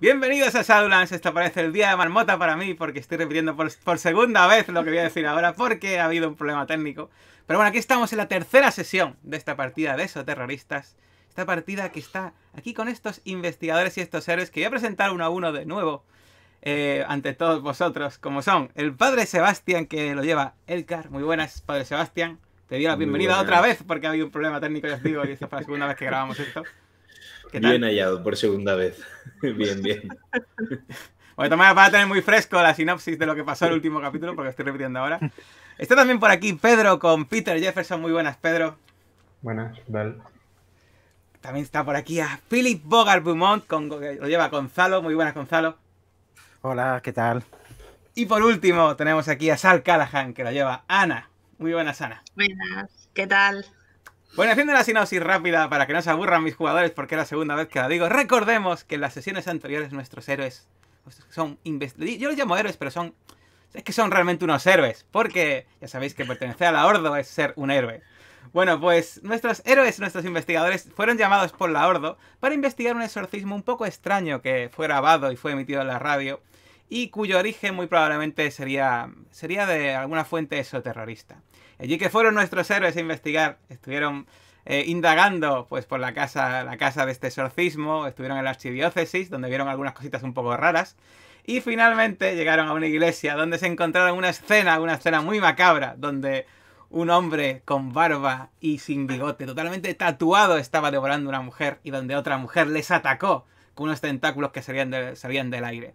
Bienvenidos a Shadowlands. Esto parece el día de marmota para mí porque estoy repitiendo por segunda vez lo que voy a decir ahora porque ha habido un problema técnico. Pero bueno, aquí estamos en la tercera sesión de esta partida de Exoterroristas. Esta partida que está aquí con estos investigadores y estos héroes que voy a presentar uno a uno de nuevo ante todos vosotros, como son el padre Sebastián, que lo lleva Elcar. Muy buenas, padre Sebastián. Te doy la bienvenida otra vez porque ha habido un problema técnico, ya os digo, y esta es la segunda vez que grabamos esto. ¿Qué tal? Bien hallado por segunda vez. Bien, bien. Bueno, tomar para tener muy fresco la sinopsis de lo que pasó en el último capítulo, porque estoy repitiendo ahora. Está también por aquí Pedro con Peter Jefferson. Muy buenas, Pedro. Buenas, Dal. También está por aquí a Philip Bogart Beaumont, lo lleva Gonzalo. Muy buenas, Gonzalo. Hola, ¿qué tal? Y por último tenemos aquí a Sal Callahan, que lo lleva Ana. Muy buenas, Ana. Buenas, ¿qué tal? Bueno, haciendo la sinopsis rápida para que no se aburran mis jugadores, porque es la segunda vez que la digo, recordemos que en las sesiones anteriores nuestros héroes son yo los llamo héroes, pero es que son realmente unos héroes, porque ya sabéis que pertenecer a la Ordo es ser un héroe. Bueno, pues nuestros héroes, nuestros investigadores, fueron llamados por la Ordo para investigar un exorcismo un poco extraño que fue grabado y fue emitido en la radio, y cuyo origen muy probablemente sería de alguna fuente exoterrorista. Allí que fueron nuestros héroes a investigar, estuvieron indagando pues por la casa de este exorcismo, estuvieron en la archidiócesis, donde vieron algunas cositas un poco raras, y finalmente llegaron a una iglesia donde se encontraron una escena muy macabra, donde un hombre con barba y sin bigote, totalmente tatuado, estaba devorando a una mujer, y donde otra mujer les atacó con unos tentáculos que salían del aire.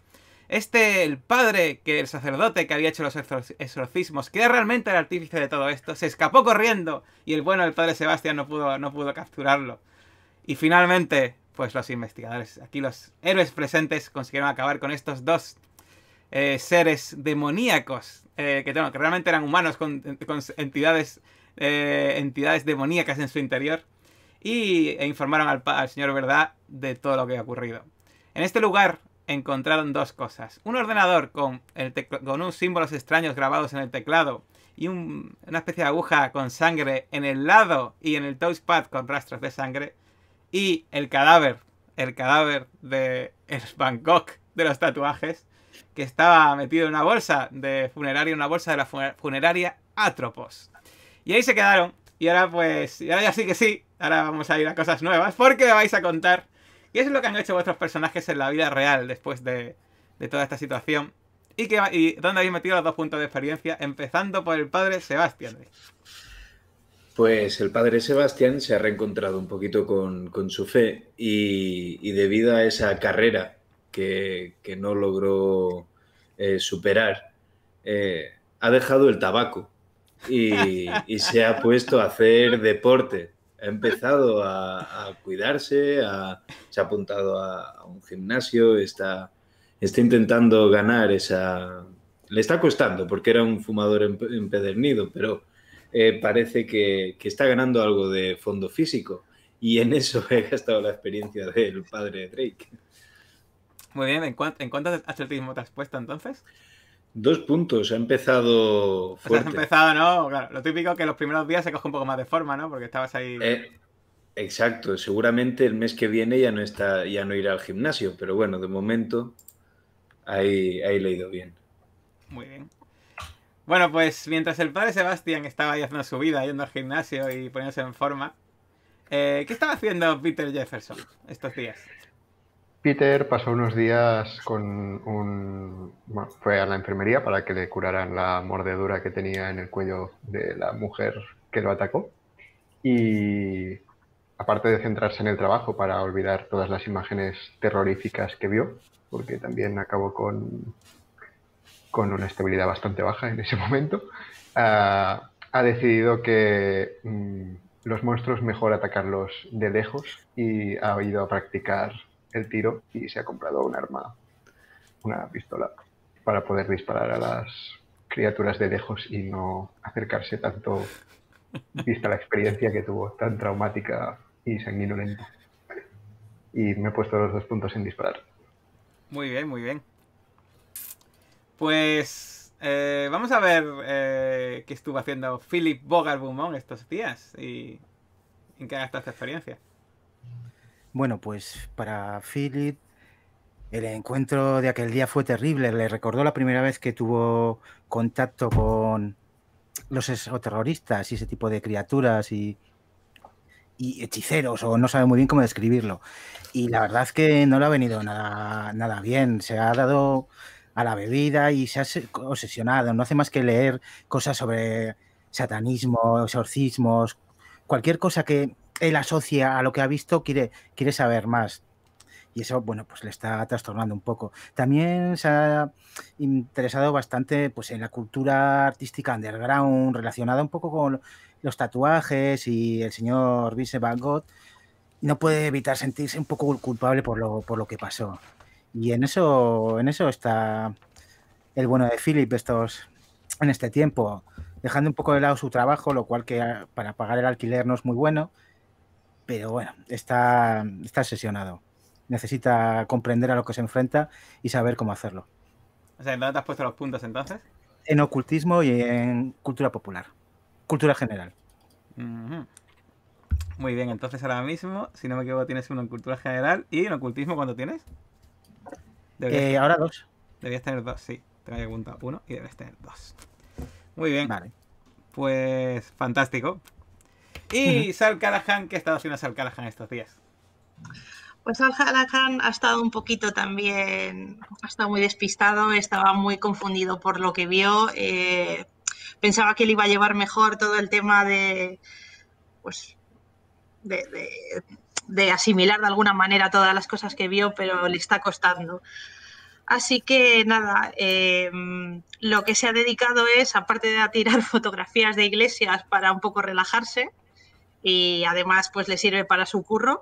El padre, el sacerdote que había hecho los exorcismos, que era realmente el artífice de todo esto, se escapó corriendo y el bueno del padre Sebastián no pudo capturarlo. Y finalmente, pues los investigadores, aquí los héroes presentes, consiguieron acabar con estos dos seres demoníacos, que realmente eran humanos con entidades demoníacas en su interior, e informaron al señor Verdad de todo lo que había ocurrido. En este lugar encontraron dos cosas: un ordenador con unos símbolos extraños grabados en el teclado y una especie de aguja con sangre en el lado y en el touchpad con rastros de sangre, y el cadáver de el Bangkok de los tatuajes, que estaba metido en una bolsa de la funeraria Atropos. Y ahí se quedaron. Y ahora ya sí que sí, ahora vamos a ir a cosas nuevas, porque me vais a contar qué es lo que han hecho vuestros personajes en la vida real después de toda esta situación. Y dónde habéis metido los 2 puntos de experiencia, empezando por el padre Sebastián. Pues el padre Sebastián se ha reencontrado un poquito con su fe y debido a esa carrera que no logró superar, ha dejado el tabaco y se ha puesto a hacer deporte. Ha empezado a cuidarse, se ha apuntado a un gimnasio, está intentando ganar esa... Le está costando porque era un fumador empedernido, pero parece que está ganando algo de fondo físico, y en eso he gastado la experiencia del padre Drake. Muy bien, ¿en cuánto atletismo te has puesto entonces? 2 puntos, ha empezado fuerte. Pues has empezado, ¿no? Claro, lo típico que los primeros días se coge un poco más de forma, ¿no? Porque estabas ahí... Exacto, seguramente el mes que viene ya no irá al gimnasio, pero bueno, de momento ahí le he ido bien. Muy bien. Bueno, pues mientras el padre Sebastián estaba ahí haciendo su vida, yendo al gimnasio y poniéndose en forma, ¿qué estaba haciendo Peter Jefferson estos días? Peter pasó unos días fue a la enfermería para que le curaran la mordedura que tenía en el cuello de la mujer que lo atacó. Y aparte de centrarse en el trabajo para olvidar todas las imágenes terroríficas que vio, porque también acabó con una estabilidad bastante baja en ese momento, ha decidido que los monstruos mejor atacarlos de lejos, y ha ido a practicar el tiro y se ha comprado un arma, una pistola, para poder disparar a las criaturas de lejos y no acercarse tanto, vista la experiencia que tuvo tan traumática y sanguinolenta. Y me he puesto los 2 puntos en disparar. Muy bien, muy bien. Pues vamos a ver qué estuvo haciendo Philip Bogart Beaumont estos días y en qué ha gastado esta experiencia. Bueno, pues para Philip El encuentro de aquel día fue terrible. Le recordó la primera vez que tuvo contacto con los exoterroristas y ese tipo de criaturas y hechiceros, o no sabe muy bien cómo describirlo. Y la verdad es que no le ha venido nada bien. Se ha dado a la bebida y se ha obsesionado. No hace más que leer cosas sobre satanismo, exorcismos, cualquier cosa que él asocia a lo que ha visto, quiere saber más. Y eso, bueno, pues le está trastornando un poco. También se ha interesado bastante pues, en la cultura artística underground, relacionada un poco con los tatuajes y el señor Vincent Van Gogh. No puede evitar sentirse un poco culpable por lo que pasó. Y en eso está el bueno de Philip en este tiempo, dejando un poco de lado su trabajo, lo cual que para pagar el alquiler no es muy bueno, pero bueno, está obsesionado. Necesita comprender a lo que se enfrenta y saber cómo hacerlo. O sea, ¿dónde te has puesto los puntos entonces? En ocultismo y en cultura popular, cultura general. Muy bien, entonces ahora mismo, si no me equivoco, tienes uno en cultura general. ¿Y en ocultismo cuánto tienes? Ahora 2. Deberías tener 2, sí. Te había apuntado 1 y debes tener 2. Muy bien. Vale. Pues fantástico. ¿Y Sal Callahan? ¿Qué ha estado haciendo Sal Callahan estos días? Pues Sal Callahan ha estado un poquito también, ha estado muy despistado, estaba muy confundido por lo que vio. Pensaba que él iba a llevar mejor todo el tema pues, de asimilar de alguna manera todas las cosas que vio, pero le está costando. Así que nada, lo que se ha dedicado es, aparte de a tirar fotografías de iglesias para un poco relajarse, y además pues le sirve para su curro,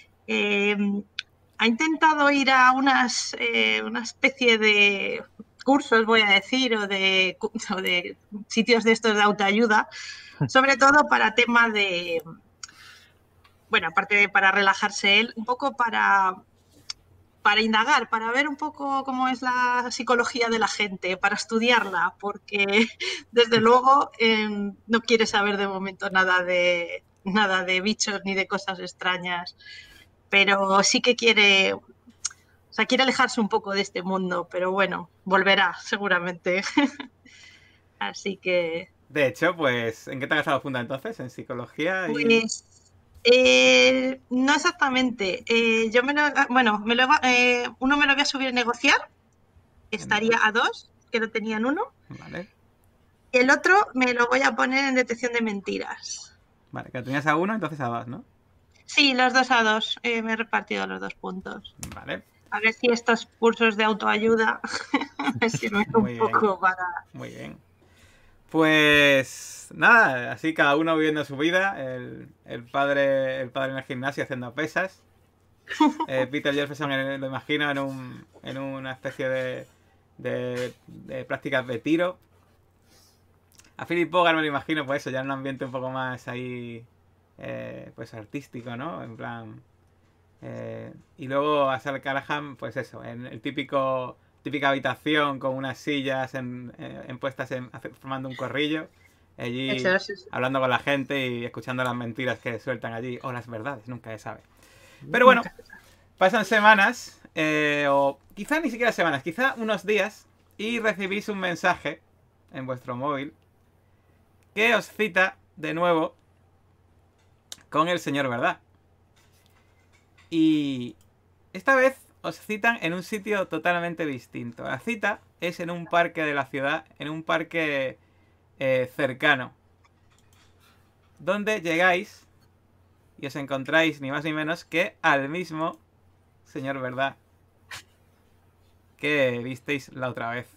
ha intentado ir a una especie de cursos, voy a decir, o de sitios de estos de autoayuda, sobre todo para tema de, bueno, aparte de para relajarse él, un poco para indagar, para ver un poco cómo es la psicología de la gente, para estudiarla, porque desde luego no quiere saber de momento nada de bichos ni de cosas extrañas, pero sí que quiere, o sea, quiere alejarse un poco de este mundo, pero bueno, volverá seguramente. Así que... De hecho, pues, ¿en qué te has gastado funda entonces? ¿En psicología? Pues... no exactamente. Yo uno me lo voy a subir a negociar, estaría a 2, que lo tenía en 1. Vale. Y el otro me lo voy a poner en detección de mentiras. Vale, que lo tenías a 1, entonces a 2, ¿no? Sí, los 2 a 2. Me he repartido los 2 puntos. Vale. A ver si estos cursos de autoayuda me sirven un poco para... Muy bien. Pues nada, así cada uno viviendo su vida. El padre en el gimnasio haciendo pesas. Peter Jefferson lo imagino en una especie de prácticas de tiro. A Philip Bogart me lo imagino, pues eso, ya en un ambiente un poco más ahí, pues artístico, ¿no? En plan... y luego a Sal Callahan, pues eso, en el típica habitación con unas sillas puestas formando un corrillo, allí Eso. hablando con la gente y escuchando las mentiras que sueltan allí, o las verdades, nunca se sabe. Pero bueno, pasan semanas, o quizá ni siquiera semanas, quizá unos días, y recibís un mensaje en vuestro móvil que os cita de nuevo con el señor Verdad. Y esta vez os citan en un sitio totalmente distinto. La cita es en un parque de la ciudad, en un parque cercano, donde llegáis y os encontráis ni más ni menos que al mismo señor Verdad que visteis la otra vez.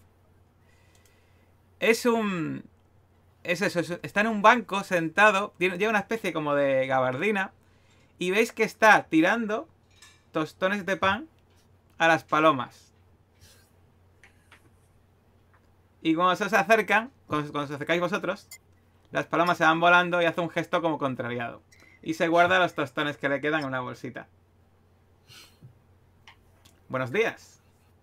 Es eso, está en un banco sentado, lleva una especie como de gabardina, y veis que está tirando tostones de pan a las palomas. Y cuando se acercan, cuando os acercáis vosotros, las palomas se van volando y hace un gesto como contrariado. Y se guarda los tostones que le quedan en una bolsita. Buenos días.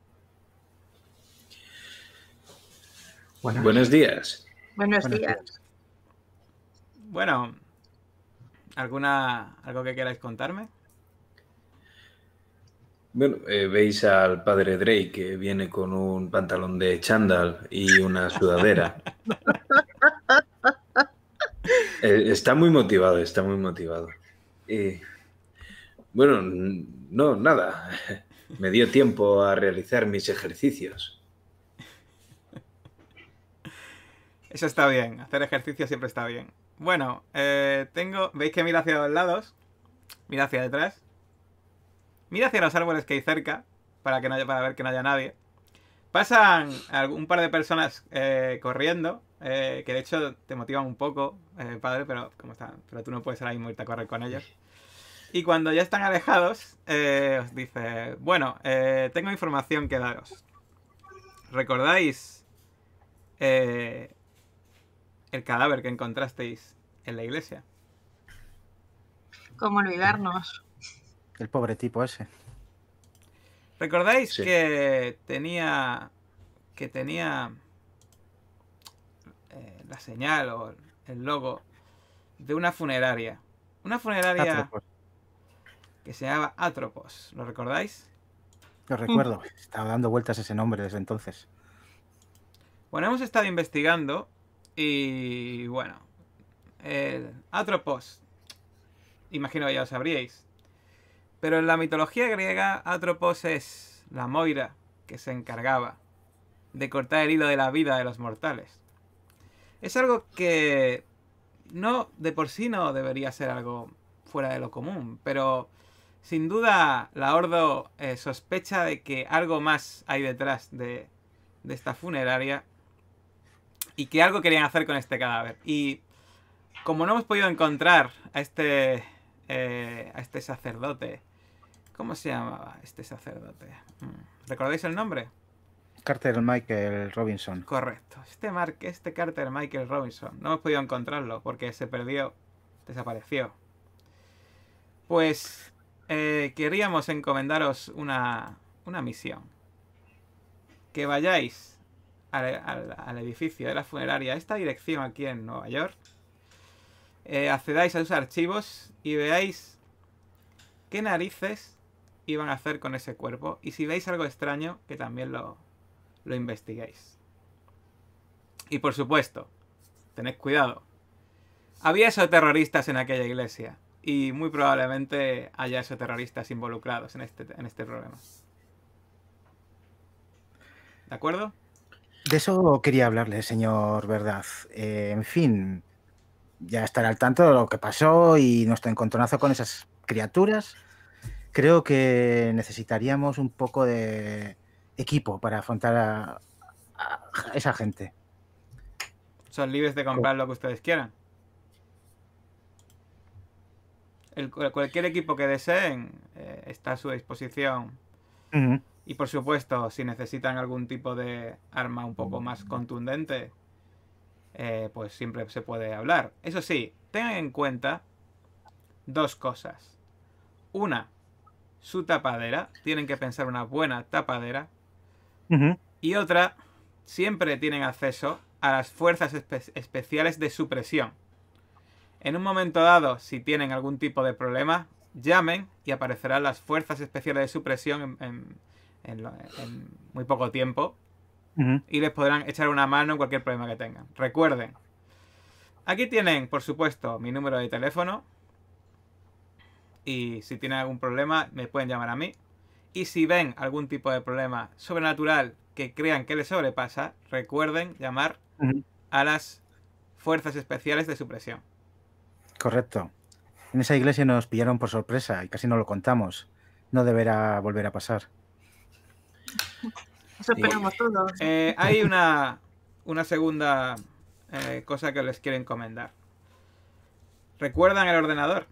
Buenos días. Buenos días. Bueno, ¿algo que queráis contarme? Bueno, veis al padre Drake que viene con un pantalón de chándal y una sudadera. Está muy motivado, está muy motivado. Bueno, no, nada. Me dio tiempo a realizar mis ejercicios. Eso está bien, hacer ejercicio siempre está bien. Bueno, veis que mira hacia los lados, mira hacia detrás, mira hacia los árboles que hay cerca, para ver que no haya nadie. Pasan un par de personas corriendo, que de hecho te motivan un poco, padre, pero tú no puedes ahora mismo irte a correr con ellos. Y cuando ya están alejados, os dice, bueno, tengo información que daros. ¿Recordáis el cadáver que encontrasteis en la iglesia? ¿Cómo olvidarnos? El pobre tipo ese. ¿Recordáis Sí. que tenía la señal o el logo de una funeraria? Una funeraria Atropos. que se llamaba Atropos. ¿Lo recordáis? Lo recuerdo. Estaba dando vueltas ese nombre desde entonces. Bueno, hemos estado investigando y bueno, Atropos, imagino que ya lo sabríais, pero en la mitología griega Atropos es la Moira que se encargaba de cortar el hilo de la vida de los mortales. Es algo que no de por sí no debería ser algo fuera de lo común, pero sin duda la Ordo sospecha de que algo más hay detrás de esta funeraria y que algo querían hacer con este cadáver. Y como no hemos podido encontrar a este sacerdote, ¿cómo se llamaba este sacerdote? ¿Recordáis el nombre? Carter Michael Robinson. Correcto. Este Carter Michael Robinson. No hemos podido encontrarlo porque se perdió, desapareció. Pues queríamos encomendaros una misión. Que vayáis al edificio de la funeraria, a esta dirección aquí en Nueva York. Accedáis a sus archivos y veáis qué narices iban a hacer con ese cuerpo. Y si veis algo extraño, que también lo investiguéis. Y por supuesto, tened cuidado. Había exoterroristas en aquella iglesia. Y muy probablemente haya exoterroristas involucrados en este problema. ¿De acuerdo? De eso quería hablarle, señor Verdad. En fin, ya estará al tanto de lo que pasó y nuestro encontronazo con esas criaturas. Creo que necesitaríamos un poco de equipo para afrontar a esa gente. Son libres de comprar lo que ustedes quieran. Cualquier equipo que deseen está a su disposición. Uh-huh. Y por supuesto, si necesitan algún tipo de arma un poco más contundente, pues siempre se puede hablar. Eso sí, tengan en cuenta dos cosas. Una, su tapadera. Tienen que pensar una buena tapadera. Uh-huh. Y otra, siempre tienen acceso a las fuerzas especiales de supresión. En un momento dado, si tienen algún tipo de problema, llamen y aparecerán las fuerzas especiales de supresión en muy poco tiempo. Uh-huh. Y les podrán echar una mano en cualquier problema que tengan. Recuerden, aquí tienen, por supuesto, mi número de teléfono. Y si tienen algún problema, me pueden llamar a mí. Y si ven algún tipo de problema sobrenatural que crean que les sobrepasa, recuerden llamar a las fuerzas especiales de supresión. Correcto. En esa iglesia nos pillaron por sorpresa y casi no lo contamos. No deberá volver a pasar. Eso esperamos todos. Hay una segunda cosa que les quiero encomendar. ¿Recuerdan el ordenador?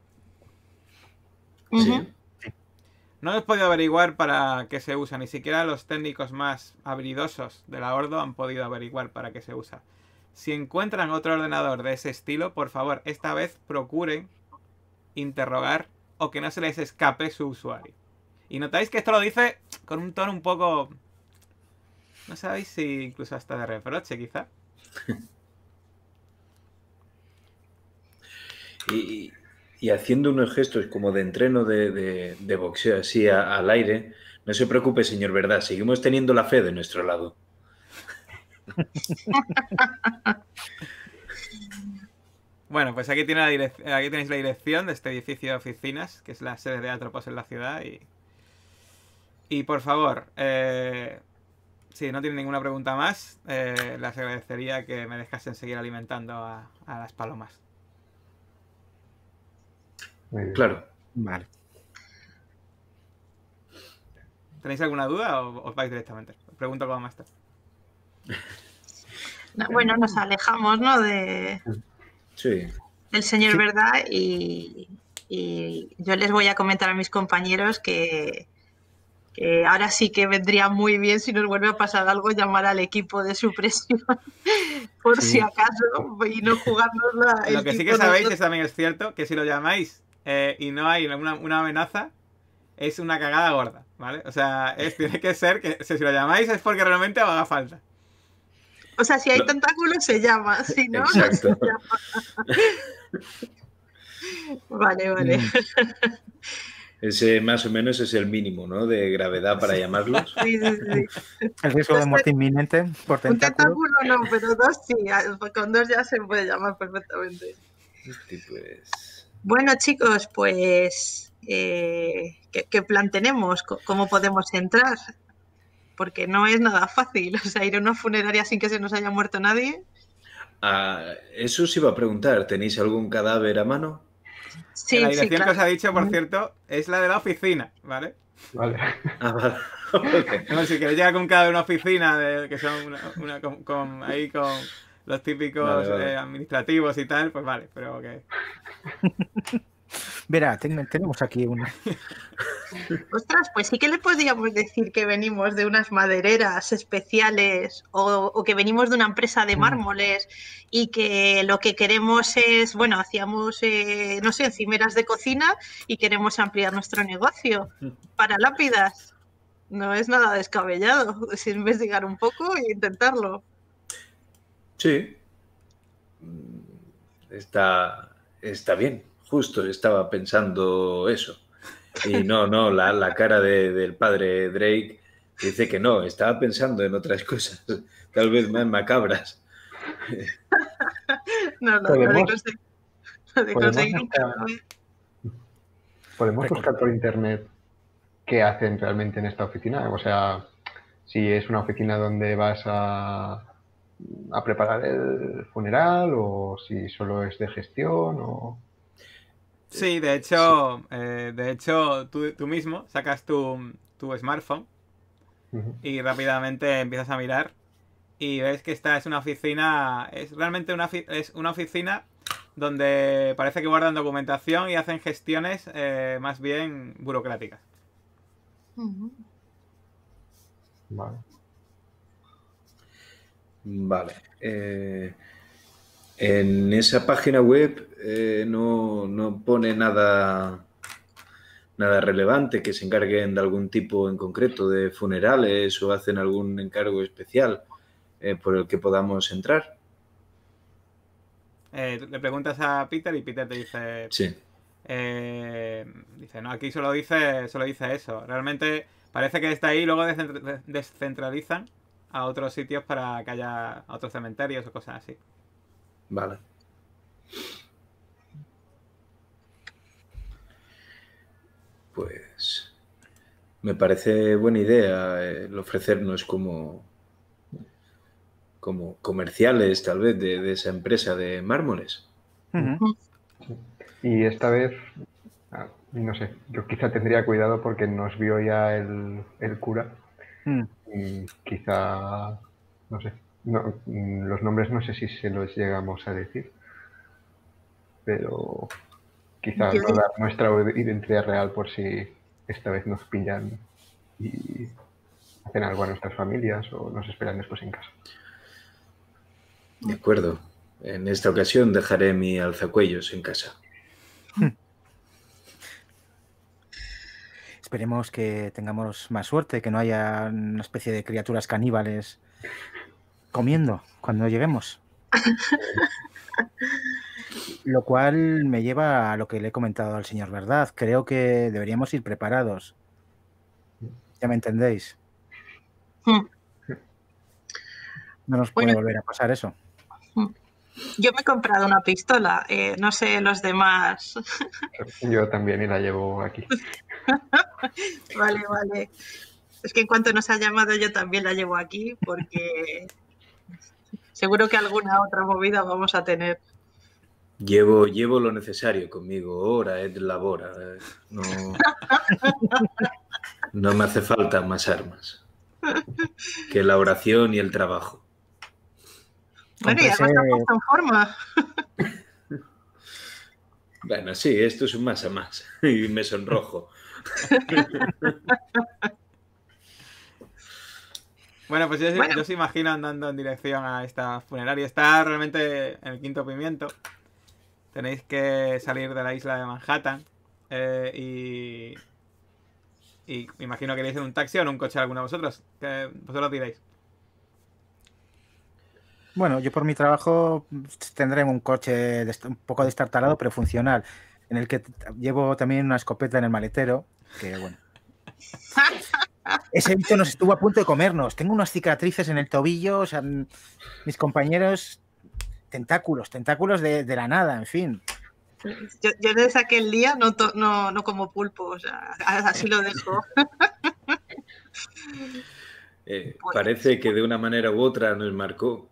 Sí. No he podido averiguar para qué se usa. Ni siquiera los técnicos más habilidosos de la Ordo han podido averiguar para qué se usa. Si encuentran otro ordenador de ese estilo, por favor, esta vez procuren interrogar o que no se les escape su usuario. Y notáis que esto lo dice con un tono un poco... No sabéis si incluso hasta de reproche, quizá. Y haciendo unos gestos como de entreno de boxeo así al aire, No se preocupe, señor Verdad, seguimos teniendo la fe de nuestro lado. Bueno, pues aquí, aquí tenéis la dirección de este edificio de oficinas, que es la sede de Atropos en la ciudad. Y por favor, si no tienen ninguna pregunta más, les agradecería que me dejasen seguir alimentando a las palomas. Muy bien. Claro. Vale. ¿Tenéis alguna duda o os vais directamente? Os pregunto como máster. Bueno, nos alejamos, ¿no? Sí. Del señor Sí. Verdad y yo les voy a comentar a mis compañeros que ahora sí que vendría muy bien, si nos vuelve a pasar algo, llamar al equipo de supresión por Sí. si acaso y no jugarnos Lo que sí que sabéis es también es cierto que si lo llamáis y no hay una amenaza, es una cagada gorda, ¿vale? O sea, tiene que ser que si lo llamáis es porque realmente os haga falta. O sea, si hay No. tentáculos se llama, si no, no se Exacto. llama. Vale. Mm. Ese más o menos es el mínimo, ¿no? De gravedad para llamarlos. Sí. El riesgo de muerte inminente por Un tentáculo. tentáculo no, pero dos sí. Con dos ya se puede llamar perfectamente. Pues... Bueno, chicos, pues ¿qué plan tenemos? ¿Cómo podemos entrar? Porque no es nada fácil. O sea, ir a una funeraria sin que se nos haya muerto nadie. Eso os iba a preguntar. ¿Tenéis algún cadáver a mano? Sí, La sí, dirección que claro. os ha dicho, por cierto, es la de la oficina, ¿vale? Vale. Vale. Ok. No, si queréis llegar con cada una oficina, que son ahí con los típicos Vale. administrativos y tal, pues vale, pero que... Verá, tenemos aquí una. Ostras, pues sí que le podríamos decir que venimos de unas madereras especiales o que venimos de una empresa de mármoles y que lo que queremos es, bueno, hacíamos, no sé, encimeras de cocina y queremos ampliar nuestro negocio para lápidas. No es nada descabellado, es investigar un poco e intentarlo. Sí. Está bien. Justo estaba pensando eso. Y no, la cara del padre Drake dice que no, estaba pensando en otras cosas, tal vez más macabras. No, de Podemos- conseguir un buscar- cadáver. ¿Podemos Record- buscar por internet qué hacen realmente en esta oficina? O sea, si es una oficina donde vas a preparar el funeral o si solo es de gestión o... Sí, de hecho tú mismo sacas tu smartphone Ujú. y rápidamente empiezas a mirar y ves que esta es una oficina, es realmente es una oficina donde parece que guardan documentación y hacen gestiones más bien burocráticas. Vale. Vale. En esa página web no pone nada relevante que se encarguen de algún tipo en concreto de funerales o hacen algún encargo especial por el que podamos entrar. Le preguntas a Peter y Peter te dice... Sí. Dice, no, aquí solo dice eso. Realmente parece que está ahí y luego descentralizan a otros sitios para que haya otros cementerios o cosas así. Vale. Pues me parece buena idea el ofrecernos como comerciales, tal vez, de esa empresa de mármoles. Ujú. Y esta vez, no sé, yo quizá tendría cuidado porque nos vio ya el cura. Mm. Y quizá, no sé, los nombres no sé si se los llegamos a decir, pero quizá Yo no dar nuestra identidad real por si esta vez nos pillan y hacen algo a nuestras familias o nos esperan después en casa. De acuerdo. En esta ocasión dejaré mi alzacuellos en casa. Esperemos que tengamos más suerte, que no haya una especie de criaturas caníbales comiendo cuando lleguemos. Lo cual me lleva a lo que le he comentado al señor Verdad. Creo que deberíamos ir preparados. Ya me entendéis. Mm. No nos puede Bueno. volver a pasar eso. Yo me he comprado una pistola, no sé los demás. Yo también y la llevo aquí. Vale. Es que en cuanto nos ha llamado yo también la llevo aquí porque seguro que alguna otra movida vamos a tener. Llevo lo necesario conmigo, ora et labora. No, no me hace falta más armas que la oración y el trabajo. Bueno, y además te has puesto en forma. Bueno, sí, esto es un más a más y me sonrojo. Bueno, pues yo os imagino andando en dirección a esta funeraria. Está realmente en el Quinto Pimiento. Tenéis que salir de la isla de Manhattan. Y me imagino que iréis en un taxi o en un coche alguno de vosotros. Que vosotros diréis. Bueno, yo por mi trabajo tendré un coche un poco destartalado, pero funcional, en el que llevo también una escopeta en el maletero, que bueno. Ese bicho nos estuvo a punto de comernos. Tengo unas cicatrices en el tobillo, o sea, mis compañeros, tentáculos de la nada, en fin. Yo desde aquel día no como pulpo, o sea, así lo dejo. Parece que de una manera u otra nos marcó.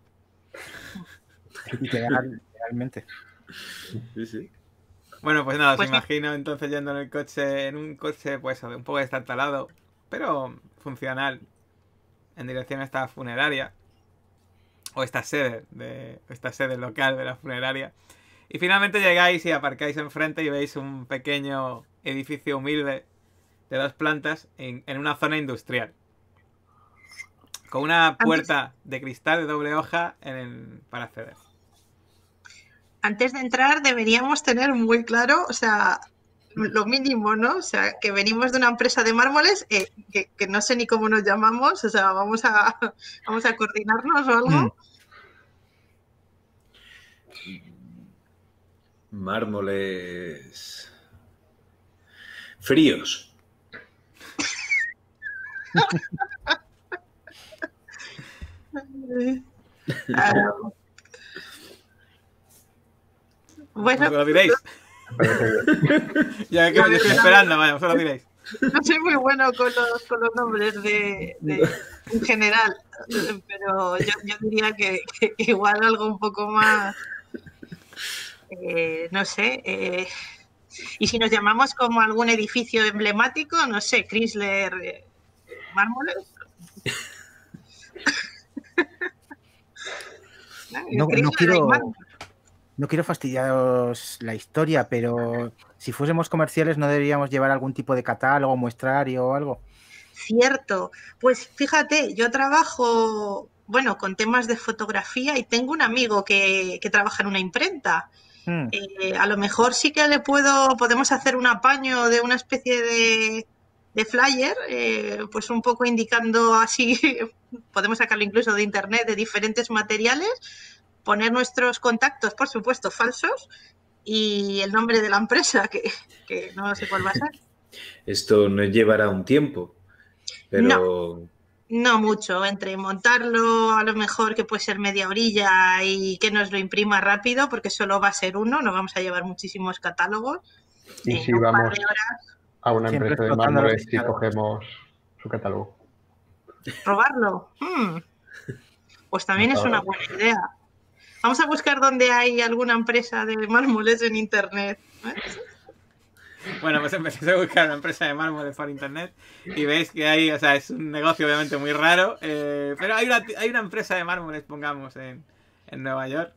Literalmente. Sí. Bueno, pues nada, os Pues imagino entonces yendo en un coche pues un poco destartalado, pero funcional, en dirección a esta funeraria, o esta sede local de la funeraria. Y finalmente llegáis y aparcáis enfrente y veis un pequeño edificio humilde de 2 plantas en una zona industrial. Con una puerta de cristal de doble hoja para acceder. Antes de entrar deberíamos tener muy claro, o sea, lo mínimo, ¿no? O sea, que venimos de una empresa de mármoles, que no sé ni cómo nos llamamos, o sea, vamos a coordinarnos o algo. Mármoles fríos. Bueno, ¿Os lo diréis? Ya que yo estoy esperando, vaya, os lo diréis. No soy muy bueno con los nombres en general, pero yo diría que igual algo un poco más, no sé, y si nos llamamos como algún edificio emblemático, no sé, Chrysler Mármoles. No quiero fastidiaros la historia, pero si fuésemos comerciales, ¿no deberíamos llevar algún tipo de catálogo, muestrario o algo? Cierto. Pues fíjate, yo trabajo, bueno, con temas de fotografía y tengo un amigo que trabaja en una imprenta. A lo mejor sí que podemos hacer un apaño de una especie de flyer, pues un poco indicando así, podemos sacarlo incluso de internet, de diferentes materiales, poner nuestros contactos, por supuesto, falsos, y el nombre de la empresa, que no sé cuál va a ser. Esto nos llevará un tiempo, pero... No mucho, entre montarlo a lo mejor que puede ser media orilla y que nos lo imprima rápido, porque solo va a ser uno, no vamos a llevar muchísimos catálogos. Y si vamos a una empresa de mármoles y cogemos su catálogo. ¿Robarlo? Pues también es una buena idea. Vamos a buscar dónde hay alguna empresa de mármoles en internet. Bueno, pues empecéis a buscar una empresa de mármoles por internet y veis que hay, o sea, es un negocio obviamente muy raro, pero hay una empresa de mármoles, pongamos, en Nueva York,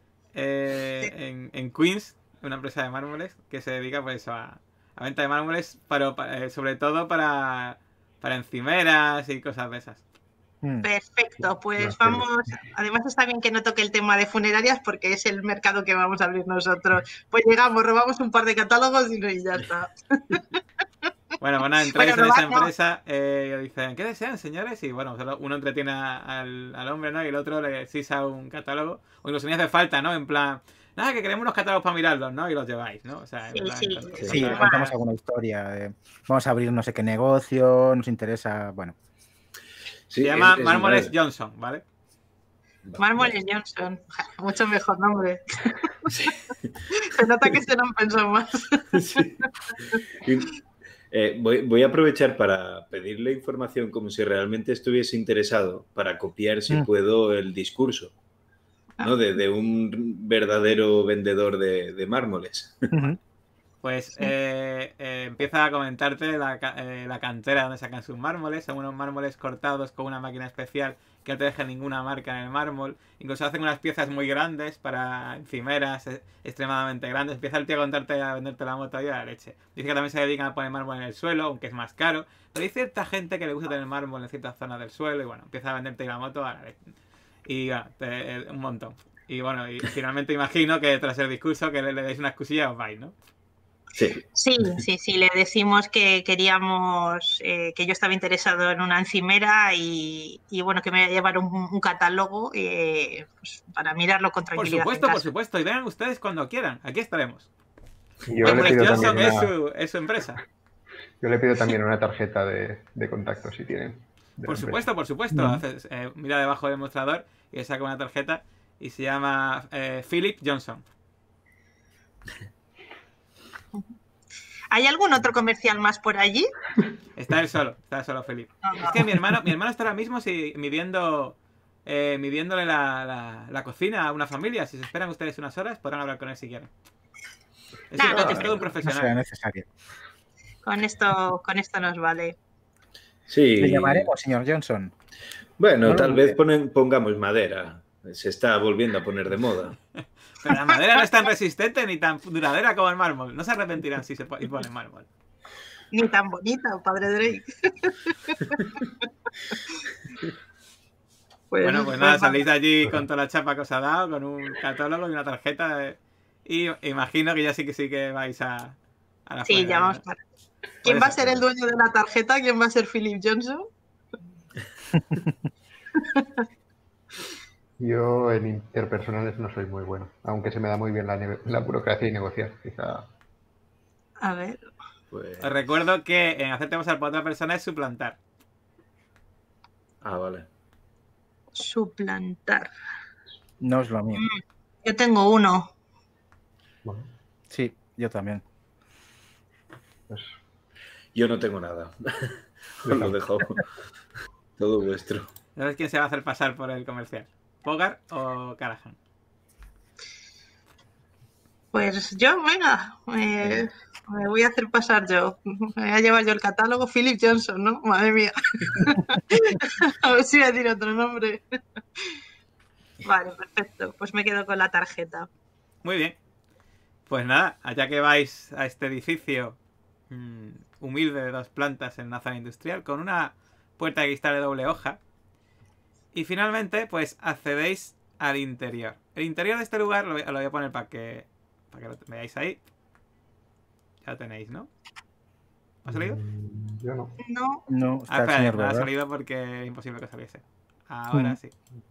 en Queens, una empresa de mármoles que se dedica pues a venta de mármoles, sobre todo para encimeras y cosas de esas. Perfecto, pues vamos. Además está bien que no toque el tema de funerarias porque es el mercado que vamos a abrir nosotros. Pues llegamos, robamos un par de catálogos y ya está. Bueno, entráis en esa empresa y dicen, ¿qué desean, señores? Y bueno, uno entretiene al hombre, ¿no? Y el otro le sisa un catálogo. O incluso ni hace falta, ¿no? En plan, Nada, que queremos unos catálogos para mirarlos, ¿no? Y los lleváis, ¿no? O sea, Sí, sí. Sí, le contamos alguna historia. Vamos a abrir no sé qué negocio, nos interesa, bueno. Se Sí, llama es Mármoles más. Johnson, ¿vale? Mármoles Johnson. Mucho mejor nombre. Se nota que se lo han pensado más. Sí. Voy a aprovechar para pedirle información como si realmente estuviese interesado para copiar, si puedo, el discurso, ¿no? De un verdadero vendedor de mármoles. Pues empieza a comentarte la cantera donde sacan sus mármoles. Son unos mármoles cortados con una máquina especial que no te deja ninguna marca en el mármol. Incluso hacen unas piezas muy grandes para encimeras extremadamente grandes. Empieza el tío a venderte la moto y a la leche. Dice que también se dedican a poner mármol en el suelo, aunque es más caro. Pero hay cierta gente que le gusta tener mármol en ciertas zonas del suelo y bueno, empieza a venderte la moto a la leche. Y bueno, un montón. Y bueno, y finalmente imagino que tras el discurso que le deis una excusilla y os vais, ¿no? Sí. Sí, le decimos que queríamos, que yo estaba interesado en una encimera y bueno, que me iba a llevar un catálogo pues, para mirarlo con tranquilidad. Por supuesto, y vengan ustedes cuando quieran, aquí estaremos. Yo le pido Johnson también es su empresa. Yo le pido también una tarjeta de contacto, si tienen. Por supuesto. Haces, mira debajo del mostrador y le saca una tarjeta y se llama Philip Johnson. ¿Hay algún otro comercial más por allí? Está solo Philip. Es que mi hermano está ahora mismo midiéndole la cocina a una familia. Si se esperan ustedes unas horas, podrán hablar con él si quieren. Es todo un profesional. No será necesario. Con esto nos vale. Sí. Le llamaremos, señor Johnson. Bueno, No tal vez pongamos madera. Se está volviendo a poner de moda. Pero la madera no es tan resistente ni tan duradera como el mármol. No se arrepentirán si se ponen mármol. Ni tan bonita, padre Drake. Bueno, pues nada, salís de allí con toda la chapa que os ha dado, con un catálogo y una tarjeta. Y imagino que ya sí que vais a la Sí, ya vamos para. ¿Quién va a ser el dueño de la tarjeta? ¿Quién va a ser Philip Johnson? Yo en interpersonales no soy muy bueno, aunque se me da muy bien la burocracia y negociar, quizá. A ver. Pues... Os recuerdo que en hacerte pasar por otra persona es suplantar. Ah, vale. Suplantar. No es lo mío. Yo tengo uno. Bueno, Sí, yo también. pues Yo no tengo nada. Os lo dejo todo vuestro. ¿Sabes quién se va a hacer pasar por el comercial? ¿Pogar o Callahan? Pues yo, venga, me voy a hacer pasar yo. Me voy a llevar yo el catálogo. Philip Johnson, ¿no? Madre mía. A ver si voy a decir otro nombre. Vale, perfecto. Pues me quedo con la tarjeta. Muy bien. Pues nada, allá que vais a este edificio humilde de 2 plantas en una zona industrial con una puerta de cristal de doble hoja. Y finalmente, pues accedéis al interior. El interior de este lugar lo voy a poner para que lo veáis ahí. Ya lo tenéis, ¿no? ¿Ha salido? yo no. No, está el espera, señor no ha Bernard. salido porque es imposible que saliese. Ahora sí.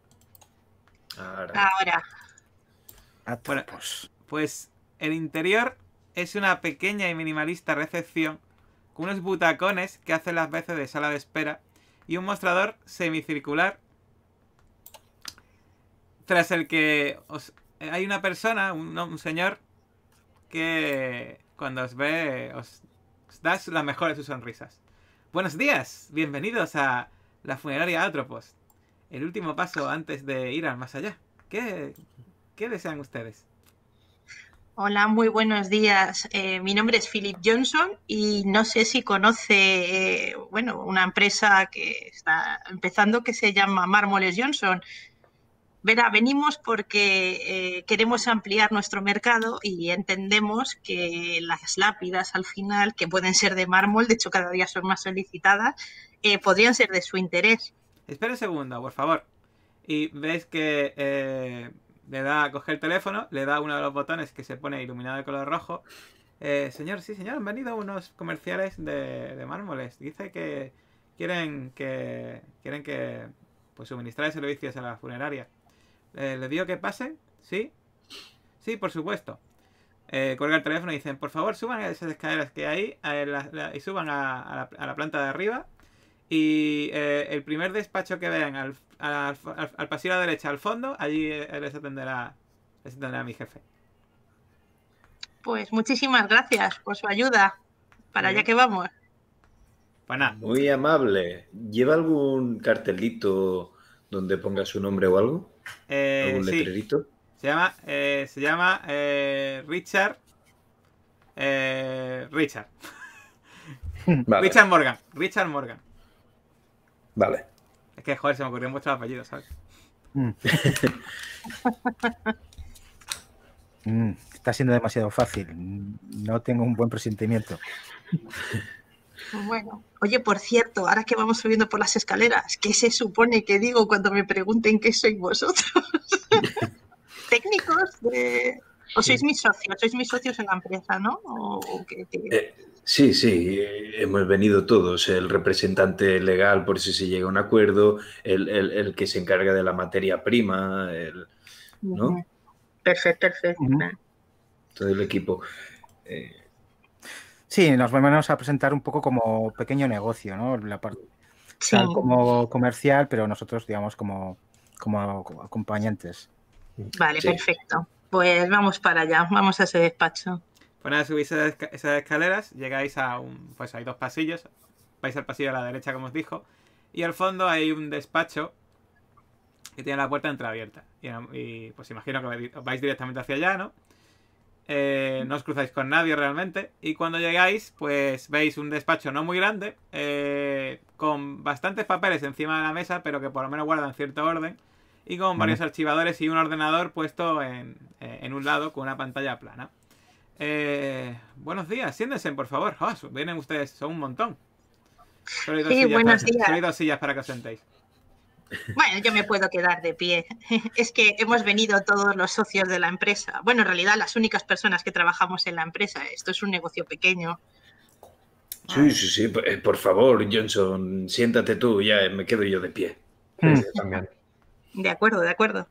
Ahora. Bueno, pues el interior es una pequeña y minimalista recepción con unos butacones que hacen las veces de sala de espera y un mostrador semicircular tras el que hay una persona, un señor, que cuando os ve os da la mejor de sus sonrisas. Buenos días, bienvenidos a la funeraria Atropos. El último paso antes de ir al más allá. ¿Qué desean ustedes? Hola, muy buenos días. Mi nombre es Philip Johnson y no sé si conoce, una empresa que está empezando que se llama Mármoles Johnson. Verá, venimos porque queremos ampliar nuestro mercado y entendemos que las lápidas al final, que pueden ser de mármol, de hecho cada día son más solicitadas, podrían ser de su interés. Espera un segundo, por favor. Y veis que le da a coger el teléfono, le da uno de los botones que se pone iluminado de color rojo. Señor, sí, señor, han venido unos comerciales de mármoles. Dice que quieren que pues suministrar servicios a la funeraria. ¿Le digo que pasen? ¿Sí? Sí, por supuesto. Cuelga el teléfono y dicen, por favor, suban a esas escaleras que hay y suban a la planta de arriba. Y el primer despacho que vean al pasillo a la derecha, al fondo, allí les atenderá mi jefe. Pues muchísimas gracias por su ayuda. Para allá Bien. que vamos. Pues nada. Muy amable. ¿Lleva algún cartelito donde ponga su nombre o algo? ¿Algún Sí. letrerito? Se llama Richard. Richard. Vale. Richard Morgan. Vale. Es que, joder, se me ocurrió muchos apellidos, ¿sabes? Está siendo demasiado fácil. No tengo un buen presentimiento. Bueno, oye, por cierto, ahora que vamos subiendo por las escaleras, ¿qué se supone que digo cuando me pregunten qué sois vosotros? ¿Técnicos? ¿O sois mis socios? ¿Sois mis socios en la empresa, no? Sí, hemos venido todos. El representante legal por si se llega a un acuerdo, el que se encarga de la materia prima, ¿no? Perfecto. Todo el equipo. Sí, nos vamos a presentar un poco como pequeño negocio, ¿no? La parte Sí. como comercial, pero nosotros, digamos, como acompañantes. Vale, Sí. perfecto. Pues vamos para allá, vamos a ese despacho. Pues nada, subís esas escaleras, llegáis pues hay 2 pasillos, vais al pasillo a la derecha, como os dijo, y al fondo hay un despacho que tiene la puerta entreabierta. Y pues imagino que vais directamente hacia allá, ¿no? No os cruzáis con nadie realmente. Y cuando llegáis, pues veis un despacho no muy grande, con bastantes papeles encima de la mesa, pero que por lo menos guardan cierto orden, y con varios archivadores y un ordenador puesto en un lado con una pantalla plana. Buenos días, siéntense, por favor. Oh, vienen ustedes, son un montón. Solo hay 2 sillas para que os sentéis. Bueno, yo me puedo quedar de pie. Es que hemos venido todos los socios de la empresa. Bueno, en realidad las únicas personas que trabajamos en la empresa. Esto es un negocio pequeño. Sí. Por favor, Johnson, siéntate tú, ya me quedo yo de pie. Sí, yo también. De acuerdo.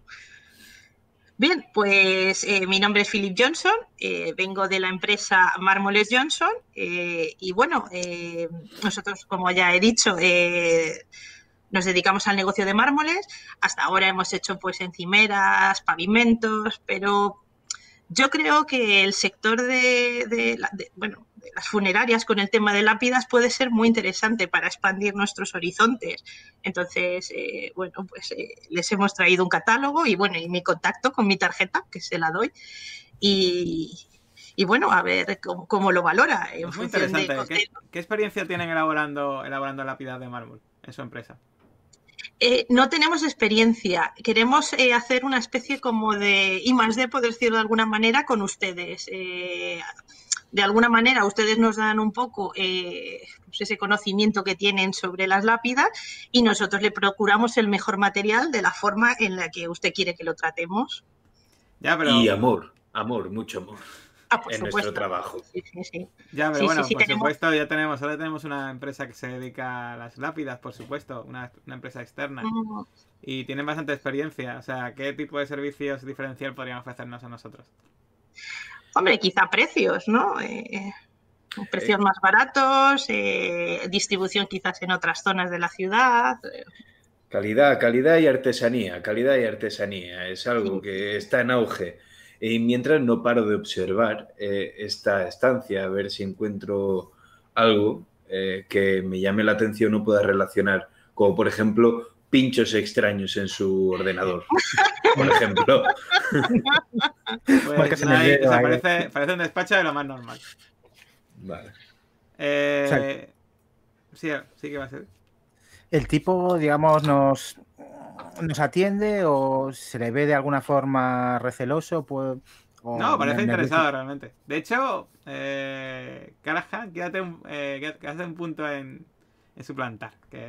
Bien, pues mi nombre es Philip Johnson, vengo de la empresa Mármoles Johnson y bueno, nosotros, como ya he dicho, nos dedicamos al negocio de mármoles. Hasta ahora hemos hecho pues encimeras, pavimentos, pero yo creo que el sector de las funerarias con el tema de lápidas puede ser muy interesante para expandir nuestros horizontes. Entonces, les hemos traído un catálogo y bueno, y mi contacto con mi tarjeta, que se la doy. Y bueno, a ver cómo lo valora. Es muy interesante. ¿Qué experiencia tienen elaborando lápidas de mármol en su empresa? No tenemos experiencia. Queremos hacer una especie como de I+D, por decirlo de alguna manera, con ustedes. De alguna manera, ustedes nos dan un poco pues ese conocimiento que tienen sobre las lápidas y nosotros le procuramos el mejor material de la forma en la que usted quiere que lo tratemos. Ya, pero... Y amor, mucho amor. Por en supuesto. Nuestro trabajo. Sí. Ya, pero bueno, por tenemos... supuesto, ahora tenemos una empresa que se dedica a las lápidas, por supuesto, una empresa externa. Y tienen bastante experiencia. O sea, ¿qué tipo de servicios diferencial podrían ofrecernos a nosotros? Hombre, quizá precios, ¿no? Precios más baratos, distribución quizás en otras zonas de la ciudad. Calidad y artesanía. Es algo que está en auge. Y mientras no paro de observar esta estancia, a ver si encuentro algo que me llame la atención o pueda relacionar, como por ejemplo pinchos extraños en su ordenador, por ejemplo. Pues parece un despacho de lo más normal. Vale. Sí que va a ser. ¿El tipo, digamos, nos atiende o se le ve de alguna forma receloso? No, parece interesado realmente. De hecho, Callahan, quédate un punto en suplantar.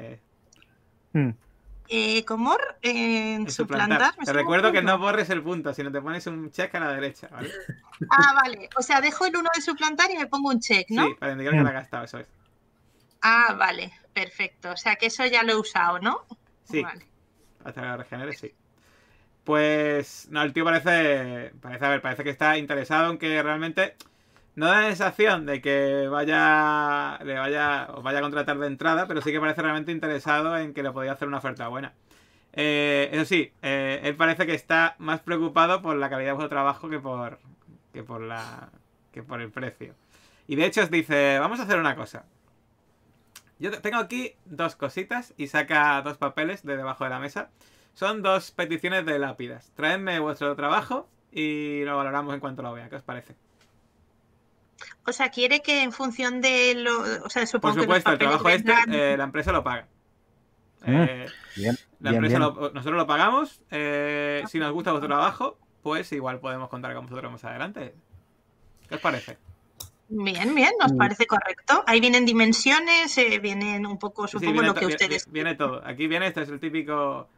¿Cómo? En suplantar. Te recuerdo que no borres el punto, sino te pones un check a la derecha, ¿vale? Vale. O sea, dejo el 1 de suplantar y me pongo un check, ¿no? Sí, para indicar que lo ha gastado, eso es. Vale. Perfecto. O sea, que eso ya lo he usado, ¿no? Sí. Vale. Hasta que lo regenere, sí. Pues, no, el tío parece que está interesado en que realmente no da la sensación de que os vaya a contratar de entrada, pero sí que parece realmente interesado en que le podía hacer una oferta buena. Eso sí, él parece que está más preocupado por la calidad de vuestro trabajo que por el precio. Y de hecho os dice, vamos a hacer una cosa. Yo tengo aquí dos cositas y saca dos papeles de debajo de la mesa. Son dos peticiones de lápidas. Traedme vuestro trabajo y lo valoramos en cuanto lo vea. ¿Qué os parece? O sea, quiere que en función de lo... O sea, Por supongo que los supuesto, el papeles trabajo este vendrán... la empresa lo paga. Bien, La bien, empresa bien. nosotros lo pagamos. Si nos gusta vuestro trabajo, pues igual podemos contar con vosotros más adelante. ¿Qué os parece? Bien, bien, nos parece correcto. Ahí vienen dimensiones, vienen un poco, Sí, supongo, viene, lo que ustedes... viene todo. Aquí viene, este es el típico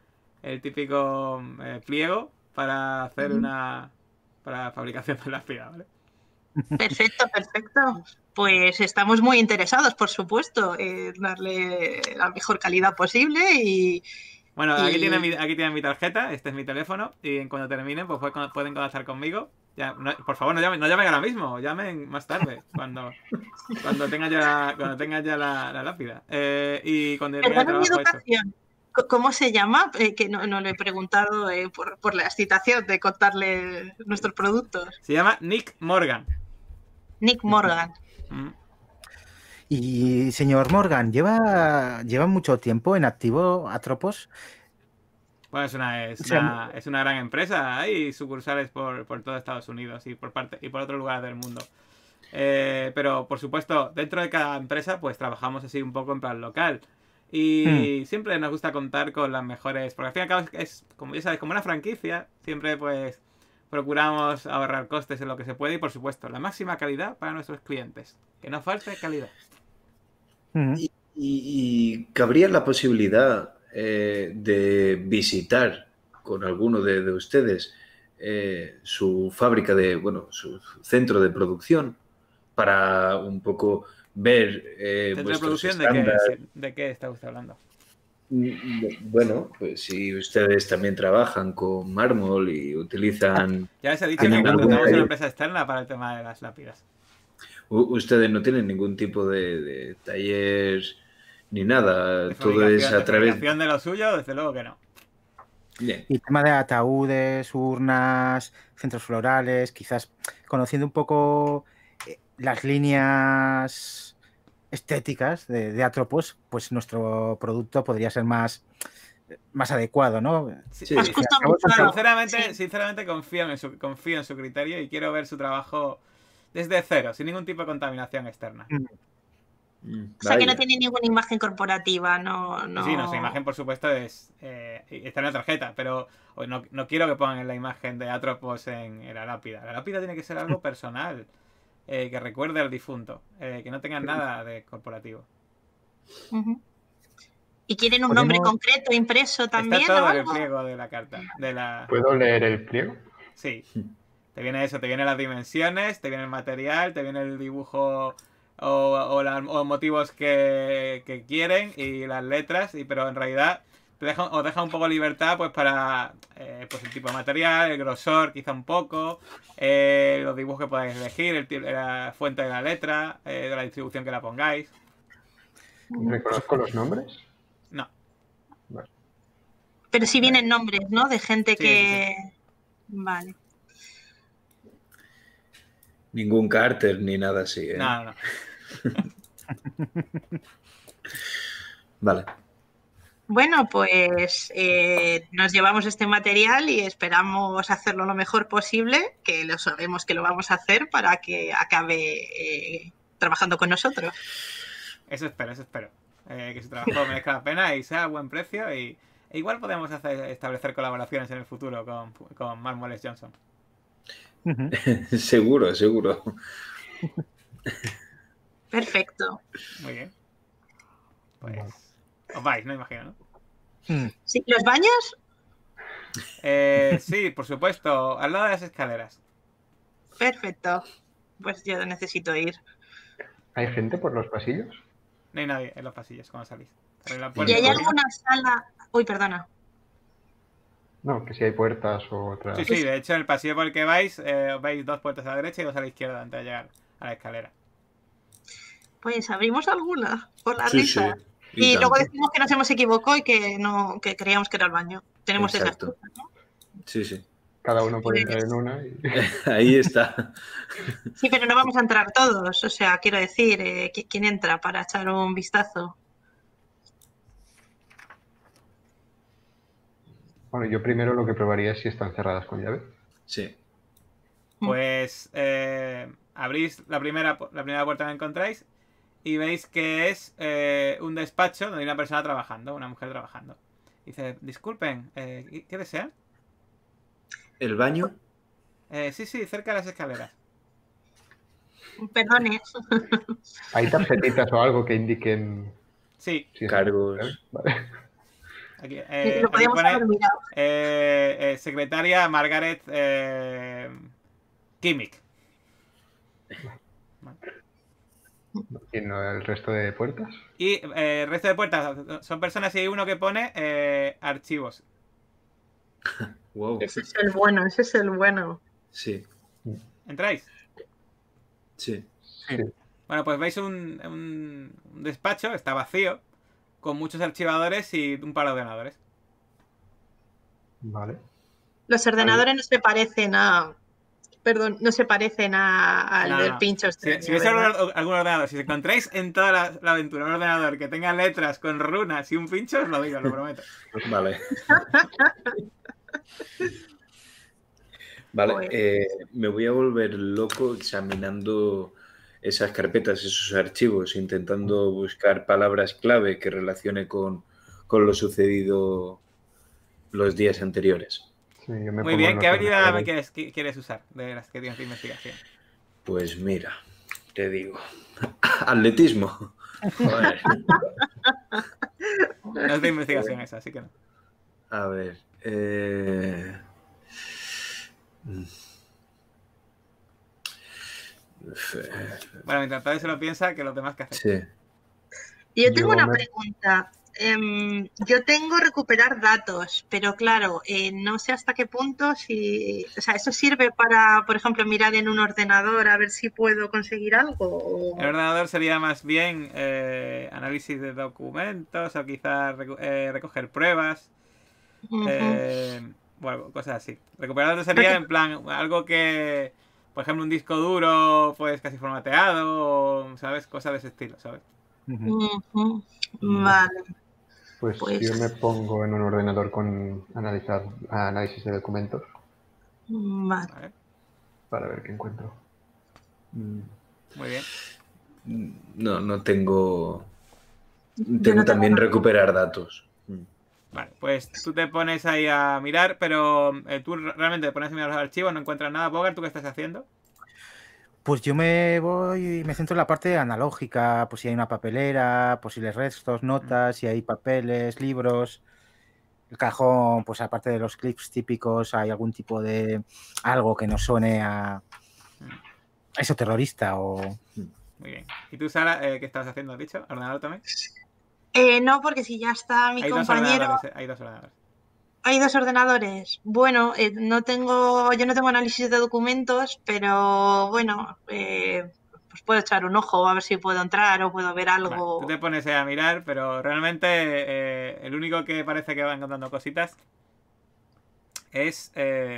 pliego para hacer para fabricación de lápida, ¿vale? Perfecto, perfecto. Pues estamos muy interesados, por supuesto, en darle la mejor calidad posible y... Bueno, y- aquí tienen mi tarjeta, este es mi teléfono, y en cuando terminen, pues pueden contactar conmigo. Ya, por favor, no llamen ahora mismo, llamen más tarde, cuando tenga ya la lápida. Y cuando tenga el Perdona mi trabajo hecho. educación. ¿Cómo se llama? Que no le he preguntado por la excitación de contarle nuestros productos. Se llama Nick Morgan. Nick Morgan. Mm. Y señor Morgan, ¿lleva mucho tiempo en activo Atropos? Bueno, O sea, es una gran empresa. Hay sucursales por todo Estados Unidos y por otros lugares del mundo. Pero, por supuesto, dentro de cada empresa, pues trabajamos así un poco en plan local. Y siempre nos gusta contar con las mejores. Porque al fin y al cabo como ya sabes, como una franquicia. Siempre, pues, procuramos ahorrar costes en lo que se puede. Y, por supuesto, la máxima calidad para nuestros clientes. Que no falte calidad. Y cabría la posibilidad de visitar con alguno de ustedes su fábrica su centro de producción para un poco ver ¿Centro de vuestros producción estándares. de qué está usted hablando? Bueno, pues si ustedes también trabajan con mármol y utilizan... Ya les he dicho que ¿Tienen algún contratamos una taller? empresa externa para el tema de las lápidas. Ustedes no tienen ningún tipo de taller ni nada, De todo es a través... fabricación de lo suyo, desde luego que no. Bien. Y tema de ataúdes, urnas, centros florales, quizás conociendo un poco las líneas estéticas de Atropos, pues nuestro producto podría ser más adecuado, ¿no? Sí. Más customizado. Sinceramente confío en su criterio y quiero ver su trabajo desde cero, sin ningún tipo de contaminación externa. O sea, que no tiene ninguna imagen corporativa, no... Sí, nuestra imagen, por supuesto, está en la tarjeta, pero no quiero que pongan la imagen de Atropos en la lápida. La lápida tiene que ser algo personal, que recuerde al difunto, que no tenga nada de corporativo. Ujú. ¿Y quieren un nombre concreto impreso también? Está todo o en el algo? pliego de la carta. ¿Puedo leer el pliego? Sí. Te viene eso, te vienen las dimensiones, te viene el material, te viene el dibujo o motivos que quieren y las letras, pero en realidad os deja un poco libertad pues para pues el tipo de material, el grosor quizá un poco, los dibujos que podáis elegir, la fuente de la letra, de la distribución que la pongáis. ¿Reconozco los nombres? No. Vale. Pero sí vienen nombres, ¿no? De gente Sí, que... sí. Vale. Ningún Carter ni nada así, ¿eh? No. Vale. Bueno, pues nos llevamos este material y esperamos hacerlo lo mejor posible, que lo sabemos que lo vamos a hacer para que acabe trabajando con nosotros. Eso espero. Que su trabajo merezca la pena y sea a buen precio e igual podemos establecer colaboraciones en el futuro con Mármoles Johnson. Seguro. Perfecto. Muy bien. Pues os vais, ¿no? Imagino, ¿no? ¿Sí? ¿Los baños? Sí, por supuesto, al lado de las escaleras. Perfecto. Pues yo necesito ir. ¿Hay gente por los pasillos? No hay nadie en los pasillos cuando salís. ¿Y hay alguna sala? Uy, perdona. No, que si hay puertas o otras. Sí, sí, de hecho en el pasillo por el que vais, veis 2 puertas a la derecha y 2 a la izquierda antes de llegar a la escalera. Pues abrimos alguna por la Sí, risa. sí. Y luego tanto. decimos que nos hemos equivocado y que no, que creíamos que era el baño. Tenemos esa Exacto. excusa, ¿no? Sí, sí. Cada uno puede Pues- entrar en una. Y... Ahí está. Sí, pero no vamos a entrar todos. O sea, quiero decir, ¿quién entra para echar un vistazo? Bueno, yo primero lo que probaría es si están cerradas con llave. Sí. Pues abrís la primera puerta que encontráis y veis que es un despacho donde hay una persona trabajando, una mujer trabajando. Dice, disculpen, ¿qué desean? ¿El baño? Sí, cerca de las escaleras. Perdone. ¿Hay tarjetitas o algo que indiquen Sí, si es Cargos. Vale. aquí, Lo aquí podíamos pone haber mirado. secretaria Margaret Kimmich. ¿Y no el resto de puertas? Y el resto de puertas son personas y hay uno que pone archivos. Wow. Ese es el bueno, ese es el bueno. Sí, ¿Entráis? sí. Sí. Bueno, pues veis un despacho, está vacío, con muchos archivadores y un par de ordenadores. Vale. Los ordenadores no se parecen a... Perdón, no se parecen al No, del no. pincho. Si veis algún ordenador, si os encontráis en toda la aventura un ordenador que tenga letras con runas y un pincho, os lo digo, lo prometo. Vale. Vale, Pues- me voy a volver loco examinando esas carpetas, esos archivos, intentando buscar palabras clave que relacione con lo sucedido los días anteriores. Sí, yo me Muy pongo bien, en ¿qué los habilidad me ordenadores. quieres usar de las que tienes de investigación? Pues mira, te digo. Atletismo. Joder. No es de investigación esa, así que no. A ver. Bueno, mientras todo se lo piensa, que los demás que hacen. Sí. Y yo tengo Yo una me- pregunta. Yo tengo recuperar datos, pero claro, no sé hasta qué punto si, o sea, eso sirve para, por ejemplo, mirar en un ordenador a ver si puedo conseguir algo. El ordenador sería más bien análisis de documentos o quizás recoger pruebas. Ujú. Bueno, cosas así. Recuperar datos sería en plan algo que, por ejemplo, un disco duro pues casi formateado, o, ¿sabes? Cosas de ese estilo, ¿sabes? Ujú. Vale. Pues Pues- yo me pongo en un ordenador con análisis de documentos Vale. Vale, para ver qué encuentro. muy bien. No tengo. Yo Tengo no tengo también nada. recuperar datos. Vale, pues tú te pones ahí a mirar, pero tú realmente te pones a mirar los archivos, no encuentras nada. Bogart, ¿tú qué estás haciendo? Pues yo me voy y me centro en la parte analógica, pues si hay una papelera, posibles restos, notas, si hay papeles, libros, el cajón, pues aparte de los clips típicos, hay algún tipo de algo que nos suene a eso terrorista o... Muy bien. ¿Y tú, Sara, qué estabas haciendo? ¿Has dicho? ¿Ordenador también? No, porque si ya está mi Hay dos compañero. ordenadores, hay dos ordenadores. Hay dos ordenadores. Bueno, yo no tengo análisis de documentos, pero bueno, pues puedo echar un ojo a ver si puedo entrar o puedo ver Vale, algo. tú te pones a mirar, pero realmente el único que parece que va encontrando cositas es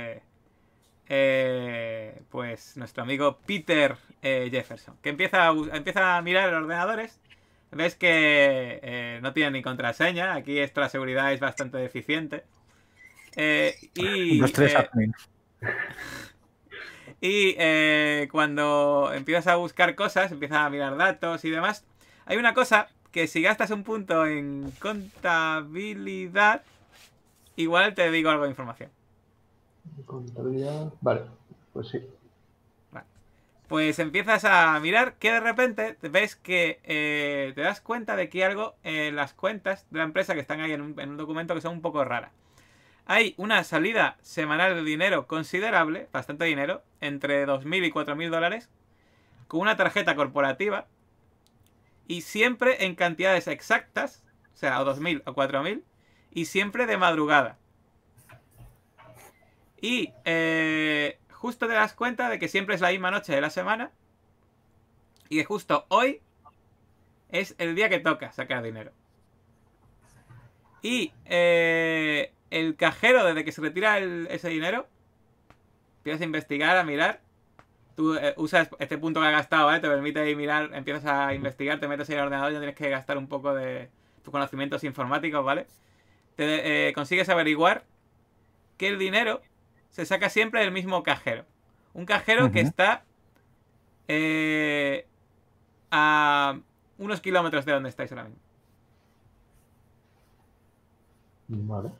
pues nuestro amigo Peter Jefferson, que empieza a mirar los ordenadores. Ves que no tiene ni contraseña. Aquí la seguridad es bastante deficiente. Los tres admin. Y cuando empiezas a buscar cosas, empiezas a mirar datos y demás, hay una cosa que si gastas un punto en contabilidad, igual te digo algo de información. Contabilidad. Vale, pues sí. Vale. Pues empiezas a mirar que de repente ves que te das cuenta de que hay algo en las cuentas de la empresa que están ahí en un documento que son un poco raras. Hay una salida semanal de dinero considerable, bastante dinero, entre 2.000 y 4.000 dólares, con una tarjeta corporativa y siempre en cantidades exactas, o sea, o 2.000 o 4.000, y siempre de madrugada. Y justo te das cuenta de que siempre es la misma noche de la semana y que justo hoy es el día que toca sacar dinero. Y el cajero, desde que se retira ese dinero, empiezas a investigar, a mirar. Tú usas este punto que has gastado, ¿vale? Te permite ir mirar, empiezas a investigar, te metes en el ordenador y ya tienes que gastar un poco de tus conocimientos informáticos, ¿vale? Consigues averiguar que el dinero se saca siempre del mismo cajero. Un cajero que está a unos kilómetros de donde estáis ahora mismo. Vale.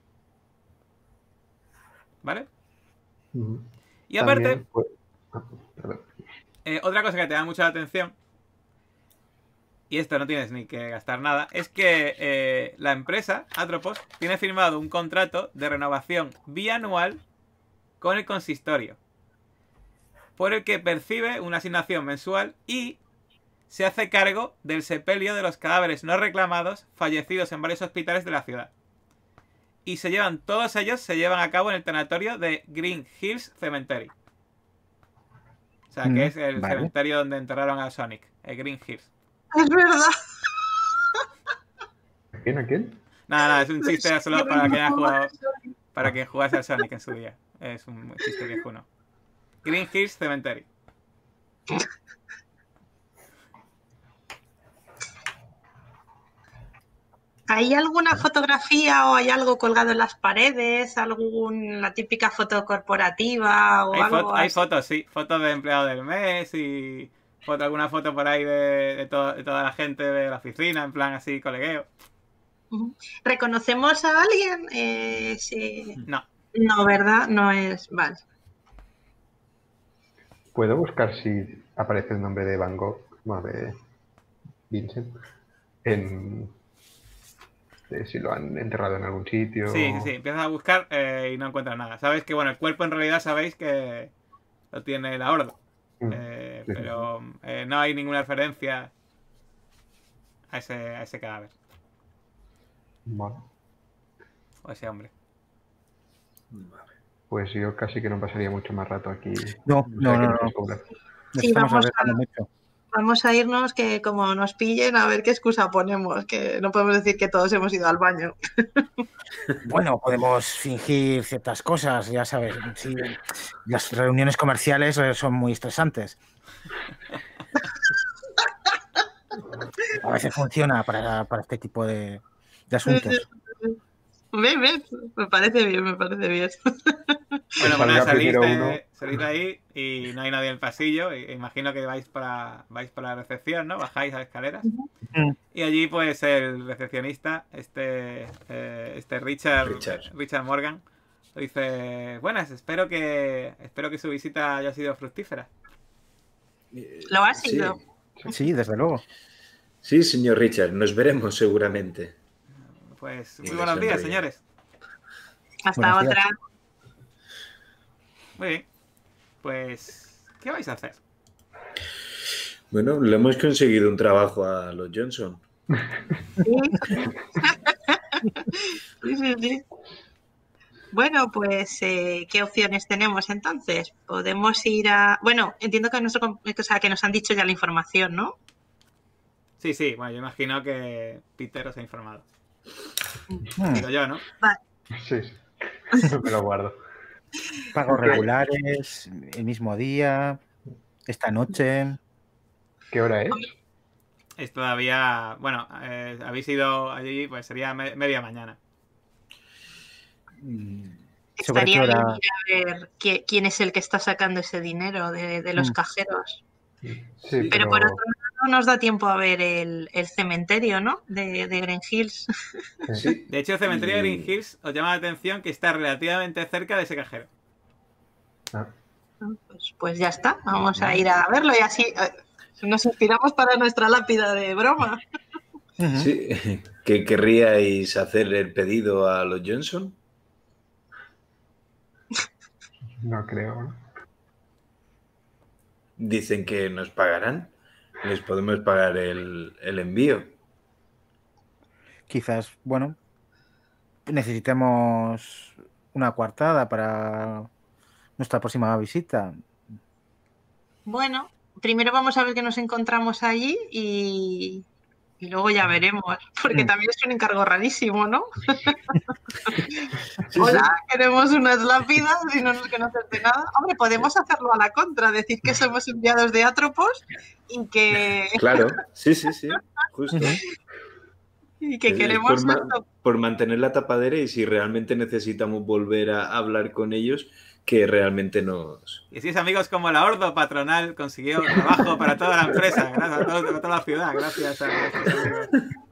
¿Vale? Ujú. Y aparte, También, pues, perdón. otra cosa que te da mucha atención, y esto no tienes ni que gastar nada, es que la empresa, Atropos, tiene firmado un contrato de renovación bianual con el consistorio, por el que percibe una asignación mensual y se hace cargo del sepelio de los cadáveres no reclamados fallecidos en varios hospitales de la ciudad. Y todos ellos se llevan a cabo en el tanatorio de Green Hills Cemetery. O sea, que es el cementerio donde enterraron a Sonic, el Green Hills. Es verdad. ¿A quién? Nada, es un chiste solo para quien haya jugado, para quien jugase al Sonic en su día. Es un chiste viejuno. Green Hills Cemetery. ¿Hay alguna fotografía o hay algo colgado en las paredes? ¿La típica foto corporativa o algo Hay así? fotos, sí. Fotos de empleado del mes y alguna foto por ahí de toda la gente de la oficina, en plan así, colegueo. ¿Reconocemos a alguien? Sí. No. No, ¿verdad? No es... Vale. ¿Puedo buscar si aparece el nombre de Van Gogh, bueno, de Vincent, si lo han enterrado en algún sitio? Sí. Empiezas a buscar y no encuentras nada. Sabes que, bueno, el cuerpo en realidad sabéis que lo tiene la horda. Pero no hay ninguna referencia a ese cadáver. Vale. O a ese hombre. Vale. Pues yo casi que no pasaría mucho más rato aquí. No. Sí, Estamos arriesgando mucho. vamos a irnos, que como nos pillen, a ver qué excusa ponemos, que no podemos decir que todos hemos ido al baño. Bueno, podemos fingir ciertas cosas, ya sabes. Sí, las reuniones comerciales son muy estresantes. A veces funciona para este tipo de asuntos. ¿Ves? Me parece bien, me parece bien. Bueno, Salga primero salís de ahí y no hay nadie en el pasillo. Imagino que vais para la recepción, ¿no? Bajáis a las escaleras. Y allí, pues, el recepcionista, Richard Morgan, dice: buenas, espero que su visita haya sido fructífera. Lo ha sido. Sí, desde luego. Sí, señor Richard, nos veremos seguramente. Pues muy buenos días, señores. Hasta otra. Muy bien. Pues, ¿qué vais a hacer? Bueno, le hemos conseguido un trabajo a los Johnson. Sí. Bueno, pues, ¿qué opciones tenemos entonces? Podemos ir a... Bueno, entiendo que que nos han dicho ya la información, ¿no? Sí. Bueno, yo imagino que Peter os ha informado. Digo yo, ¿no? Vale. Sí. Me lo guardo. Pagos regulares, el mismo día, esta noche. ¿Qué hora es? Es todavía... Bueno, habéis ido allí, pues sería media mañana. Estaría bien ir a ver quién es el que está sacando ese dinero de los cajeros. Sí, Pero por otro lado nos da tiempo a ver el cementerio, ¿no? De Green Hills. Sí. De hecho, el cementerio de Green Hills os llama la atención que está relativamente cerca de ese cajero. Pues ya está, vamos a ir a verlo y así nos inspiramos para nuestra lápida de broma. Sí. ¿Que querríais hacer el pedido a los Johnson? No creo. Dicen que nos pagarán. Les podemos pagar el envío. Quizás, bueno, necesitemos una coartada para nuestra próxima visita. Bueno, primero vamos a ver qué nos encontramos allí y luego ya veremos, porque también es un encargo rarísimo, ¿no? Sí, Hola, sí. queremos unas lápidas y no nos conoces de nada. Hombre, podemos hacerlo a la contra, decir que somos enviados de Atropos y que Claro, sí, sí, sí, justo. Es queremos nuestro... por mantener la tapadera y si realmente necesitamos volver a hablar con ellos, que realmente nos... Y así es, amigos, como la Ordo Patronal consiguió trabajo para toda la empresa, gracias a toda la ciudad, gracias a nuestros amigos.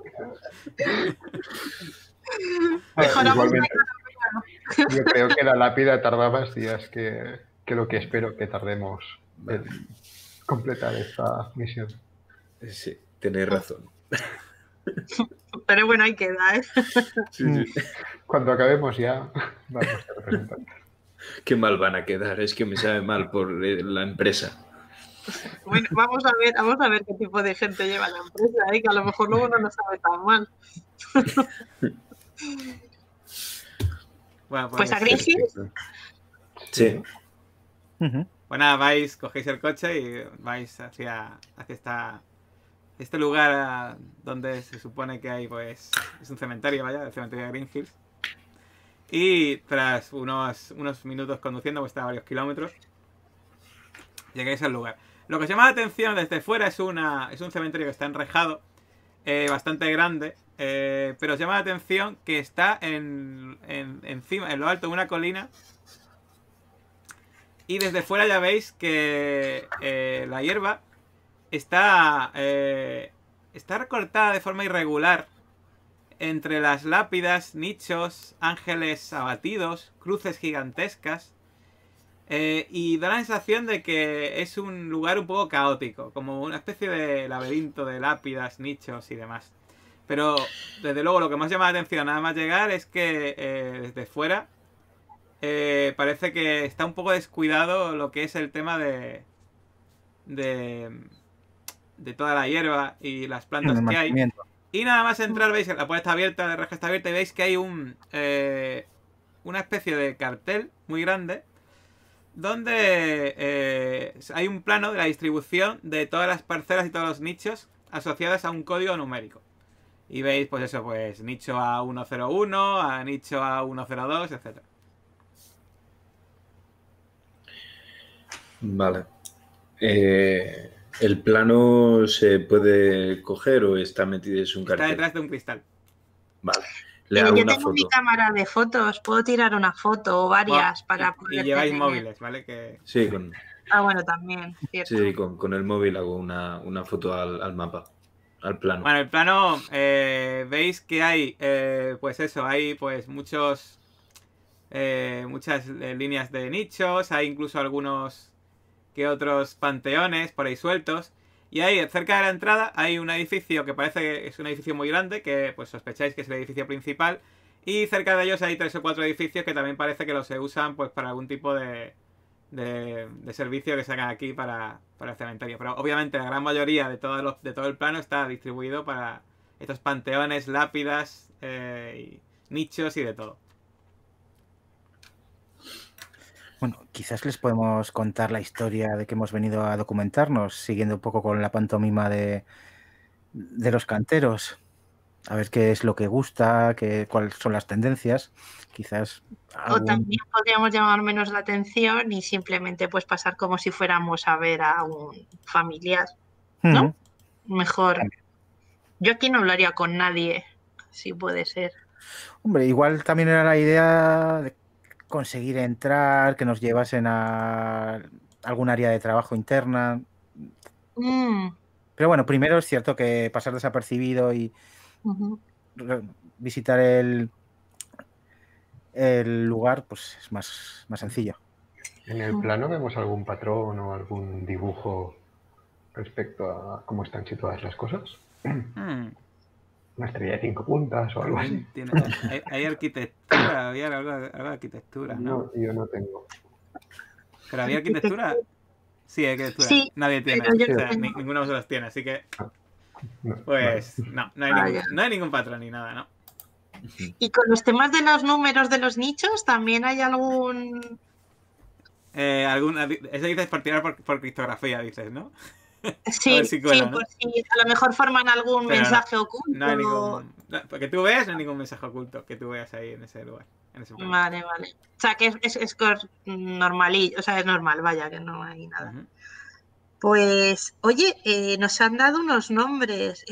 Mejoramos la Igualmente, yo creo que la lápida tarda más días que lo que espero que tardemos en completar esta misión. Sí, tenéis razón. Pero bueno, ahí queda, ¿eh? Sí, sí. Cuando acabemos ya vamos a representar. Qué mal van a quedar, es que me sabe mal por la empresa. Bueno, vamos a ver qué tipo de gente lleva la empresa, ¿eh? Que a lo mejor luego no nos sabe tan mal. Bueno, Pues a Green Hills. Sí. Pues nada, vais, cogéis el coche y vais hacia este lugar donde se supone que hay, pues, es un cementerio, vaya, el cementerio de Green Hills. Y tras unos minutos conduciendo, pues está a varios kilómetros, llegáis al lugar. Lo que os llama la atención desde fuera es un cementerio que está enrejado, bastante grande, pero os llama la atención que está encima, en lo alto de una colina. Y desde fuera ya veis que la hierba está recortada de forma irregular entre las lápidas, nichos, ángeles abatidos, cruces gigantescas. Y da la sensación de que es un lugar un poco caótico, como una especie de laberinto de lápidas, nichos y demás. Pero desde luego lo que más llama la atención nada más llegar es que desde fuera parece que está un poco descuidado lo que es el tema de toda la hierba y las plantas que hay. Y nada más entrar veis que la puerta está abierta, la reja está abierta y veis que hay una especie de cartel muy grande donde hay un plano de la distribución de todas las parcelas y todos los nichos asociadas a un código numérico. Y veis, pues eso, pues nicho A101, a nicho A102, etc. Vale. ¿El plano se puede coger o está metido en un cartel? Está detrás de un cristal. Vale. Le hago Yo una tengo foto. mi cámara de fotos, puedo tirar una foto o varias para poder Y lleváis tener... móviles, ¿vale? Sí, bueno, también, cierto. sí, con el móvil hago una foto al mapa, al plano. Bueno, el plano, veis que hay, pues eso, hay pues muchas líneas de nichos, hay incluso algunos que otros panteones por ahí sueltos. Y ahí, cerca de la entrada, hay un edificio que parece que es un edificio muy grande, que pues sospecháis que es el edificio principal. Y cerca de ellos hay 3 o 4 edificios que también parece que los se usan pues para algún tipo de servicio que se hagan aquí para el cementerio. Pero obviamente la gran mayoría de todo el plano está distribuido para estos panteones, lápidas, y nichos y de todo. Bueno, quizás les podemos contar la historia de que hemos venido a documentarnos, siguiendo un poco con la pantomima de los canteros. A ver qué es lo que gusta, cuáles son las tendencias. Quizás O también podríamos llamar menos la atención y simplemente pues pasar como si fuéramos a ver a un familiar, ¿no? Mejor. Yo aquí no hablaría con nadie, si puede ser. Hombre, igual también era la idea de conseguir entrar, que nos llevasen a algún área de trabajo interna. Pero bueno, primero es cierto que pasar desapercibido y visitar el lugar pues es más sencillo. ¿En el plano vemos algún patrón o algún dibujo respecto a cómo están situadas las cosas? Una estrella de 5 puntas o algo así. Hay arquitectura, había algo de arquitectura, ¿no? No, yo no tengo. ¿Pero había arquitectura? Sí, hay arquitectura. Sí, Nadie tiene. pero yo O sea, tengo. ninguno de vosotros tiene, así que... No, Pues vale. no hay ningún patrón ni nada, ¿no? Y con los temas de los números de los nichos, ¿también hay algún...? Eso dices por tirar por criptografía, dices, ¿no? Sí, ver si cuela, ¿no? por si a lo mejor forman algún Pero mensaje no oculto. hay ningún... porque tú veas, no hay ningún mensaje oculto que tú veas ahí en ese lugar. En ese planeta. Vale, vale. O sea, que es normalillo, o sea, es normal, vaya, que no hay nada. Ujú. Pues, oye, nos han dado unos nombres.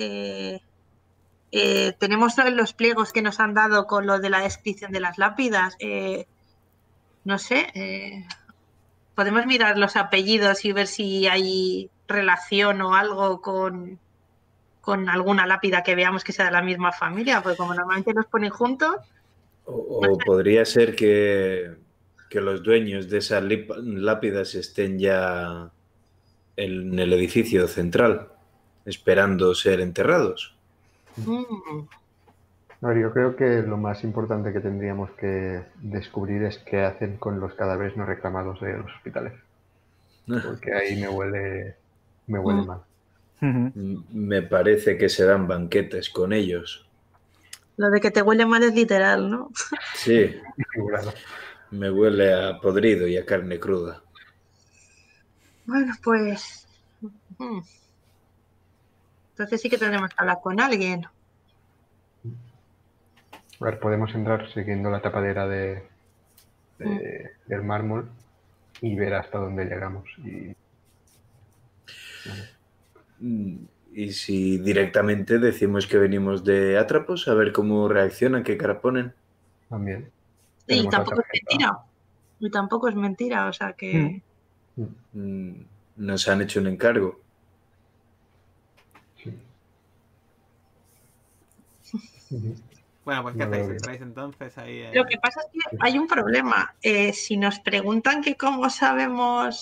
Tenemos los pliegos que nos han dado con lo de la descripción de las lápidas. No sé, podemos mirar los apellidos y ver si hay relación o algo con alguna lápida que veamos que sea de la misma familia, porque como normalmente los ponen juntos. O podría ser que los dueños de esas lápidas estén ya en el edificio central, esperando ser enterrados. Mm, A ver, yo creo que lo más importante que tendríamos que descubrir es qué hacen con los cadáveres no reclamados de los hospitales. Porque ahí me huele mal. Me parece que se dan banquetes con ellos. lo de que te huele mal es literal, ¿no? Sí, Figurado. me huele a podrido y a carne cruda. Bueno, pues... Entonces sí que tendremos que hablar con alguien. A ver, podemos entrar siguiendo la tapadera del mármol y ver hasta dónde llegamos. Y si directamente decimos que venimos de Atrapos, a ver cómo reaccionan, qué cara ponen. También. Y Tenemos la tampoco es tarjeta. mentira. Y tampoco es mentira, o sea que... Nos han hecho un encargo. Sí. Bueno, pues ¿qué No lo hacéis? veo. ¿Entráis entonces ahí? Lo que pasa es que hay un problema. Si nos preguntan que cómo sabemos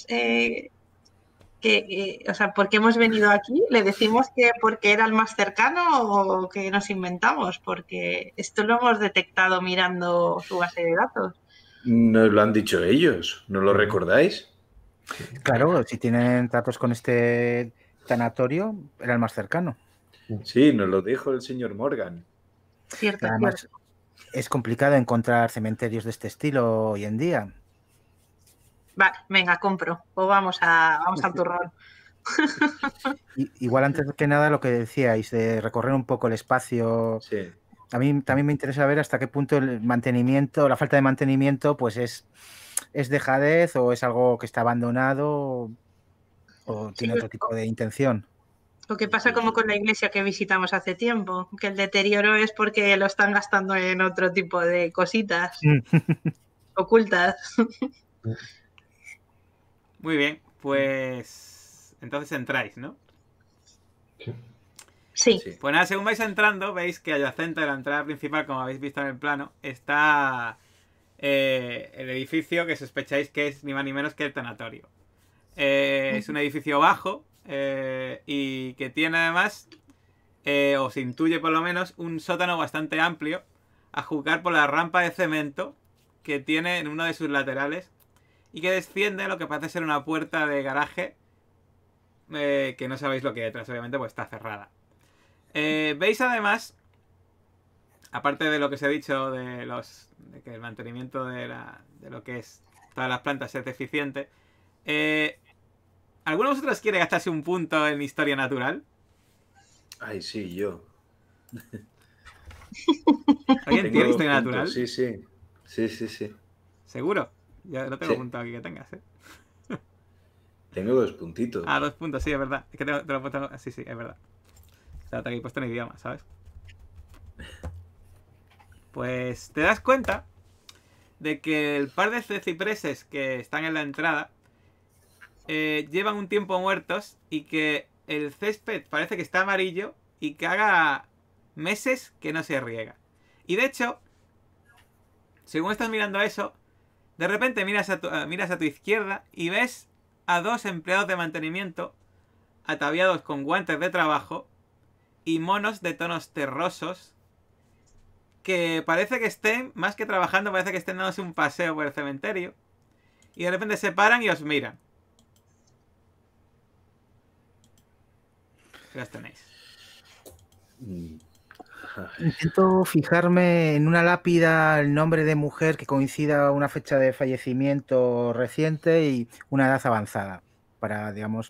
o sea, por qué hemos venido aquí, le decimos que porque era el más cercano o que nos inventamos, porque esto lo hemos detectado mirando su base de datos. Nos lo han dicho ellos, ¿no lo recordáis? Claro, si tienen tratos con este tanatorio, era el más cercano. Sí, nos lo dijo el señor Morgan. Cierto, Además, cierto. es complicado encontrar cementerios de este estilo hoy en día. Vale, venga, compro. Pues vamos al turrón. Igual antes que nada lo que decíais de recorrer un poco el espacio. Sí. A mí también me interesa ver hasta qué punto el mantenimiento, la falta de mantenimiento, pues es dejadez o es algo que está abandonado o tiene Sí, otro tipo de intención. lo que pasa como con la iglesia que visitamos hace tiempo, que el deterioro es porque lo están gastando en otro tipo de cositas ocultas. Muy bien, pues entonces entráis, ¿no? Sí. Sí. Pues nada, según vais entrando, veis que adyacente a la entrada principal, como habéis visto en el plano, está el edificio que sospecháis que es ni más ni menos que el tanatorio. Es un edificio bajo y que tiene además, o se intuye por lo menos, un sótano bastante amplio, a juzgar por la rampa de cemento que tiene en uno de sus laterales y que desciende a lo que parece ser una puerta de garaje que no sabéis lo que hay detrás, obviamente, pues está cerrada. Veis además, aparte de lo que os he dicho de que el mantenimiento de lo que es todas las plantas es deficiente, ¿alguno de vosotros quiere gastarse un punto en historia natural? Ay, sí, yo. ¿Alguien Tengo tiene 2 historia puntos, natural? sí, sí. Sí. ¿Seguro? Ya lo tengo Sí. apuntado aquí que tengas, Tengo 2 puntitos. Ah, 2 puntos, sí, es verdad. Es que te lo he puesto... Sí, es verdad. O sea, te lo he puesto en idioma, ¿sabes? Pues te das cuenta de que el par de cipreses que están en la entrada llevan un tiempo muertos y que el césped parece que está amarillo y que haga meses que no se riega. Y de hecho, según estás mirando eso, de repente miras a tu izquierda y ves a 2 empleados de mantenimiento ataviados con guantes de trabajo y monos de tonos terrosos que parece que estén, más que trabajando, parece que estén dándose un paseo por el cementerio y de repente se paran y os miran. ¿Qué los tenéis? Intento fijarme en una lápida el nombre de mujer que coincida una fecha de fallecimiento reciente y una edad avanzada. Para, digamos,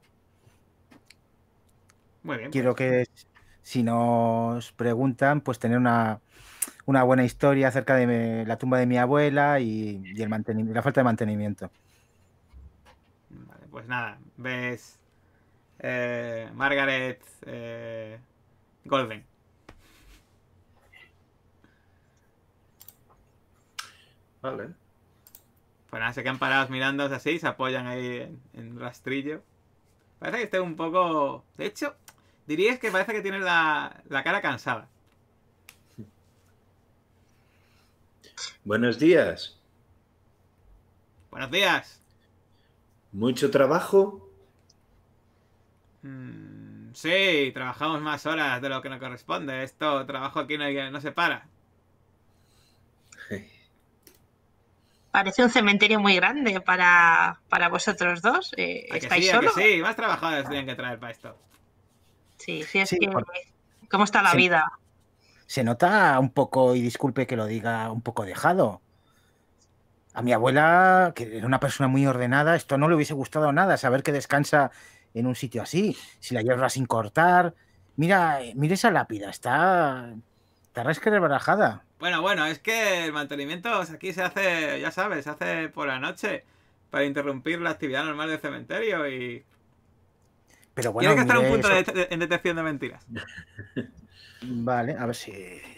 Muy bien, quiero pues. que si nos preguntan, pues tener una buena historia acerca de la tumba de mi abuela y el la falta de mantenimiento. Vale, pues nada, ves Margaret Golden. Vale. Pues nada, se quedan parados mirándose así, se apoyan ahí en rastrillo. Parece que esté un poco... De hecho, dirías que parece que tiene la cara cansada. Buenos días. Buenos días. ¿Mucho trabajo? Sí, trabajamos más horas de lo que nos corresponde. Esto, trabajo aquí no se para. Parece un cementerio muy grande para vosotros dos. ¿A que ¿Estáis sí, a que solos? sí? Más trabajadores tienen que traer para esto. Sí, sí, es Sí, que... ¿Cómo está la vida? se nota un poco, y disculpe que lo diga, un poco dejado. A mi abuela, que era una persona muy ordenada, esto no le hubiese gustado nada, saber que descansa en un sitio así, si la hierba sin cortar. Mira, mira esa lápida, está resquebrajada. Bueno, es que el mantenimiento aquí se hace, ya sabes, se hace por la noche para interrumpir la actividad normal del cementerio y... Pero ¿Quieres bueno, gastar un mire punto eso. en detección de mentiras? Vale, a ver si...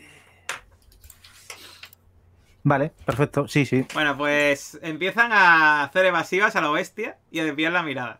Vale, perfecto, sí, sí. Bueno, pues empiezan a hacer evasivas a lo bestia y a desviar la mirada.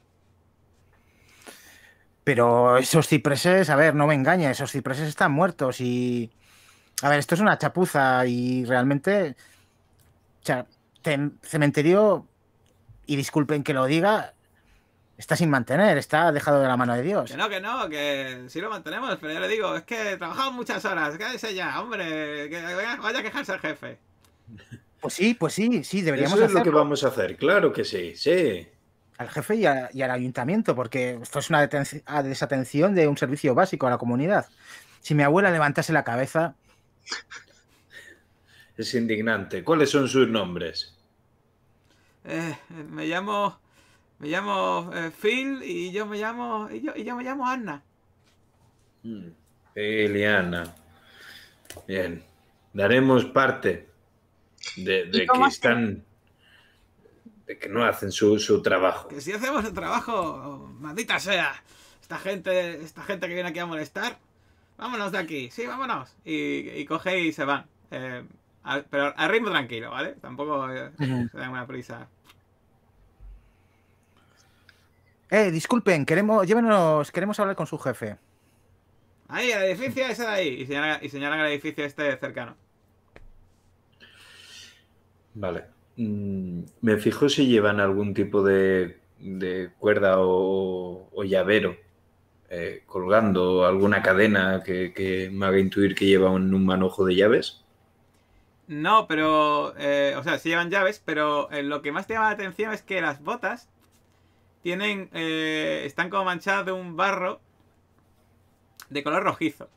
Pero esos cipreses, a ver, no me engañes, esos cipreses están muertos y... A ver, esto es una chapuza y realmente... O sea, cementerio, y disculpen que lo diga, está sin mantener, está dejado de la mano de Dios. Que no, que sí lo mantenemos, pero ya le digo, es que trabajamos muchas horas, cállese ya, hombre, que vaya a quejarse al jefe. Pues sí, deberíamos Eso es lo que hacerlo. vamos a hacer, claro que sí, sí. Al jefe y al ayuntamiento, porque esto es una desatención de un servicio básico a la comunidad. Si mi abuela levantase la cabeza, Es indignante. ¿Cuáles son sus nombres? Me llamo Phil y yo me llamo yo me llamo Anna. Eliana. Bien. Daremos parte ¿Y de que cómo se... están... de que no hacen su trabajo. Que si hacemos el trabajo, maldita sea, esta gente que viene aquí a molestar, vámonos de aquí, sí, vámonos. Y coge y se van. Pero a ritmo tranquilo, ¿vale? Tampoco se dan una prisa. disculpen, queremos hablar con su jefe. Ahí, el edificio ese de ahí. Y señalan el edificio este cercano. Vale. Me fijo si llevan algún tipo de cuerda o llavero colgando, alguna cadena que me haga intuir que llevan un manojo de llaves. No, pero... o sea, sí llevan llaves, pero lo que más te llama la atención es que las botas tienen... están como manchadas de un barro de color rojizo.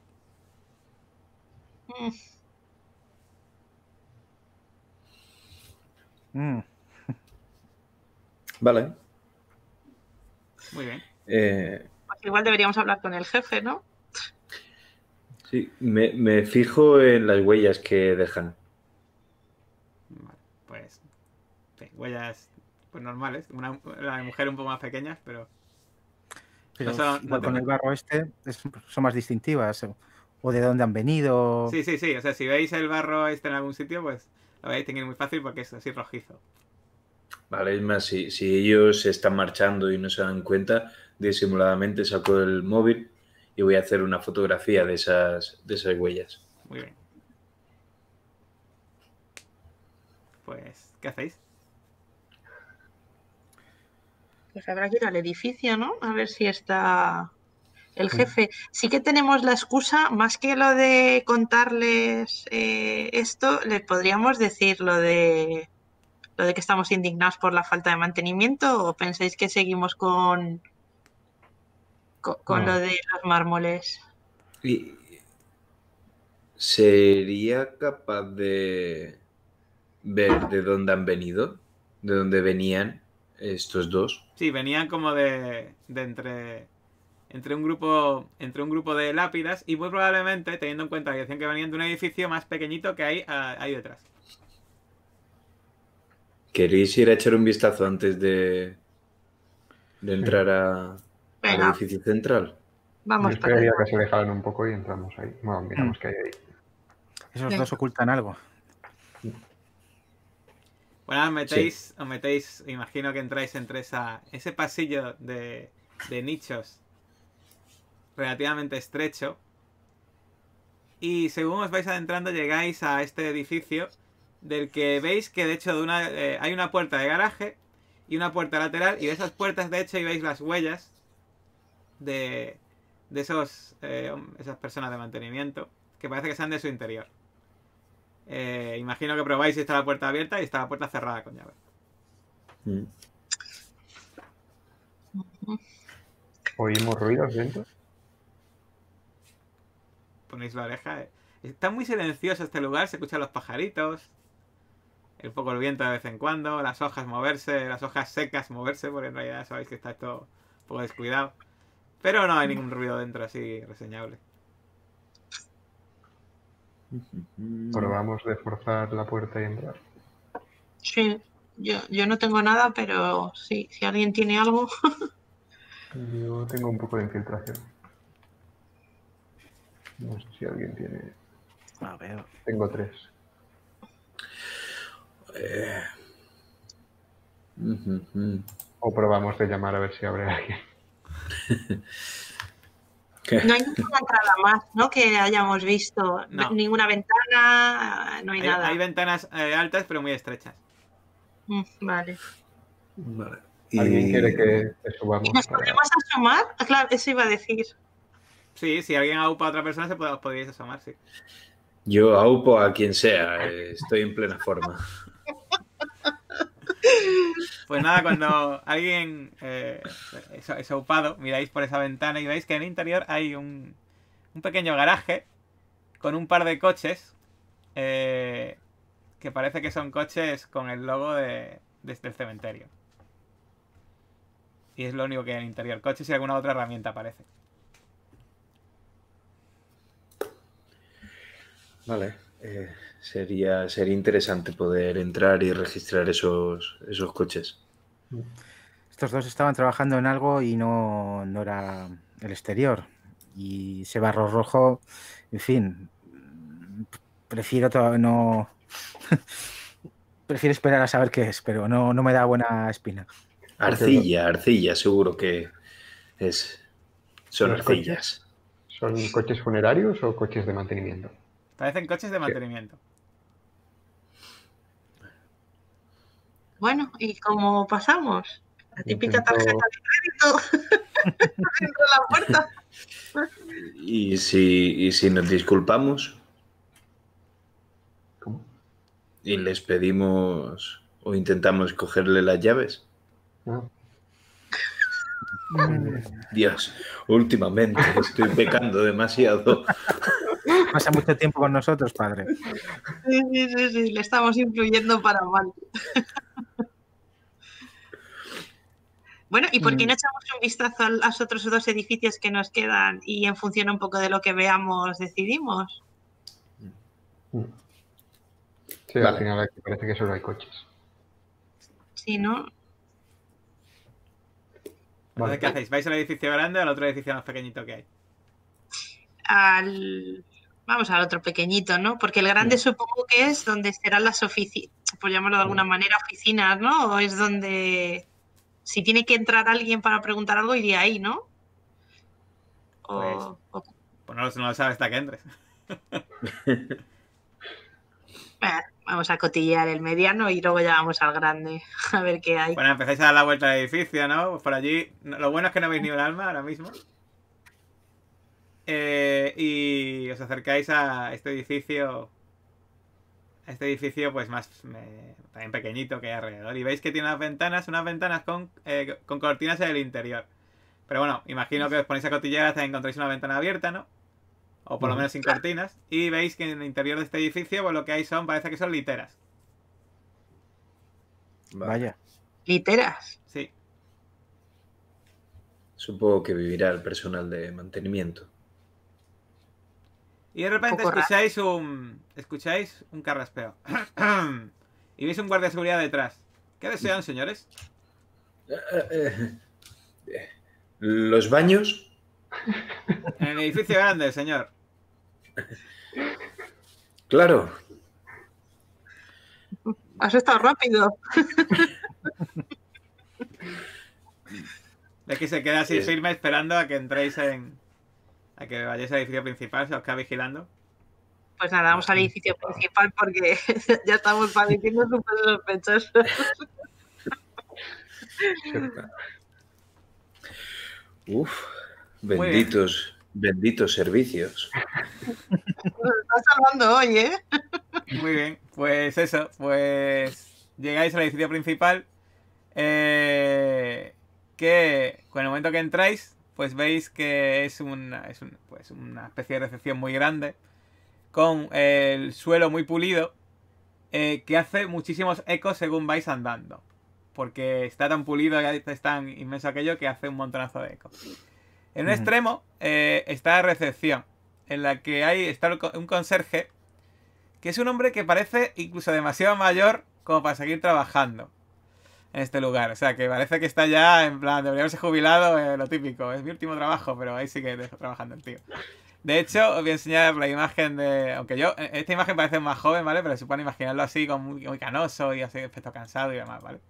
Vale. Muy bien. Pues igual deberíamos hablar con el jefe, ¿no? Sí, me fijo en las huellas que dejan. Vale, pues... sí, huellas pues normales. La de mujer un poco más pequeñas, pero... Pero Eso igual no con te... el barro son más distintivas. O de dónde han venido. Sí. O sea, si veis el barro este en algún sitio, pues lo vais a tener muy fácil porque es así rojizo. Vale, es más, si ellos se están marchando y no se dan cuenta, disimuladamente saco el móvil y voy a hacer una fotografía de esas huellas. Muy bien. Pues, ¿qué hacéis? Pues habrá que ir al edificio, ¿no? A ver si está el jefe. Sí que tenemos la excusa, más que lo de contarles esto, les podríamos decir lo de que estamos indignados por la falta de mantenimiento, o pensáis que seguimos con No. lo de los mármoles. Y ¿Sería capaz de ver de dónde han venido? ¿De dónde venían estos dos? Sí, venían como de entre un grupo de lápidas y muy probablemente, teniendo en cuenta que decían que venían de un edificio más pequeñito que hay ahí detrás. ¿Queréis ir a echar un vistazo antes de entrar al Venga, edificio central? Yo vamos para esperaría allá. que se alejaran un poco y entramos ahí. Bueno, miramos qué hay ahí. Esos Venga. dos ocultan algo. Bueno, os metéis, imagino que entráis entre ese pasillo de nichos relativamente estrecho. Y según os vais adentrando llegáis a este edificio del que veis que de hecho hay una puerta de garaje y una puerta lateral y de esas puertas de hecho y veis las huellas de esas personas de mantenimiento que parece que sean de su interior. Imagino que probáis si está la puerta abierta y está la puerta cerrada con llave. Mm. ¿Oímos ruidos dentro? Ponéis la oreja. Está muy silencioso este lugar, se escuchan los pajaritos, un poco el viento de vez en cuando, las hojas moverse, las hojas secas moverse, porque en realidad sabéis que está esto un poco descuidado. Pero no hay ningún ruido dentro así reseñable. Probamos de forzar la puerta y entrar. Sí, yo no tengo nada, pero sí, si alguien tiene algo. Yo tengo un poco de infiltración. No sé si alguien tiene... A ver. Tengo 3. O probamos de llamar a ver si abre alguien. No hay ninguna entrada más, ¿no? Que hayamos visto. No. Ninguna ventana, no hay nada. Hay ventanas altas pero muy estrechas. Vale. Vale. ¿Alguien quiere que subamos? ¿Y nos podemos asomar? Ah, claro, eso iba a decir. Sí, si alguien aupa a otra persona os podríais asomar, sí. Yo aupo a quien sea, estoy en plena forma. Pues nada, cuando alguien es aupado, miráis por esa ventana y veis que en el interior hay un pequeño garaje con un par de coches que parece que son coches con el logo del cementerio. Y es lo único que hay en el interior. Coches y alguna otra herramienta parece. Vale. Sería interesante poder entrar y registrar esos coches. Estos dos estaban trabajando en algo y no era el exterior. Y ese barro rojo, en fin, prefiero no... prefiero esperar a saber qué es, pero no me da buena espina. Arcilla, seguro que son ¿Los arcillas. ¿Son coches funerarios o coches de mantenimiento? Parecen coches de mantenimiento. Bueno, ¿y cómo pasamos? La típica tarjeta de crédito dentro de la puerta. ¿Y si nos disculpamos? ¿Cómo? ¿Y les pedimos o intentamos cogerle las llaves? No. Dios, últimamente estoy pecando demasiado. Pasa mucho tiempo con nosotros, padre. Sí, le estamos influyendo para mal. Bueno, ¿y por qué no echamos un vistazo a los otros dos edificios que nos quedan y en función un poco de lo que veamos decidimos? Sí, Vale. al final aquí parece que solo hay coches. Sí, ¿no? Entonces, Vale. ¿qué hacéis? ¿Vais al edificio grande o al otro edificio más pequeñito que hay? Vamos al otro pequeñito, ¿no? Porque el grande supongo que es donde serán las oficinas, por llamarlo de alguna manera, oficinas, ¿no? O es donde, si tiene que entrar alguien para preguntar algo, iría ahí, ¿no? Pues no lo sabes hasta que entres. Vamos a cotillear el mediano y luego ya vamos al grande a ver qué hay. Bueno, empezáis a dar la vuelta al edificio, ¿no? Pues por allí, lo bueno es que no veis ni un alma ahora mismo. Y os acercáis a este edificio. Pues más también pequeñito que hay alrededor. Y veis que tiene unas ventanas con cortinas en el interior. Pero bueno, imagino que os ponéis a cotillear hasta que encontréis una ventana abierta, ¿no? o por lo menos sin cortinas, y veis que en el interior de este edificio pues lo que hay parece que son literas. Vaya. Literas. Sí. Supongo que vivirá el personal de mantenimiento. Y de repente Un poco escucháis un carraspeo. Y veis un guardia de seguridad detrás. ¿Qué desean, señores? ¿Los baños? En el edificio grande, señor. Claro. Has estado rápido. De que se queda así Es- firme esperando a que entréis a que vayáis al edificio principal, se os queda vigilando. Pues nada, vamos al edificio principal porque ya estamos pareciendo súper sospechosos. Uf, Muy benditos servicios. Nos está salvando hoy, ¿eh? Muy bien, pues eso, pues llegáis al edificio principal, que con el momento que entráis, pues veis que es pues una especie de recepción muy grande, con el suelo muy pulido, que hace muchísimos ecos según vais andando, porque está tan pulido y es tan inmenso aquello que hace un montonazo de ecos. En un extremo está la recepción, en la que está un conserje, que es un hombre que parece incluso demasiado mayor como para seguir trabajando en este lugar. O sea, que parece que está ya en plan, debería haberse jubilado, lo típico. Es mi último trabajo, pero ahí sigue trabajando el tío. De hecho, os voy a enseñar la imagen de... Aunque esta imagen parece más joven, ¿vale? Pero se pueden imaginarlo así, como muy canoso y así, efecto cansado y demás, ¿vale?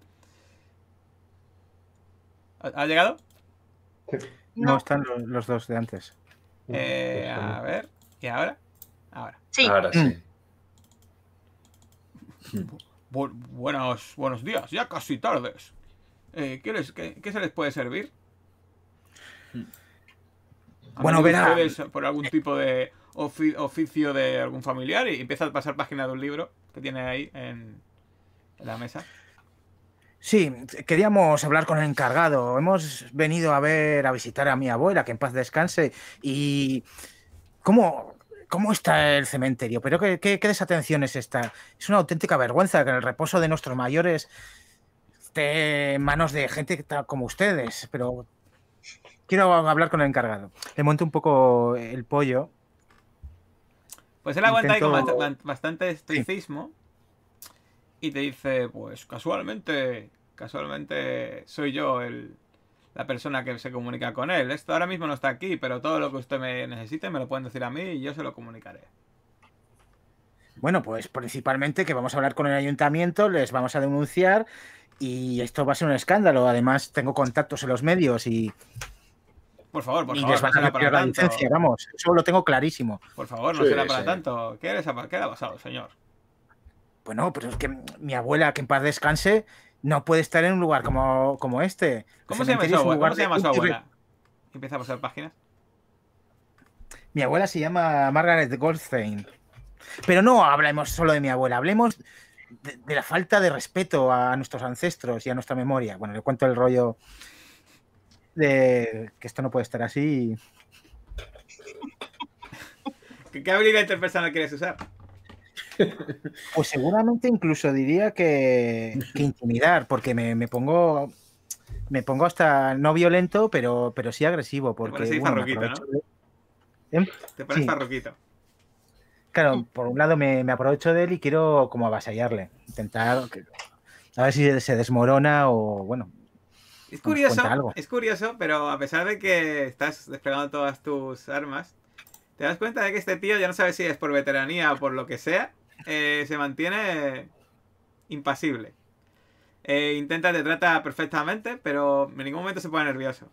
¿Ha llegado? No están los dos de antes. A ver. ¿Y ahora? Ahora. Sí. Ahora sí. Buenos días, ya casi tardes. ¿Qué se les puede servir? Bueno, verá. ¿Ustedes por algún tipo de oficio de algún familiar? Y empieza a pasar página de un libro que tiene ahí en la mesa. Sí, queríamos hablar con el encargado. Hemos venido a visitar a mi abuela, que en paz descanse. Y... ¿Cómo está el cementerio? ¿Pero qué desatención es esta? Es una auténtica vergüenza que el reposo de nuestros mayores esté en manos de gente como ustedes. Pero quiero hablar con el encargado. Le monto un poco el pollo. Pues él aguanta ahí con bastante estoicismo. Y te dice, pues casualmente soy yo la persona que se comunica con él. Esto ahora mismo no está aquí, pero todo lo que usted me necesite me lo pueden decir a mí y yo se lo comunicaré. Bueno, pues principalmente que vamos a hablar con el ayuntamiento, les vamos a denunciar y esto va a ser un escándalo. Además, tengo contactos en los medios y... Por favor, les van a retirar la licencia, vamos, eso lo tengo clarísimo. Por favor, no será para tanto. ¿Qué ha pasado, señor? Bueno, pero es que mi abuela, que en paz descanse, no puede estar en un lugar como este. ¿Cómo se llama su abuela? Empieza a pasar páginas. Mi abuela se llama Margaret Goldstein. Pero no hablemos solo de mi abuela, hablemos de la falta de respeto a nuestros ancestros y a nuestra memoria. Bueno, le cuento el rollo de que esto no puede estar así. ¿Qué habilidad interpersonal quieres usar? Pues seguramente incluso diría que intimidar, porque me pongo hasta no violento, pero sí agresivo. Porque, te pones farroquito, ¿no? Te pones farroquito. Claro, por un lado me aprovecho de él y quiero como avasallarle. Intentar a ver si se desmorona o bueno. Es curioso, pero a pesar de que estás desplegando todas tus armas, te das cuenta de que este tío, ya no sabes si es por veteranía o por lo que sea, se mantiene impasible. Te trata perfectamente, pero en ningún momento se pone nervioso.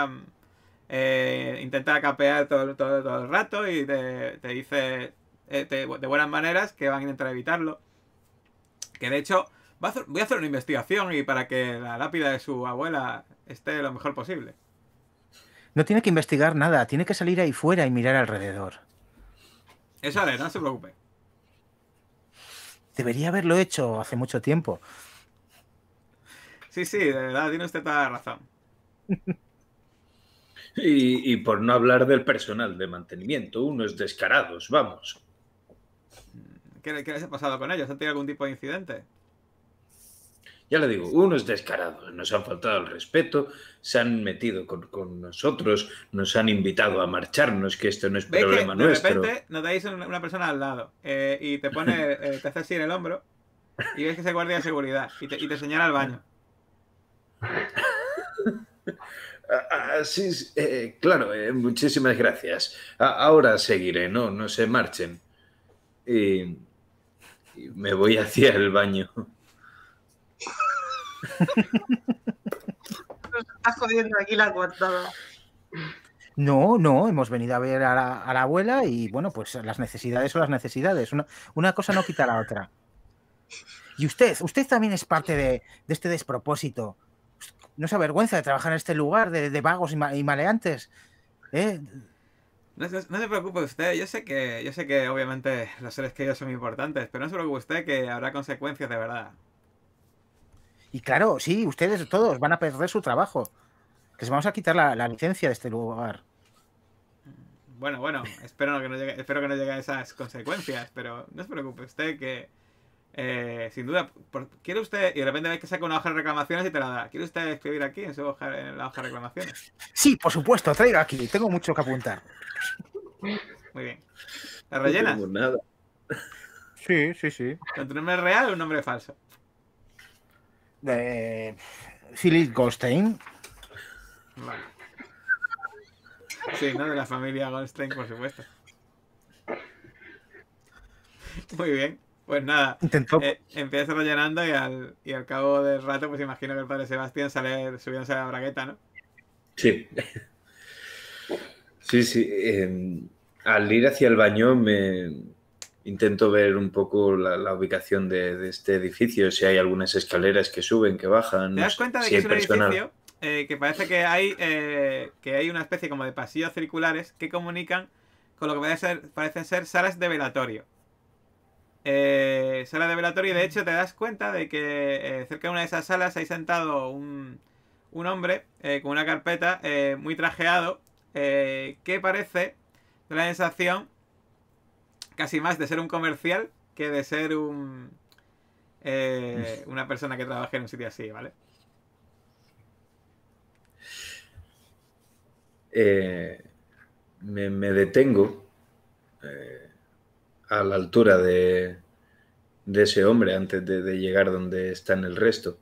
Intenta capear todo el rato y te dice de buenas maneras que van a intentar evitarlo. Que de hecho, voy a hacer una investigación y para que la lápida de su abuela esté lo mejor posible. No tiene que investigar nada, tiene que salir ahí fuera y mirar alrededor. Eso haré, no se preocupe. Debería haberlo hecho hace mucho tiempo. Sí, de verdad, tiene usted toda la razón. Y por no hablar del personal de mantenimiento, unos descarados, vamos. ¿Qué les ha pasado con ellos? ¿Han tenido algún tipo de incidente? Ya le digo, unos descarados, nos han faltado el respeto, se han metido con nosotros, nos han invitado a marcharnos, que esto no es ¿Ves problema que de nuestro. repente notáis una persona al lado y te pone, te hace así en el hombro y ves que es el guardia de seguridad y te señala al baño? Sí, claro, muchísimas gracias. Ahora seguiré, no se marchen. Y me voy hacia el baño. Nos está jodiendo aquí la coartada. No, hemos venido a ver a la abuela y bueno, pues las necesidades son las necesidades. Una cosa no quita la otra. Y usted también es parte de este despropósito. ¿No se avergüenza de trabajar en este lugar de vagos y maleantes? ¿Eh? No se preocupe usted, yo sé que obviamente los seres queridos son importantes, pero no se preocupe usted que habrá consecuencias de verdad. Y claro, sí, ustedes todos van a perder su trabajo. Que se vamos a quitar la licencia de este lugar. Bueno, espero que no llegue a esas consecuencias, pero no se preocupe usted que sin duda, ¿quiere usted? Y de repente ves que saca una hoja de reclamaciones y te la da. ¿Quiere usted escribir aquí en la hoja de reclamaciones? Sí, por supuesto, traiga aquí, tengo mucho que apuntar. Muy bien. ¿La rellenas? No tengo nada. Sí. ¿Con tu nombre real o un nombre falso? Philip Goldstein. Vale. Sí, ¿no? De la familia Goldstein, por supuesto. Muy bien. Pues nada, Intentó. empiezas rellenando y al cabo del rato, pues imagino que el padre Sebastián sale subiéndose a la bragueta, ¿no? Sí. Sí. Al ir hacia el baño me intento ver un poco la ubicación de este edificio, si hay algunas escaleras que suben, que bajan. ¿Te das cuenta de si que hay es un personal. edificio que parece que hay una especie como de pasillos circulares que comunican con lo que parecen ser salas de velatorio? Sala de velatorio, y de hecho te das cuenta de que cerca de una de esas salas hay sentado un hombre con una carpeta muy trajeado que parece de la sensación casi más de ser un comercial que de ser una persona que trabaja en un sitio así, ¿vale? Me detengo a la altura de ese hombre antes de llegar donde están el resto.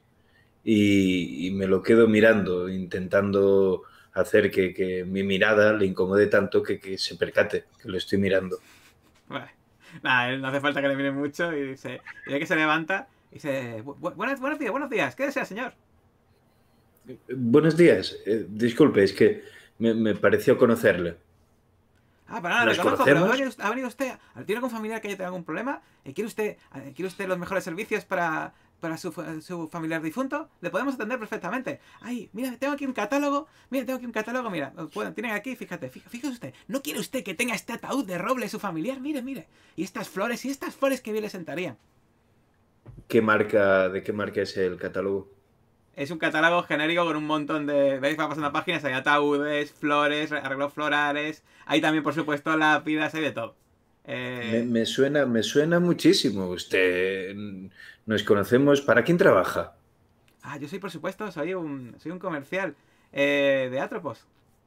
Y me lo quedo mirando, intentando hacer que mi mirada le incomode tanto que se percate que lo estoy mirando. Vale. Nada, no hace falta que le mire mucho y dice, y ve que se levanta y dice, buenos días, ¿qué desea, señor? Buenos días. Disculpe, es que me pareció conocerle. Ah, para nada, le ¿Nos conozco, pero conocemos? ha venido usted, ¿tiene algún familiar que haya tenido algún problema? ¿Quiere usted los mejores servicios para su familiar difunto? Le podemos atender perfectamente. Ay, mira, tengo aquí un catálogo, mira, tienen aquí, fíjese usted, ¿no quiere usted que tenga este ataúd de roble su familiar? Mire, y estas flores que bien le sentarían. ¿De qué marca es el catálogo? Es un catálogo genérico con un montón de... ¿Veis? Va pasando páginas, hay ataúdes, flores, arreglos florales, hay también, por supuesto, lápidas, hay de todo. Me suena muchísimo. Usted, nos conocemos. ¿Para quién trabaja? Yo soy, por supuesto, soy un comercial de Atropos.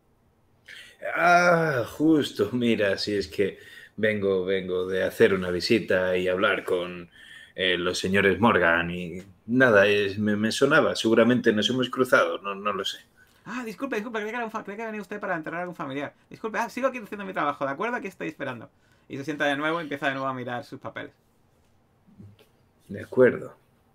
Justo. Mira, si es que vengo de hacer una visita y hablar con los señores Morgan y nada, me sonaba. Seguramente nos hemos cruzado, no lo sé. Disculpe, creía que venía usted para enterrar a algún familiar. Disculpe, sigo aquí haciendo mi trabajo, ¿de acuerdo? Aquí estoy esperando. Y se sienta de nuevo y empieza de nuevo a mirar sus papeles. De acuerdo.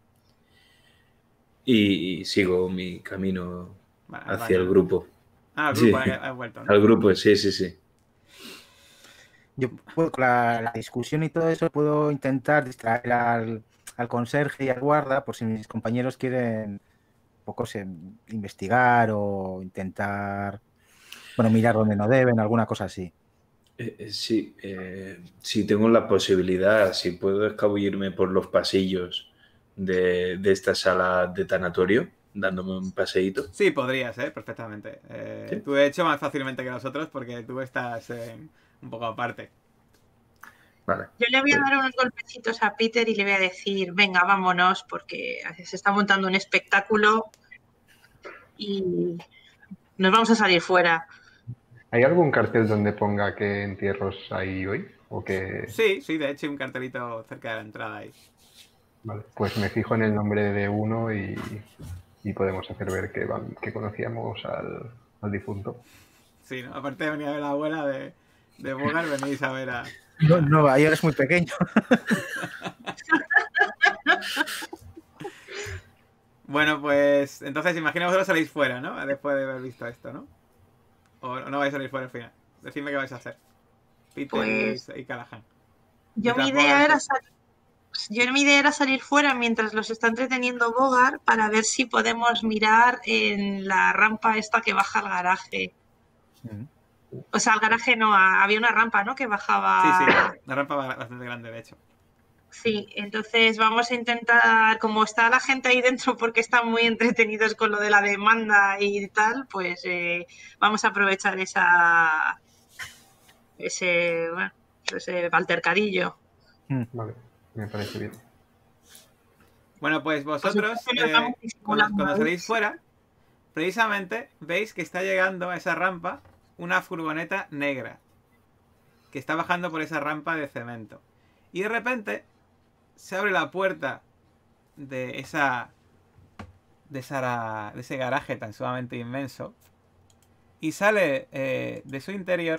Y sigo mi camino hacia el grupo. Al Sí, grupo ha vuelto, ¿no? al grupo, sí. Yo con la discusión y todo eso puedo intentar distraer al conserje y al guarda por si mis compañeros quieren un poco investigar o intentar, bueno, mirar donde no deben, alguna cosa así. Sí, si tengo la posibilidad, si puedo escabullirme por los pasillos de esta sala de tanatorio, dándome un paseíto. Sí, podrías, perfectamente. ¿Sí? Tú de hecho más fácilmente que nosotros porque tú estás un poco aparte. Vale. Yo le voy a Pues, dar unos golpecitos a Peter y le voy a decir, venga, vámonos, porque se está montando un espectáculo y nos vamos a salir fuera. ¿Hay algún cartel donde ponga qué entierros hay hoy? ¿O que... Sí, de hecho hay un cartelito cerca de la entrada ahí. Vale, pues me fijo en el nombre de uno y podemos hacer ver que conocíamos al difunto. Sí, ¿no? Aparte de venir a ver a la abuela de Bogart, venís a ver a... No, no, ahí eres muy pequeño. Bueno, pues entonces imagino que vosotros salís fuera, ¿no? Después de haber visto esto, ¿no? ¿O no vais a salir fuera al final? Decidme qué vais a hacer. Peter Pues y Callahan. yo mi Mientras idea Bogart era salir fuera mientras los está entreteniendo Bogart para ver si podemos mirar en la rampa esta que baja al garaje. O sea, al garaje no, había una rampa, ¿no? Que bajaba... Sí, una rampa bastante grande, de hecho. Sí, entonces vamos a intentar, como está la gente ahí dentro porque están muy entretenidos con lo de la demanda y tal, pues vamos a aprovechar ese altercadillo. Vale, me parece bien. Bueno, pues vosotros, cuando salís fuera, precisamente veis que está llegando a esa rampa una furgoneta negra que está bajando por esa rampa de cemento. Y de repente se abre la puerta de ese garaje tan sumamente inmenso y sale de su interior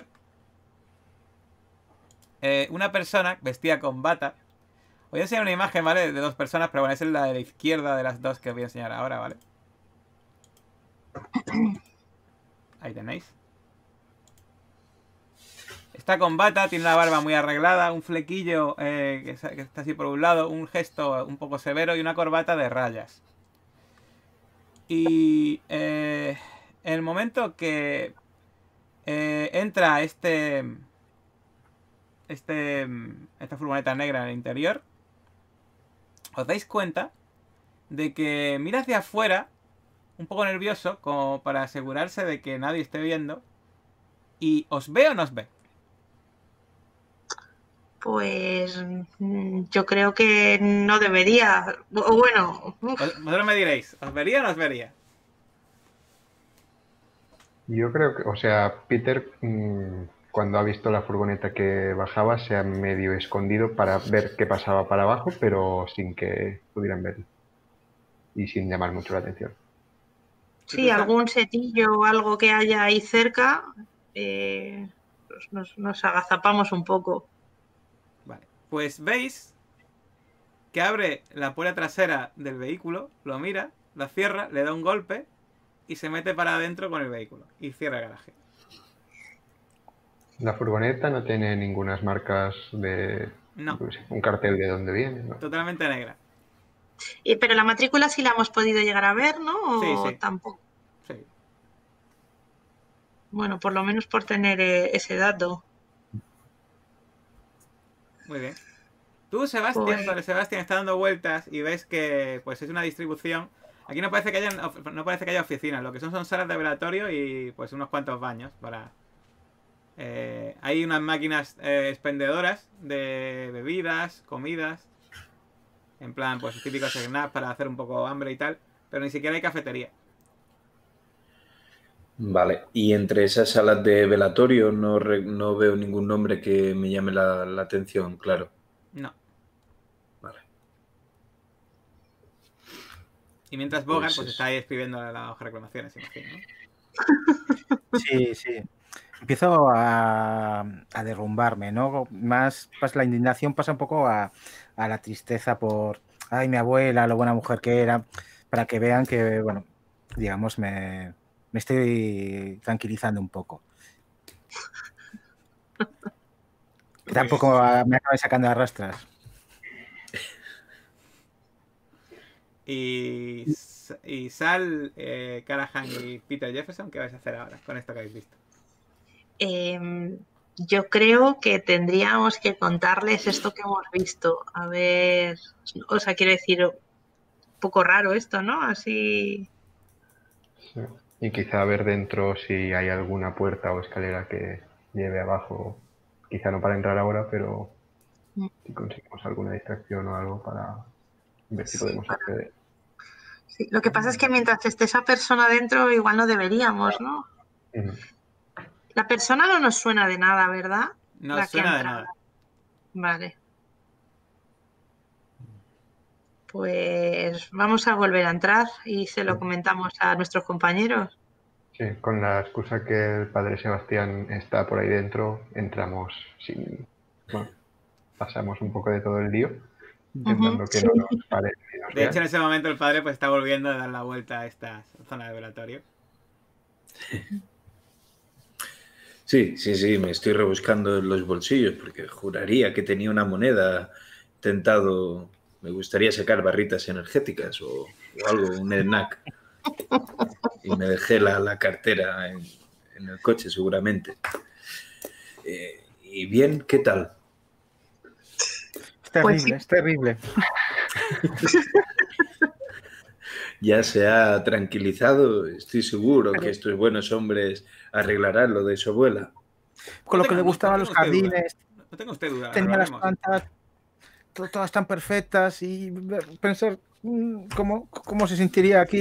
una persona vestida con bata. Voy a enseñar una imagen, ¿vale? De dos personas, pero bueno, es la de la izquierda de las dos que os voy a enseñar ahora, ¿vale? Ahí tenéis. Está con bata, tiene la barba muy arreglada, un flequillo que está así por un lado, un gesto un poco severo y una corbata de rayas. Y en el momento que entra esta furgoneta negra en el interior, os dais cuenta de que mira hacia afuera, un poco nervioso, como para asegurarse de que nadie esté viendo, y ¿os ve o no os ve? Pues yo creo que no debería. O bueno, Vosotros me diréis, ¿os vería o no os vería? Yo creo que, o sea, Peter, cuando ha visto la furgoneta que bajaba, se ha medio escondido para ver qué pasaba para abajo, pero sin que pudieran verlo. Y sin llamar mucho la atención. sí, algún setillo o algo que haya ahí cerca, pues nos agazapamos un poco. Vale, pues veis que abre la puerta trasera del vehículo, lo mira, la cierra, le da un golpe y se mete para adentro con el vehículo y cierra el garaje. La furgoneta no tiene ninguna marcas de... No. Pues, un cartel de dónde viene, ¿no? Totalmente negra. Pero la matrícula sí la hemos podido llegar a ver, ¿no? ¿O Sí. tampoco? Sí. Bueno, por lo menos por tener ese dato. Muy bien. Tú, Sebastián, Pues... Sebastián está dando vueltas y ves que pues es una distribución. Aquí no parece que haya oficinas, lo que son salas de velatorio y pues unos cuantos baños para... hay unas máquinas expendedoras de bebidas, comidas, en plan pues típicos snacks para hacer un poco hambre y tal, pero ni siquiera hay cafetería. Vale, y entre esas salas de velatorio no veo ningún nombre que me llame la atención, claro. No. Vale. Y mientras Bogart pues está ahí escribiendo la hoja de reclamaciones, imagino, ¿no? Sí. Empiezo a derrumbarme, ¿no? Más la indignación pasa un poco a la tristeza por, ay, mi abuela, lo buena mujer que era, para que vean que, bueno, digamos, me estoy tranquilizando un poco. Tampoco me acabé sacando de arrastras. Y Sal, Callahan y Peter Jefferson, ¿qué vais a hacer ahora con esto que habéis visto? Yo creo que tendríamos que contarles esto que hemos visto. A ver, o sea, quiero decir, un poco raro esto, ¿no? Así... Sí. Y quizá ver dentro si hay alguna puerta o escalera que lleve abajo. Quizá no para entrar ahora, pero si conseguimos alguna distracción o algo para ver si Sí, podemos acceder. sí. Lo que pasa es que mientras esté esa persona dentro, igual no deberíamos, ¿no? Ujú. La persona no nos suena de nada, ¿verdad? No La que ha suena de entrado. nada. Vale. Pues vamos a volver a entrar y se lo comentamos a nuestros compañeros. Sí, con la excusa que el padre Sebastián está por ahí dentro, entramos bueno, pasamos un poco de todo el lío, intentando que Sí. no nos paren ni nos De hecho, en vean. ese momento el padre pues está volviendo a dar la vuelta a esta zona de velatorio. Sí, me estoy rebuscando en los bolsillos porque juraría que tenía una moneda tentado. Me gustaría sacar barritas energéticas o algo, un snack. Y me dejé la cartera en el coche seguramente. Y bien, ¿qué tal? Es Pues sí. terrible, es terrible. ¿Ya se ha tranquilizado? Estoy seguro que estos buenos hombres arreglarán lo de su abuela. Con lo que le gustaban los jardines, No tenga usted duda, tenía las arreglaremos. plantas todas tan perfectas y pensar cómo se sentiría aquí.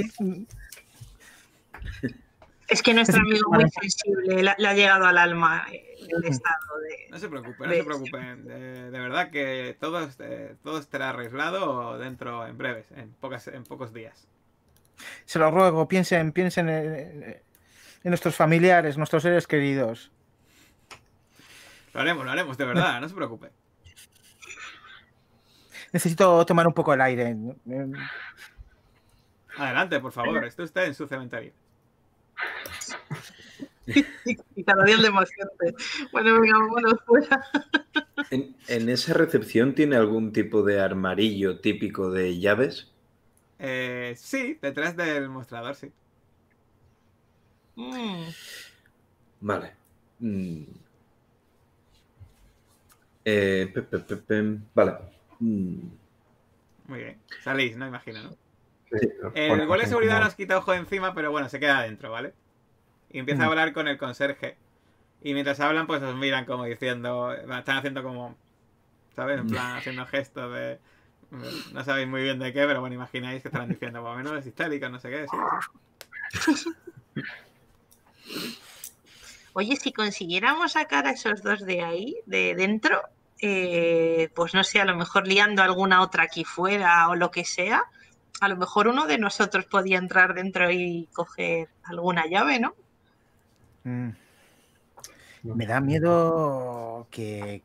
Es que nuestro amigo muy sensible, le ha llegado al alma el estado de... No se preocupe, no de- se preocupen. De verdad que todo estará arreglado dentro en breves, en pocos días. Se lo ruego, piensen en nuestros familiares, nuestros seres queridos. Lo haremos, de verdad, no se preocupe. Necesito tomar un poco el aire. Adelante, por favor, esté usted en su cementerio. Y cada día el de más gente. Bueno, venga, vámonos fuera. ¿En esa recepción tiene algún tipo de armarillo típico de llaves? Sí, detrás del mostrador, sí. Vale. Vale. Muy bien. Salís, ¿no? Imagino, ¿no? Sí, El guardia de en seguridad común. nos quita ojo de encima, pero bueno, se queda adentro, ¿vale? Y empieza a hablar con el conserje. Y mientras hablan, pues os miran como diciendo... Están haciendo como... ¿Sabes? En plan, haciendo gestos de... No sabéis muy bien de qué, pero bueno, imagináis que estarán diciendo, por lo menos es histérico, no sé qué. Sí. Oye, si consiguiéramos sacar a esos dos de ahí, de dentro, pues no sé, a lo mejor liando alguna otra aquí fuera o lo que sea, a lo mejor uno de nosotros podía entrar dentro y coger alguna llave, ¿no? Me da miedo que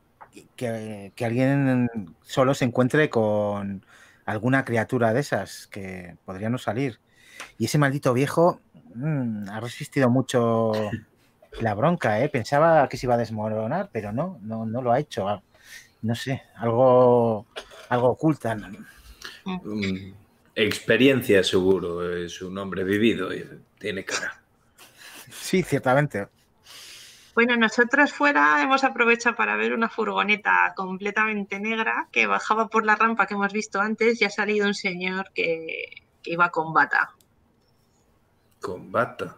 alguien solo se encuentre con alguna criatura de esas que podría no salir. Y ese maldito viejo ha resistido mucho la bronca, ¿eh? Pensaba que se iba a desmoronar, pero no lo ha hecho. No sé, algo ocultan. Experiencia seguro, es un hombre vivido y tiene cara. Sí, ciertamente. Bueno, nosotros fuera hemos aprovechado para ver una furgoneta completamente negra que bajaba por la rampa que hemos visto antes y ha salido un señor que iba con bata. Con bata.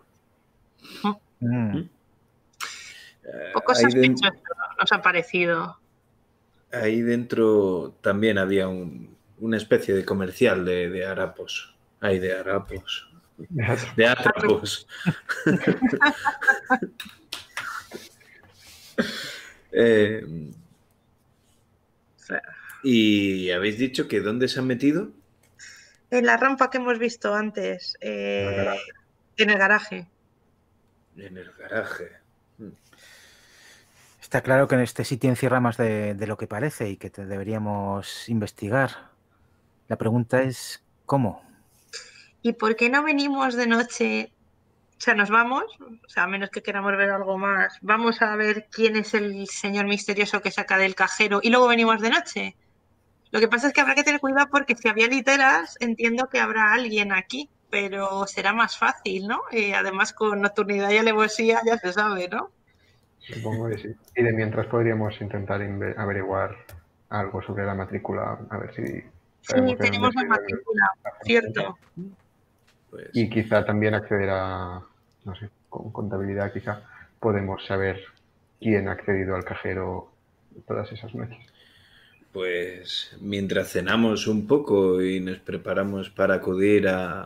Poco sospechoso nos ha parecido. Ahí dentro también había una especie de comercial de harapos. Ay, de harapos. De atrapos. ¿Y habéis dicho que dónde se han metido? En la rampa que hemos visto antes, en el garaje. En el garaje. Está claro que en este sitio encierra más de lo que parece y que deberíamos investigar. La pregunta es, ¿cómo? ¿Y por qué no venimos de noche? O sea, nos vamos, o sea, a menos que queramos ver algo más, vamos a ver quién es el señor misterioso que saca del cajero y luego venimos de noche. Lo que pasa es que habrá que tener cuidado porque si había literas, entiendo que habrá alguien aquí, pero será más fácil, ¿no? Además, con nocturnidad y alevosía ya se sabe, ¿no? Supongo que sí. Y de mientras podríamos intentar averiguar algo sobre la matrícula, a ver si Sí, sabemos de dónde tenemos la se matrícula, cierto. Pues, Y quizá también acceder a, no sé, con contabilidad quizá podemos saber quién ha accedido al cajero todas esas noches. pues mientras cenamos un poco y nos preparamos para acudir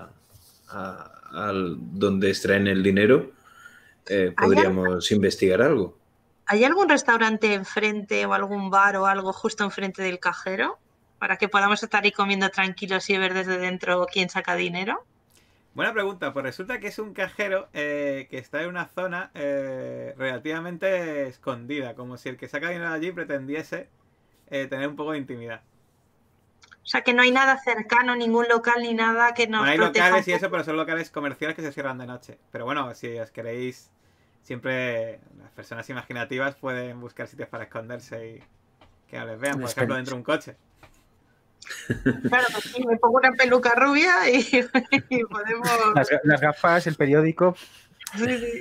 al donde extraen el dinero, podríamos investigar algo. ¿Hay algún restaurante enfrente o algún bar o algo justo enfrente del cajero? Para que podamos estar ahí comiendo tranquilos y ver desde dentro quién saca dinero. Buena pregunta, pues resulta que es un cajero que está en una zona relativamente escondida, como si el que saca dinero de allí pretendiese tener un poco de intimidad. O sea que no hay nada cercano, ningún local ni nada que nos Bueno, hay proteja locales un y eso, poco. pero son locales comerciales que se cierran de noche. Pero bueno, si os queréis, siempre las personas imaginativas pueden buscar sitios para esconderse y que no les vean, por ejemplo, dentro de un coche. Claro, pues sí, me pongo una peluca rubia y, y podemos... Las gafas, el periódico. Sí, sí.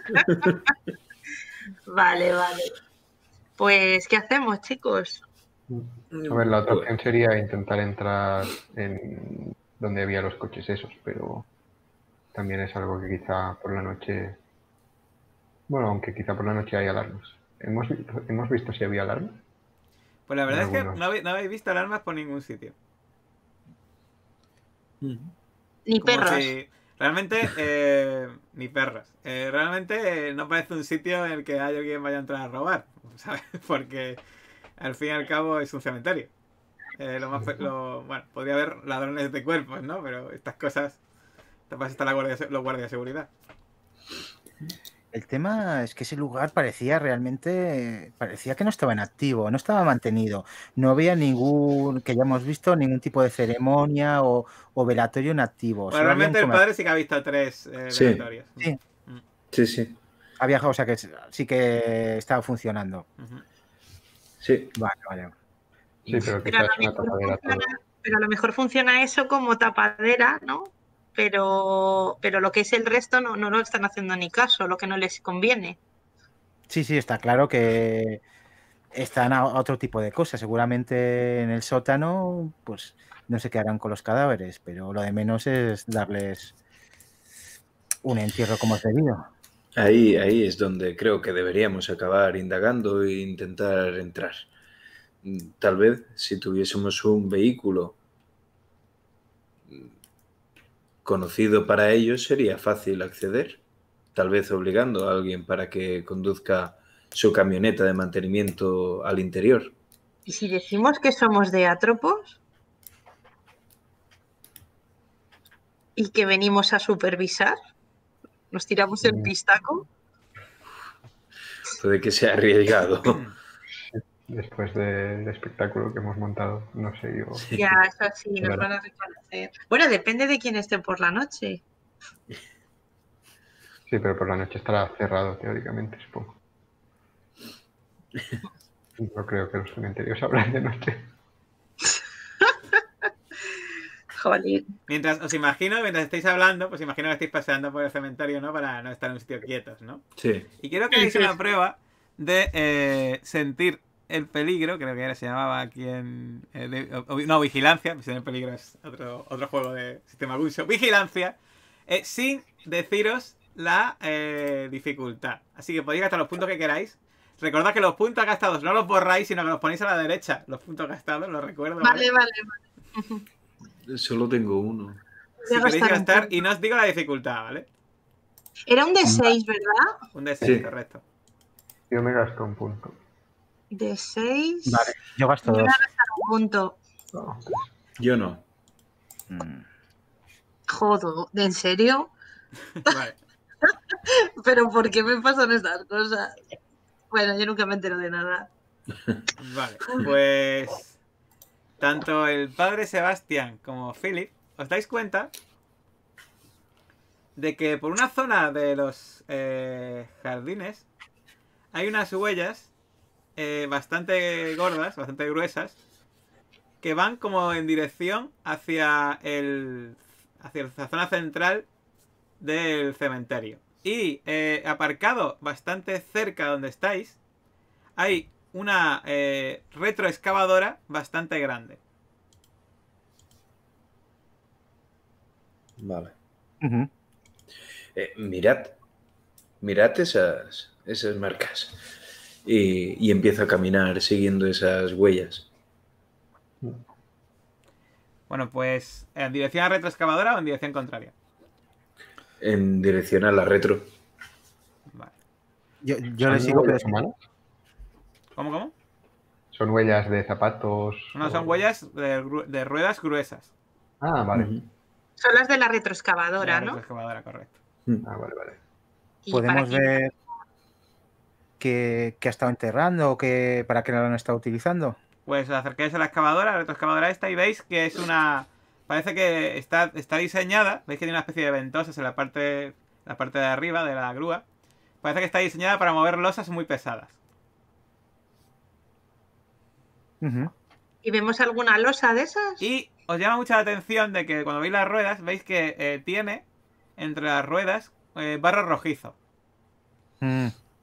Vale, vale. Pues, ¿qué hacemos, chicos? A ver, la otra Pues, opción sería intentar entrar en donde había los coches esos, pero también es algo que quizá por la noche... Bueno, aunque quizá por la noche hay alarmas. ¿Hemos visto si había alarmas? Pues la verdad es que Algunos. no habéis visto alarmas por ningún sitio. Ni Como perros. si realmente ni perros. Realmente no parece un sitio en el que alguien vaya a entrar a robar, ¿sabes? Porque al fin y al cabo es un cementerio. Bueno, podría haber ladrones de cuerpos, ¿no? Pero estas cosas, para está los guardias de seguridad. El tema es que ese lugar parecía que no estaba en activo, no estaba mantenido. No había que hayamos visto ningún tipo de ceremonia o velatorio en activo. Bueno, Solo había un realmente el comercio. padre sí que ha visto 3 Sí. velatorios. Sí, sí. ha viajado, o sea que sí que estaba funcionando. Sí. Vale. Sí, pero Pero a, quizás lo es una mejor tapadera todo. pero a lo mejor funciona eso como tapadera, ¿no? Pero lo que es el resto no lo están haciendo ni caso, lo que no les conviene. Sí, está claro que están a otro tipo de cosas. Seguramente en el sótano, pues no sé qué harán con los cadáveres, pero lo de menos es darles un entierro como es debido. Ahí es donde creo que deberíamos acabar indagando e intentar entrar. Tal vez si tuviésemos un vehículo conocido para ellos sería fácil acceder. Tal vez obligando a alguien para que conduzca su camioneta de mantenimiento al interior. ¿Y si decimos que somos de Atropos? ¿Y que venimos a supervisar? ¿Nos tiramos el pistaco? Puede que sea arriesgado. Después del espectáculo que hemos montado, no sé yo. Ya, eso sí, nos van a reconocer. Bueno, depende de quién esté por la noche. Sí, pero por la noche estará cerrado teóricamente, supongo. No creo que los cementerios abran de noche. Jolín. Mientras estáis hablando, pues imagino que estáis paseando por el cementerio, ¿no? Para no estar en un sitio quietos, ¿no? Sí. Y quiero que hagáis una prueba de sentir el peligro, creo que se llamaba aquí en... no, vigilancia, pues el peligro es otro juego de sistema Gunso. Vigilancia, sin deciros la dificultad. Así que podéis gastar los puntos que queráis. Recordad que los puntos gastados no los borráis, sino que los ponéis a la derecha. Los puntos gastados, los recuerdo. Vale. Solo tengo uno. Si queréis gastar, y no os digo la dificultad, ¿vale? Era un D6, ¿verdad? Un D6, Sí. Correcto. Yo me gasto un punto. D6. Vale, yo gasto Yo voy 2. a gastar un punto. No, Yo no. Joder, ¿en serio? Vale. ¿Pero por qué me pasan estas cosas? Bueno, yo nunca me entero de nada. Vale, pues tanto el padre Sebastián como Philip os dais cuenta de que por una zona de los jardines hay unas huellas bastante gordas, bastante gruesas, que van como en dirección hacia la zona central del cementerio. Y aparcado bastante cerca donde estáis, hay una retroexcavadora bastante grande. Vale. Ujú. Mirad esas marcas. Y empiezo a caminar siguiendo esas huellas. Bueno, pues ¿en dirección a retroexcavadora o en dirección contraria? En dirección a la retro. Vale. Yo le ¿Son sigo, pero huellas humanas? ¿Cómo? ¿Son huellas de zapatos? No, son o- huellas de ruedas gruesas. Ah, vale. Ujú. Son las de la De retroexcavadora, la ¿no? retroexcavadora, correcto. Ah, vale. Y para podemos quién. ver que ha estado enterrando o que para qué lo han estado utilizando. Pues os acercáis a la excavadora, la retroexcavadora esta, y veis que es una... Parece que está diseñada, veis que tiene una especie de ventosas en la parte de arriba de la grúa. Parece que está diseñada para mover losas muy pesadas. Ujú. ¿Y vemos alguna losa de esas? Y os llama mucha la atención de que cuando veis las ruedas, veis que tiene entre las ruedas barro rojizo. Mm.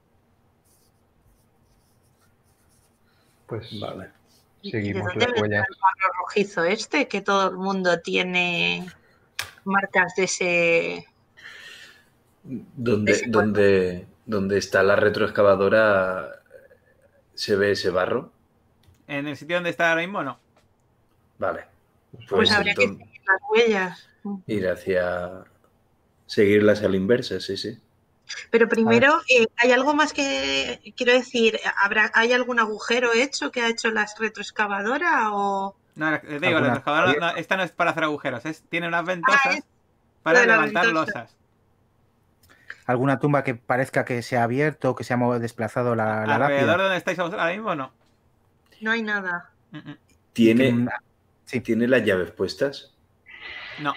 Pues Vale. ¿Y de seguimos dónde las vendrá huellas. el barro rojizo este? Que todo el mundo tiene marcas de ese... Donde, donde está la retroexcavadora, ¿se ve ese barro? En el sitio donde está ahora mismo, no. Vale. Pues habría que entonces seguir las huellas. ir hacia... Seguirlas a la inversa, sí. Pero primero, ¿hay algo más que, quiero decir, ¿hay algún agujero hecho que ha hecho la retroexcavadora o...? No, te digo, la ¿Alguna retroexcavadora esta no es para hacer agujeros, tiene unas Ah, ventosas es para de la levantar ventosa. losas. alguna tumba que parezca que se ha abierto o que se ha desplazado la Alrededor lápida? de donde estáis ahora mismo, no. No hay nada. Y que, ¿Tiene, sí. ¿Tiene las llaves puestas? No.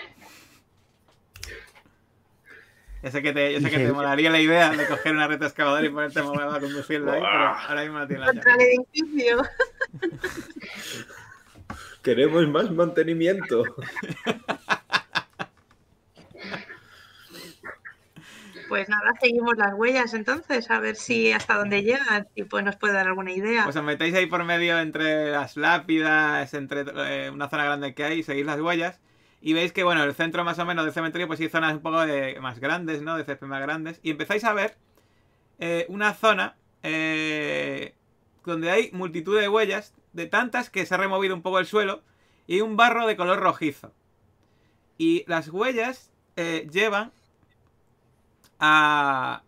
Yo sé que te molaría la idea de coger una retroexcavadora y ponerte a mover a conducirla ahí, pero ahora mismo no tiene la Contra el llave. edificio. Queremos más mantenimiento. Pues nada, seguimos las huellas entonces, a ver si hasta dónde llegan, y pues nos puede dar alguna idea. Pues os metéis ahí por medio entre las lápidas, entre una zona grande que hay, seguís las huellas y veis que, bueno, el centro más o menos del cementerio pues hay zonas un poco más grandes, ¿no? De césped más grandes y empezáis a ver una zona donde hay multitud de huellas, de tantas que se ha removido un poco el suelo y un barro de color rojizo. Y las huellas llevan a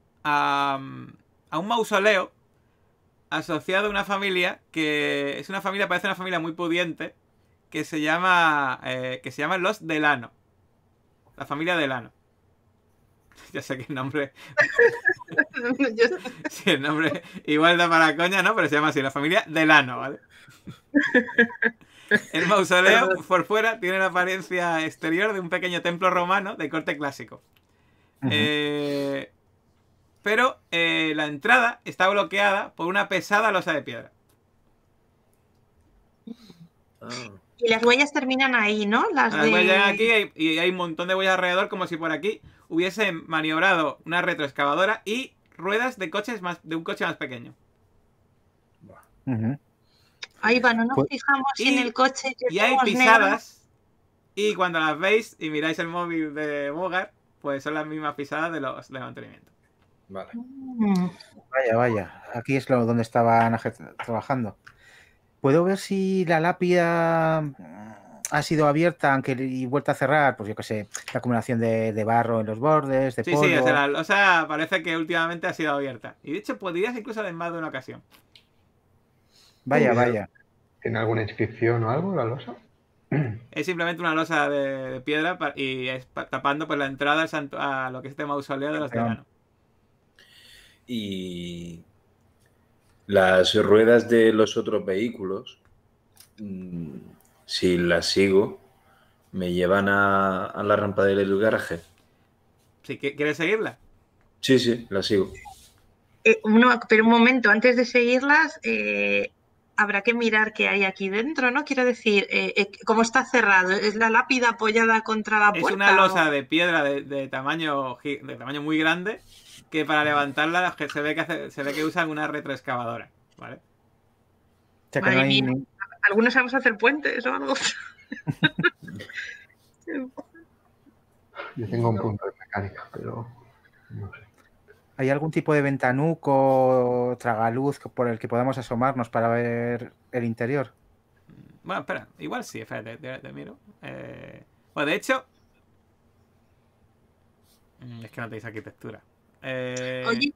un mausoleo asociado a una familia que es una familia, parece una familia muy pudiente, que se llama los Delano. La familia Delano. Ya sé que el nombre... Sí, el nombre igual da para coña, ¿no? Pero se llama así, la familia Delano, ¿vale? El mausoleo por fuera tiene la apariencia exterior de un pequeño templo romano de corte clásico. Ujú. Pero la entrada está bloqueada por una pesada losa de piedra. Y las huellas terminan ahí, ¿no? Las Las huellas llegan aquí de... y hay un montón de huellas alrededor, como si por aquí hubiese maniobrado una retroexcavadora y ruedas de un coche más pequeño. Ujú. Ahí va, no nos Pues- fijamos y- en el coche que Y hay vemos negro. pisadas. Y cuando las veis y miráis el móvil de Bogart, pues son las mismas pisadas de los de mantenimiento. Vale. Vaya. Aquí es donde estaban trabajando. ¿Puedo ver si la lápida ha sido abierta aunque y vuelta a cerrar? Pues yo qué sé, la acumulación de barro en los bordes, de Sí, polvo. sí, o sea, la losa parece que últimamente ha sido abierta. Y de hecho podrías incluso en más de una ocasión. Vaya. ¿Tiene alguna inscripción o algo la losa? Es simplemente una losa de piedra y es tapando pues la entrada a lo que es este mausoleo de los Delano. Y las ruedas de los otros vehículos, si las sigo, me llevan a la rampa del garaje. Si quieres seguirla. Sí, las sigo. Pero un momento, antes de seguirlas, habrá que mirar qué hay aquí dentro, ¿no? Quiero decir, ¿cómo está cerrado? ¿Es la lápida apoyada contra la puerta? Es una losa de piedra de tamaño muy grande que para levantarla se ve que usan una retroexcavadora, ¿vale? O sea que Madre no hay mía. ¿Algunos sabemos hacer puentes o algo? Yo tengo un punto de mecánica, pero no sé. ¿Hay algún tipo de ventanuco, tragaluz por el que podamos asomarnos para ver el interior? Bueno, espera, igual sí, espérate, te miro. Bueno, de hecho... Es que no tenéis arquitectura. Oye,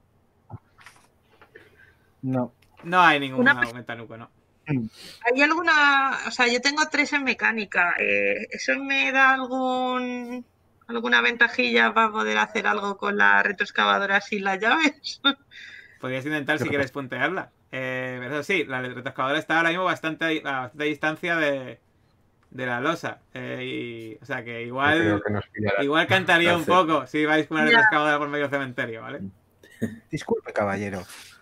No. No hay ningún Una ventanuco, no. ¿hay alguna, o sea, yo tengo 3 en mecánica, ¿eso me da alguna ventajilla para poder hacer algo con la retroexcavadora sin las llaves? Podrías intentar si quieres puntearla. Pero sí, la retroexcavadora está ahora mismo a bastante distancia de la losa. O sea que Yo igual... creo que nos pillará. Igual cantaría un Hace- poco si vais con una Ya. retroexcavadora por medio del cementerio, ¿vale? Disculpe, caballero.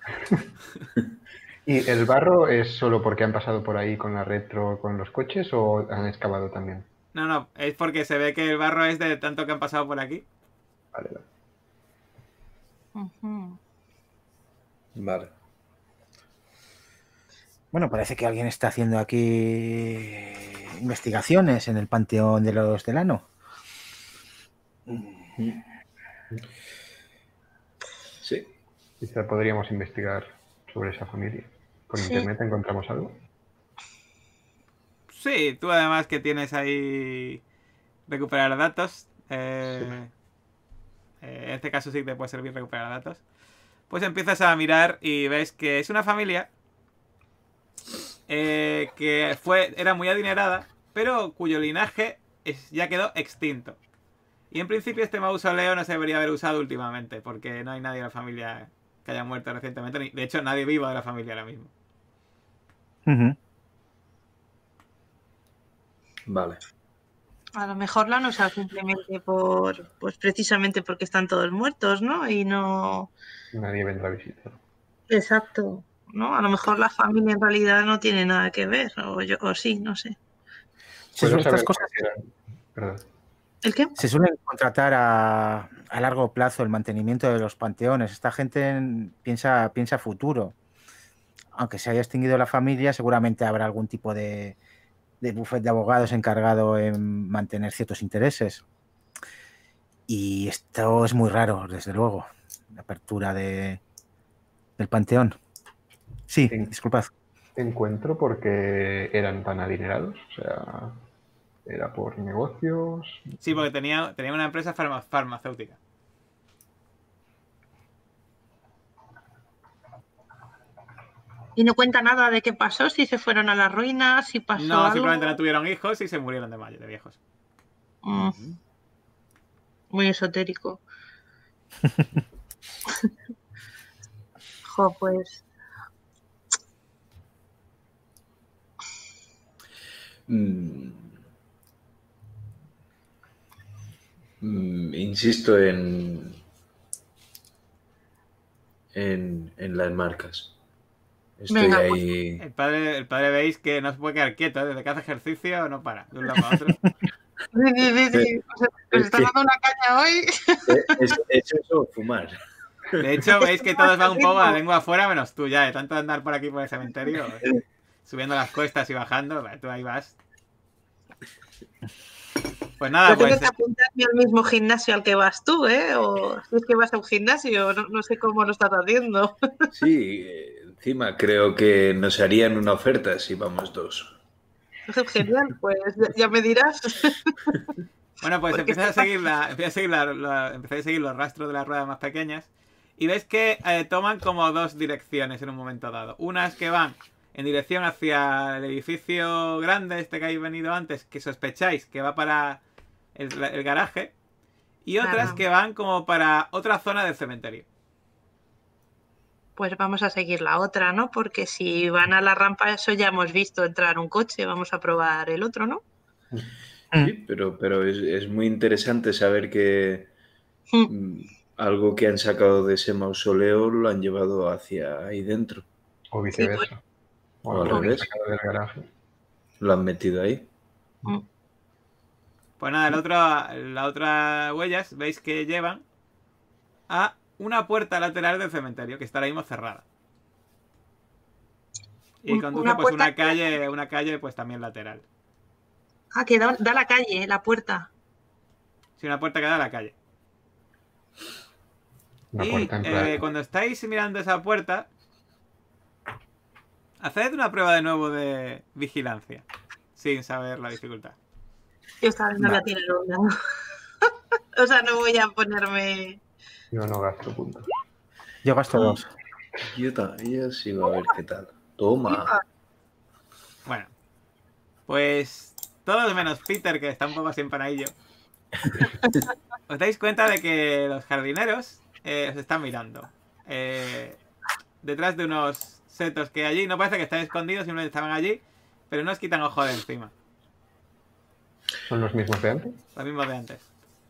¿Y el barro es solo porque han pasado por ahí con la retro, con los coches, o han excavado también? No, no, es porque se ve que el barro es de tanto que han pasado por aquí. Vale, vale. Ujú. Vale. Bueno, parece que alguien está haciendo aquí investigaciones en el panteón de los Delano. Sí. Quizá podríamos investigar sobre esa familia. ¿Por Sí. internet encontramos algo? Sí, tú además que tienes ahí recuperar datos. En este caso sí te puede servir recuperar datos. Pues empiezas a mirar y ves que es una familia que era muy adinerada, pero cuyo linaje ya quedó extinto. Y en principio este mausoleo no se debería haber usado últimamente, porque no hay nadie de la familia que haya muerto recientemente. De hecho, nadie vivo de la familia ahora mismo. Ujú. Vale. A lo mejor la han usado simplemente pues precisamente porque están todos muertos, ¿no? Y no... Nadie vendrá a visitar. Exacto, ¿no? A lo mejor la familia en realidad no tiene nada que ver, o sí, no sé. ¿Puedo Estas saber cosas cuáles eran? Perdón. ¿El qué? se suelen contratar a largo plazo el mantenimiento de los panteones. Esta gente piensa futuro. Aunque se haya extinguido la familia, seguramente habrá algún tipo de bufete de abogados encargado en mantener ciertos intereses. Y esto es muy raro, desde luego, la apertura del panteón. Sí, Sí. disculpad. Encuentro porque eran tan adinerados. O sea, era por negocios. Sí, porque tenía una empresa farmacéutica. Y no cuenta nada de qué pasó, si se fueron a las ruinas, si pasó No, algo. simplemente no tuvieron hijos y se murieron de viejos. Muy esotérico. Jo, pues... Insisto en las marcas. Estoy Venga, ahí. El padre veis que no se puede quedar quieto, ¿eh? Desde que hace ejercicio no para, de un lado a otro. Sí. Os está dando una caña hoy. Es eso, fumar. De hecho, veis que todos van un poco a la lengua afuera, menos tú ya, de tanto andar por aquí por el cementerio, subiendo las cuestas y bajando, tú ahí vas. Pues nada, Yo tengo pues que apuntarme al mismo gimnasio al que vas tú, ¿eh? O si es que vas a un gimnasio, no sé cómo lo estás haciendo. Sí, encima creo que nos harían una oferta si vamos dos. Genial, pues ya me dirás. bueno, pues Porque empiezas a seguir los rastros de las ruedas más pequeñas y ves que toman como dos direcciones en un momento dado. Unas que van en dirección hacia el edificio grande este que habéis venido antes, que sospecháis que va para el garaje, y otras Claro. que van como para otra zona del cementerio. Pues vamos a seguir la otra, ¿no? Porque si van a la rampa, eso ya hemos visto entrar un coche, vamos a probar el otro, ¿no? Sí, pero es muy interesante saber que algo que han sacado de ese mausoleo lo han llevado hacia ahí dentro. O viceversa. O al lo han revés. sacado del garaje. Lo han metido ahí. Pues nada, la otra huellas veis que llevan a una puerta lateral del cementerio que está ahora mismo cerrada. Y conduce pues una calle pues también lateral. Ah, que da la calle, la puerta. Sí, una puerta que da a la calle. Una Y puerta en plan. cuando estáis mirando esa puerta, haced una prueba de nuevo de vigilancia, sin saber la dificultad. Yo esta vez no voy a tirar una. O sea, no voy a ponerme... Yo no gasto puntos. Yo gasto 2. Yo sigo a ver qué tal. Toma. Bueno, pues todos menos Peter, que está un poco así empanadillo. Os dais cuenta de que los jardineros os están mirando. Detrás de unos setos que hay allí, no parece que están escondidos, simplemente estaban allí, pero no os quitan ojo de encima. ¿Son los mismos de antes? Los mismos de antes.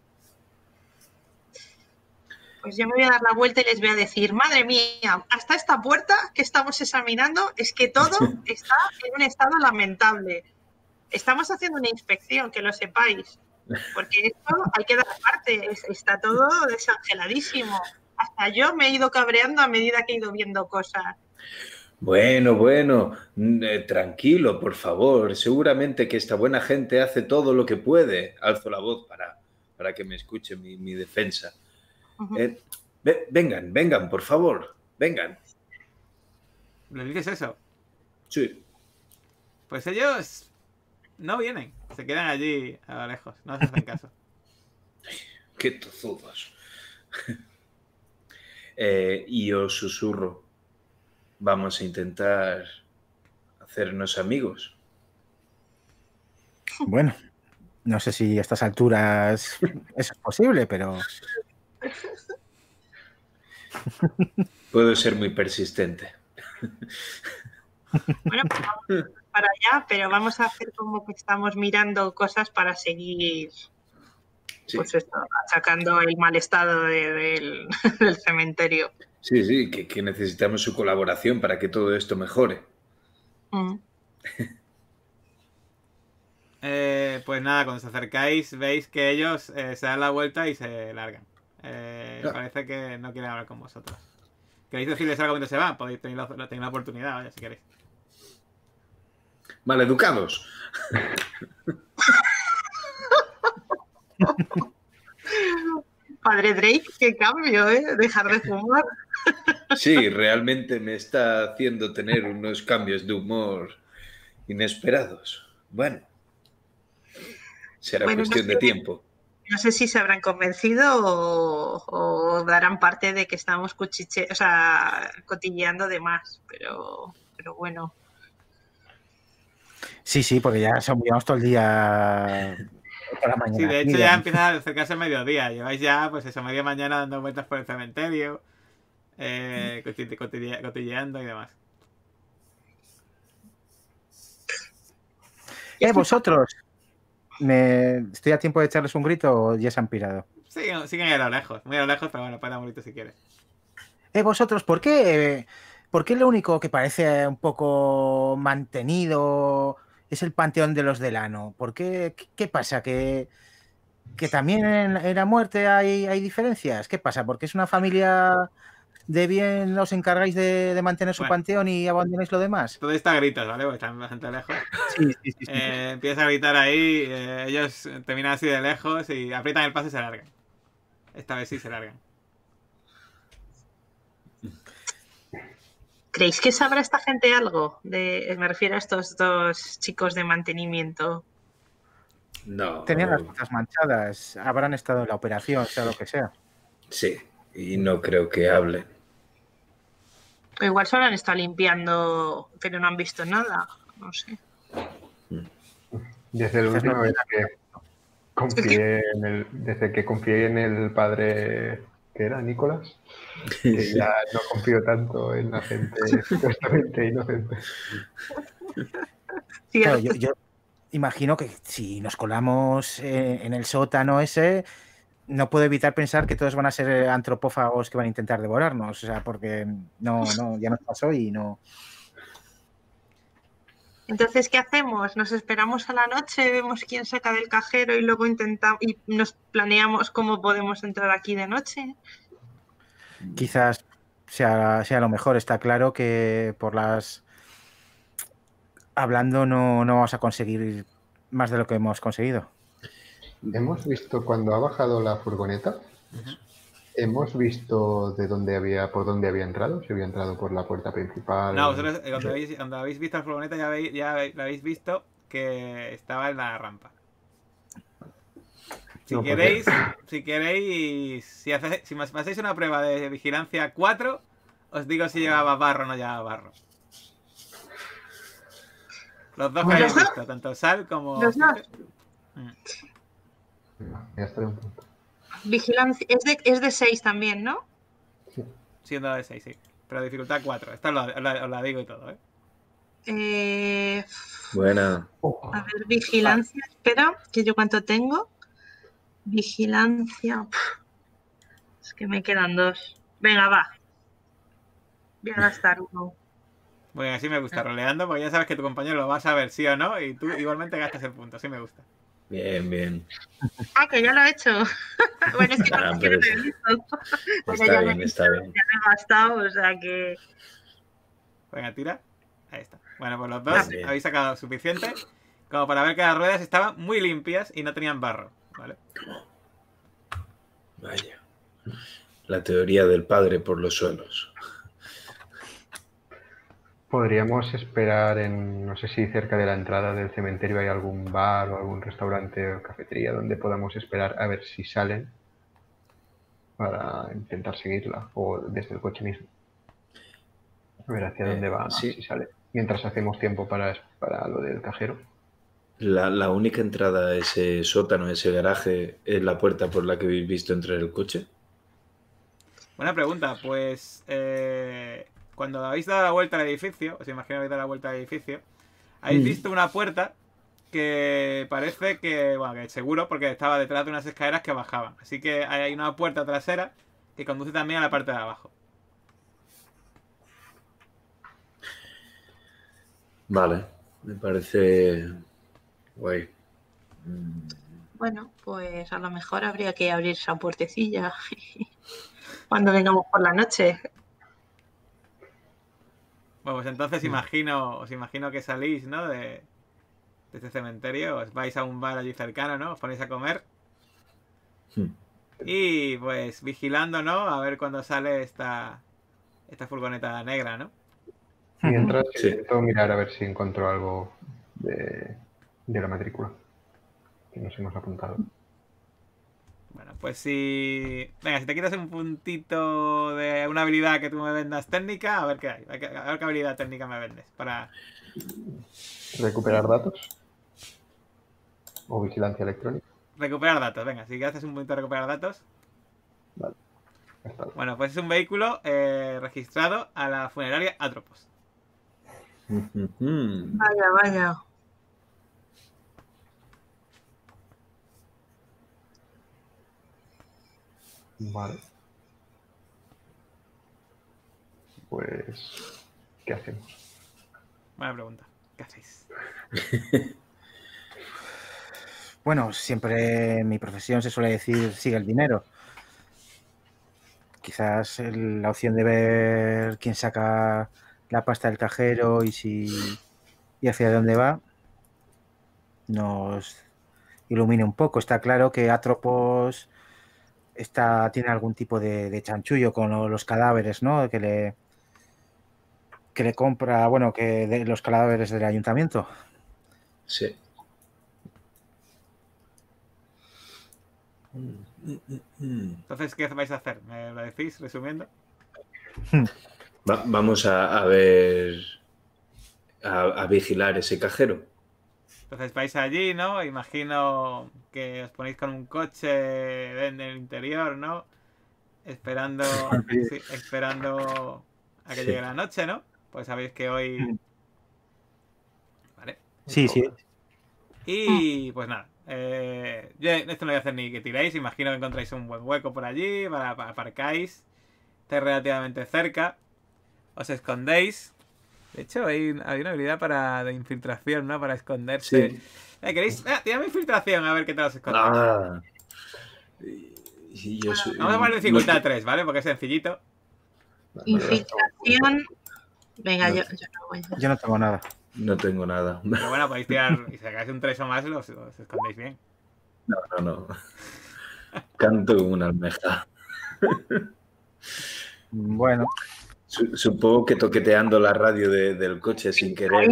Pues yo me voy a dar la vuelta y les voy a decir, madre mía, hasta esta puerta que estamos examinando es que todo está en un estado lamentable. Estamos haciendo una inspección, que lo sepáis, porque esto hay que dar parte, está todo desangeladísimo. Hasta yo me he ido cabreando a medida que he ido viendo cosas. Bueno, tranquilo, por favor. Seguramente que esta buena gente hace todo lo que puede. Alzo la voz para que me escuche mi defensa. Vengan, por favor. Vengan. ¿Les dices eso? Sí. Pues ellos no vienen, se quedan allí a lo lejos, no os hacen caso. Qué tozudos. Y os susurro. Vamos a intentar hacernos amigos. Bueno, no sé si a estas alturas eso es posible, pero... Puedo ser muy persistente. Bueno, pues vamos para allá, pero vamos a hacer como que estamos mirando cosas para seguir, Sí. pues esto, achacando el mal estado del cementerio. Sí, que necesitamos su colaboración para que todo esto mejore. Pues nada, cuando os acercáis veis que ellos se dan la vuelta y se largan. Parece que no quieren hablar con vosotros. ¿Queréis decirles algo mientras se van? Podéis tener la oportunidad, vaya, si queréis. Maleducados. Padre Drake, qué cambio, ¿eh? Dejar de fumar. Sí, realmente me está haciendo tener unos cambios de humor inesperados. Bueno, será cuestión de tiempo. No sé si se habrán convencido o darán parte de que estamos cotilleando de más, pero bueno. Sí, porque ya llevamos todo el día por la mañana. Sí, de hecho ya empieza a acercarse el mediodía. Lleváis ya, pues eso, media mañana dando vueltas por el cementerio, cotilleando y demás. ¿Vosotros? ¿Estoy a tiempo de echarles un grito o ya se han pirado? Siguen a lo lejos, muy a lo lejos, pero bueno, para un grito si quieres. ¿Vosotros por qué lo único que parece un poco mantenido es el panteón de los Delano? ¿Por qué? ¿Qué pasa? ¿Que también en la muerte hay diferencias? ¿Qué pasa? ¿Porque es una familia de bien, os encargáis de mantener su panteón y abandonáis lo demás? Todo está a gritos, ¿vale? Porque están bastante lejos. Sí. Empiezas a gritar ahí, ellos terminan así de lejos y aprietan el paso y se largan. Esta vez sí se largan. ¿Creéis que sabrá esta gente algo? Me refiero a estos dos chicos de mantenimiento. No. Tenían las botas manchadas, habrán estado en la operación, sea lo que sea. Sí, y no creo que hablen. O igual solo han estado limpiando, pero no han visto nada. No sé. Desde la última vez que confié en el padre, que era Nicolás, que ya no confío tanto en la gente supuestamente inocente. Claro, yo imagino que si nos colamos en el sótano ese, no puedo evitar pensar que todos van a ser antropófagos que van a intentar devorarnos, o sea, porque ya nos pasó y no. Entonces, ¿qué hacemos? ¿Nos esperamos a la noche, vemos quién saca del cajero y luego intentamos y nos planeamos cómo podemos entrar aquí de noche? Quizás sea lo mejor. Está claro que hablando no vamos a conseguir más de lo que hemos conseguido. Hemos visto cuando ha bajado la furgoneta, hemos visto de dónde por dónde había entrado, si había entrado por la puerta principal. No, vosotros cuando habéis visto la furgoneta ya lo habéis visto que estaba en la rampa. Si No, queréis, si me pasáis una prueba de vigilancia 4, os digo si llevaba barro o no llevaba barro. Los dos que ¿Los habéis dos? visto, tanto Sal como... Los dos. Ya está un punto. Vigilancia. Es de 6 también, ¿no? Siendo de 6, sí. Pero dificultad 4. Esta os la digo y todo, ¿eh? Buena. A ver, vigilancia. Espera, que yo cuánto tengo. Vigilancia. Es que me quedan 2. Venga, va. Voy a gastar 1. Bueno, así me gusta roleando, porque ya sabes que tu compañero lo va a saber sí o no, y tú igualmente gastas el punto, así me gusta. Bien, bien. Ah, que ya lo he hecho. Bueno, es que no pero lo he visto. Bueno, está bien, está bien. Ya me he gastado, o sea que... Venga, tira. Ahí está. Bueno, pues los dos Bien. habéis sacado suficiente como para ver que las ruedas estaban muy limpias y no tenían barro, ¿vale? Vaya. La teoría del padre por los suelos. Podríamos esperar no sé si cerca de la entrada del cementerio hay algún bar o algún restaurante o cafetería donde podamos esperar a ver si salen para intentar seguirla o desde el coche mismo. A ver hacia dónde va, sí. si sale. Mientras hacemos tiempo para lo del cajero. La única entrada a ese sótano, a ese garaje, es la puerta por la que habéis visto entrar el coche. Buena pregunta, pues... cuando habéis dado la vuelta al edificio, os imagino que habéis dado la vuelta al edificio, habéis visto una puerta que parece que, bueno, que seguro, porque estaba detrás de unas escaleras que bajaban. Así que hay una puerta trasera que conduce también a la parte de abajo. Vale, me parece guay. Bueno, pues a lo mejor habría que abrir esa puertecilla cuando vengamos por la noche. Bueno, pues entonces os imagino que salís, ¿no? De este cementerio, os vais a un bar allí cercano, ¿no? Os ponéis a comer. Y pues vigilando, ¿no? A ver cuándo sale esta furgoneta negra, ¿no? Mientras Sí. intento mirar a ver si encuentro algo de la matrícula que nos hemos apuntado. Bueno, pues si... Venga, si te quitas un puntito de una habilidad que tú me vendas técnica, a ver qué hay. A ver qué habilidad técnica me vendes para... ¿Recuperar datos? ¿O vigilancia electrónica? Recuperar datos, venga, si haces un punto de recuperar datos. Vale. Ya está. Bueno, pues es un vehículo registrado a la funeraria Atropos. Vaya, vaya. Vale. Pues, ¿qué hacemos? Buena pregunta. ¿Qué hacéis? Bueno, siempre en mi profesión se suele decir sigue el dinero. Quizás la opción de ver quién saca la pasta del cajero y hacia dónde va nos ilumine un poco. Está claro que Atropos tiene algún tipo de chanchullo con los cadáveres, ¿no? Que le compra, bueno, que de los cadáveres del ayuntamiento. Sí. Entonces, ¿qué vais a hacer? ¿Me lo decís resumiendo? Vamos a ver, a vigilar ese cajero. Entonces vais allí, ¿no? Imagino que os ponéis con un coche en el interior, ¿no? Esperando a que Sí. llegue la noche, ¿no? Pues sabéis que hoy... Vale. Sí, sí. Y pues nada. Yo esto no voy a hacer ni que tiréis. Imagino que encontráis un buen hueco por allí para aparcáis. Estáis relativamente cerca. Os escondéis. De hecho, hay una habilidad de infiltración, ¿no? Para esconderse. Sí. ¿Queréis? Tirame infiltración a ver qué tal os escondéis. Ah. Y yo soy- Vamos a poner dificultad 3, ¿vale? Porque es sencillito. Infiltración. Venga, No. yo no voy a... Yo no tengo nada. No tengo nada. Pero bueno, podéis tirar. Y si sacáis un 3 o más, os escondéis bien. No, no, no. Canto como una almeja. Bueno, Supongo que toqueteando la radio del coche sin querer.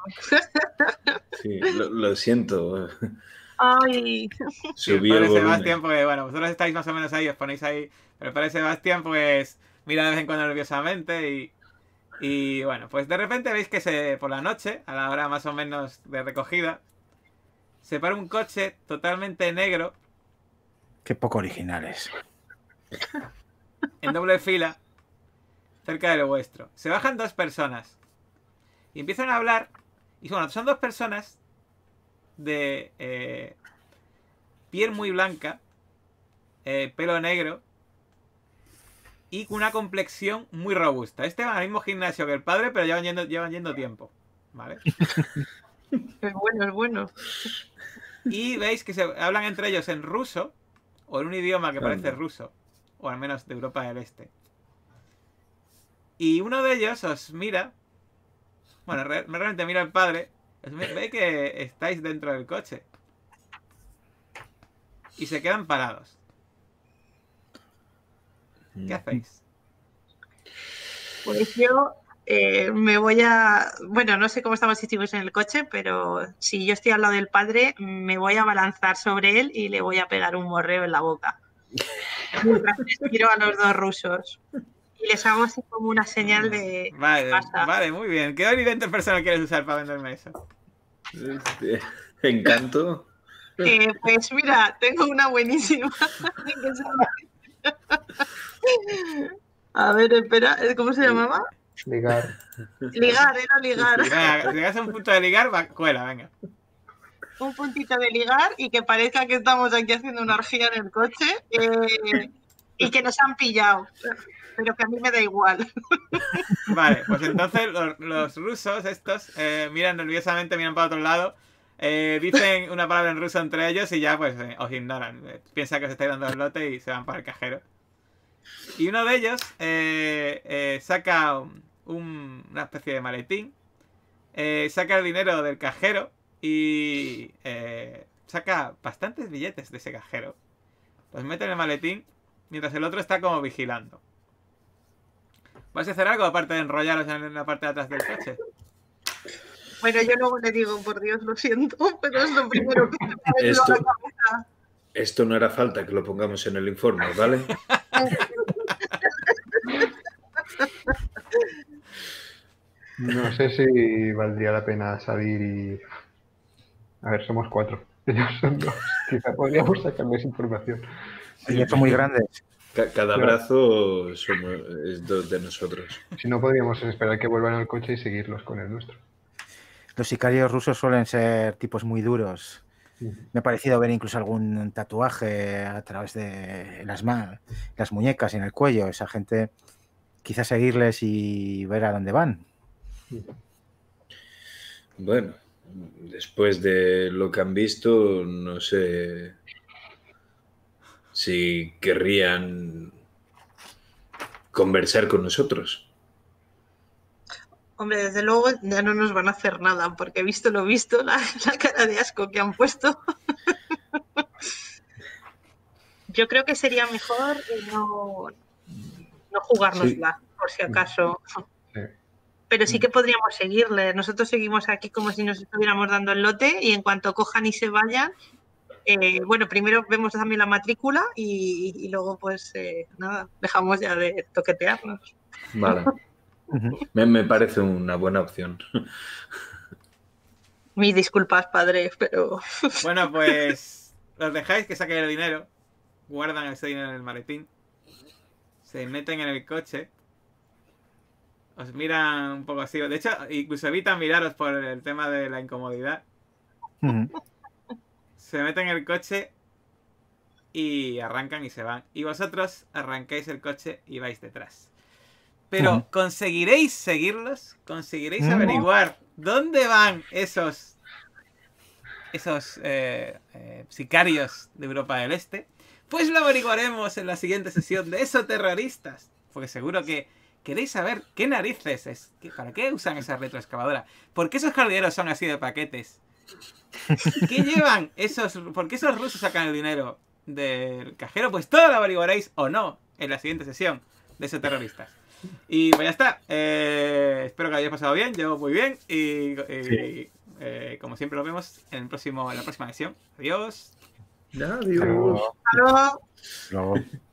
Sí, lo siento. Ay, Sí, el Subí el padre volumen. Sebastián, porque bueno, vosotros estáis más o menos ahí, os ponéis ahí. Pero el padre Sebastián, pues, mira de vez en cuando nerviosamente y bueno, pues de repente veis que por la noche, a la hora más o menos de recogida, se para un coche totalmente negro, qué poco originales. en doble fila, cerca de lo vuestro. Se bajan dos personas y empiezan a hablar. Y bueno, son dos personas de piel muy blanca, pelo negro y con una complexión muy robusta. Este va al mismo gimnasio que el padre, pero llevan yendo tiempo, ¿vale? es bueno, es bueno. Y veis que se hablan entre ellos en ruso, o en un idioma que parece Anda. ruso, o al menos de Europa del Este. Y uno de ellos os mira, bueno, realmente mira al padre, ve que estáis dentro del coche. Y se quedan parados. ¿Qué hacéis? Pues yo me voy bueno, no sé cómo estamos si estuvimos en el coche, pero si yo estoy al lado del padre, me voy a abalanzar sobre él y le voy a pegar un morreo en la boca. Mientras les miro a los dos rusos. Y les hago así como una señal de Vale, pasa. vale, muy bien. ¿Qué oriente personal quieres usar para venderme eso? Encanto. Pues mira, tengo una buenísima. A ver, espera, ¿cómo se llamaba? Ligar. Ligar, era ligar. Venga, si llegas a un punto de ligar, cuela, venga. Un puntito de ligar y que parezca que estamos aquí haciendo una orgía en el coche y que nos han pillado. Pero que a mí me da igual. Vale, pues entonces los rusos estos miran nerviosamente, miran para otro lado, dicen una palabra en ruso entre ellos y ya pues os ignoran. Piensa que os estáis dando el lote y se van para el cajero. Y uno de ellos saca una especie de maletín, saca el dinero del cajero y saca bastantes billetes de ese cajero. Los mete en el maletín mientras el otro está como vigilando. ¿Vais a hacer algo aparte de enrollaros en la parte de atrás del coche? Bueno, yo luego le digo, por Dios, lo siento, pero es lo primero que me ha venido a la cabeza. Esto no era falta que lo pongamos en el informe, ¿vale? No sé si valdría la pena salir y... A ver, somos 4. Ellos son 2. Quizá podríamos sacarles información. Ellos son muy grandes. Cada brazo es 2 de nosotros. Si no, podríamos esperar que vuelvan al coche y seguirlos con el nuestro. Los sicarios rusos suelen ser tipos muy duros. Me ha parecido ver incluso algún tatuaje a través de las muñecas y en el cuello. Esa gente, quizás seguirles y ver a dónde van. Bueno, después de lo que han visto, no sé si querrían conversar con nosotros. Hombre, desde luego ya no nos van a hacer nada, porque he visto lo visto, la cara de asco que han puesto. Yo creo que sería mejor no jugárnosla, por si acaso. Sí. Pero sí que podríamos seguirle. Nosotros seguimos aquí como si nos estuviéramos dando el lote y en cuanto cojan y se vayan, bueno, primero vemos también la matrícula y luego pues nada, dejamos ya de toquetearnos. Vale. Me parece una buena opción. Mis disculpas, padre, pero... Bueno, pues los dejáis que saquen el dinero, guardan ese dinero en el maletín, se meten en el coche, os miran un poco así. De hecho, incluso evitan miraros por el tema de la incomodidad. Se meten en el coche y arrancan y se van. Y vosotros arrancáis el coche y vais detrás. Pero ¿conseguiréis seguirlos? ¿Conseguiréis averiguar dónde van esos sicarios de Europa del Este? Pues lo averiguaremos en la siguiente sesión de Esoterroristas. Porque seguro que queréis saber qué narices es. ¿Para qué usan esa retroexcavadora? ¿Por qué esos jardineros son así de paquetes? ¿Qué llevan esos? ¿Por qué esos rusos sacan el dinero del cajero? Pues todo lo averiguaréis o no en la siguiente sesión de esos terroristas. Y pues ya está. Espero que lo hayáis pasado bien. Yo muy bien. Y como siempre, nos vemos en la próxima sesión. Adiós. Adiós. Pero- Hasta luego. Luego.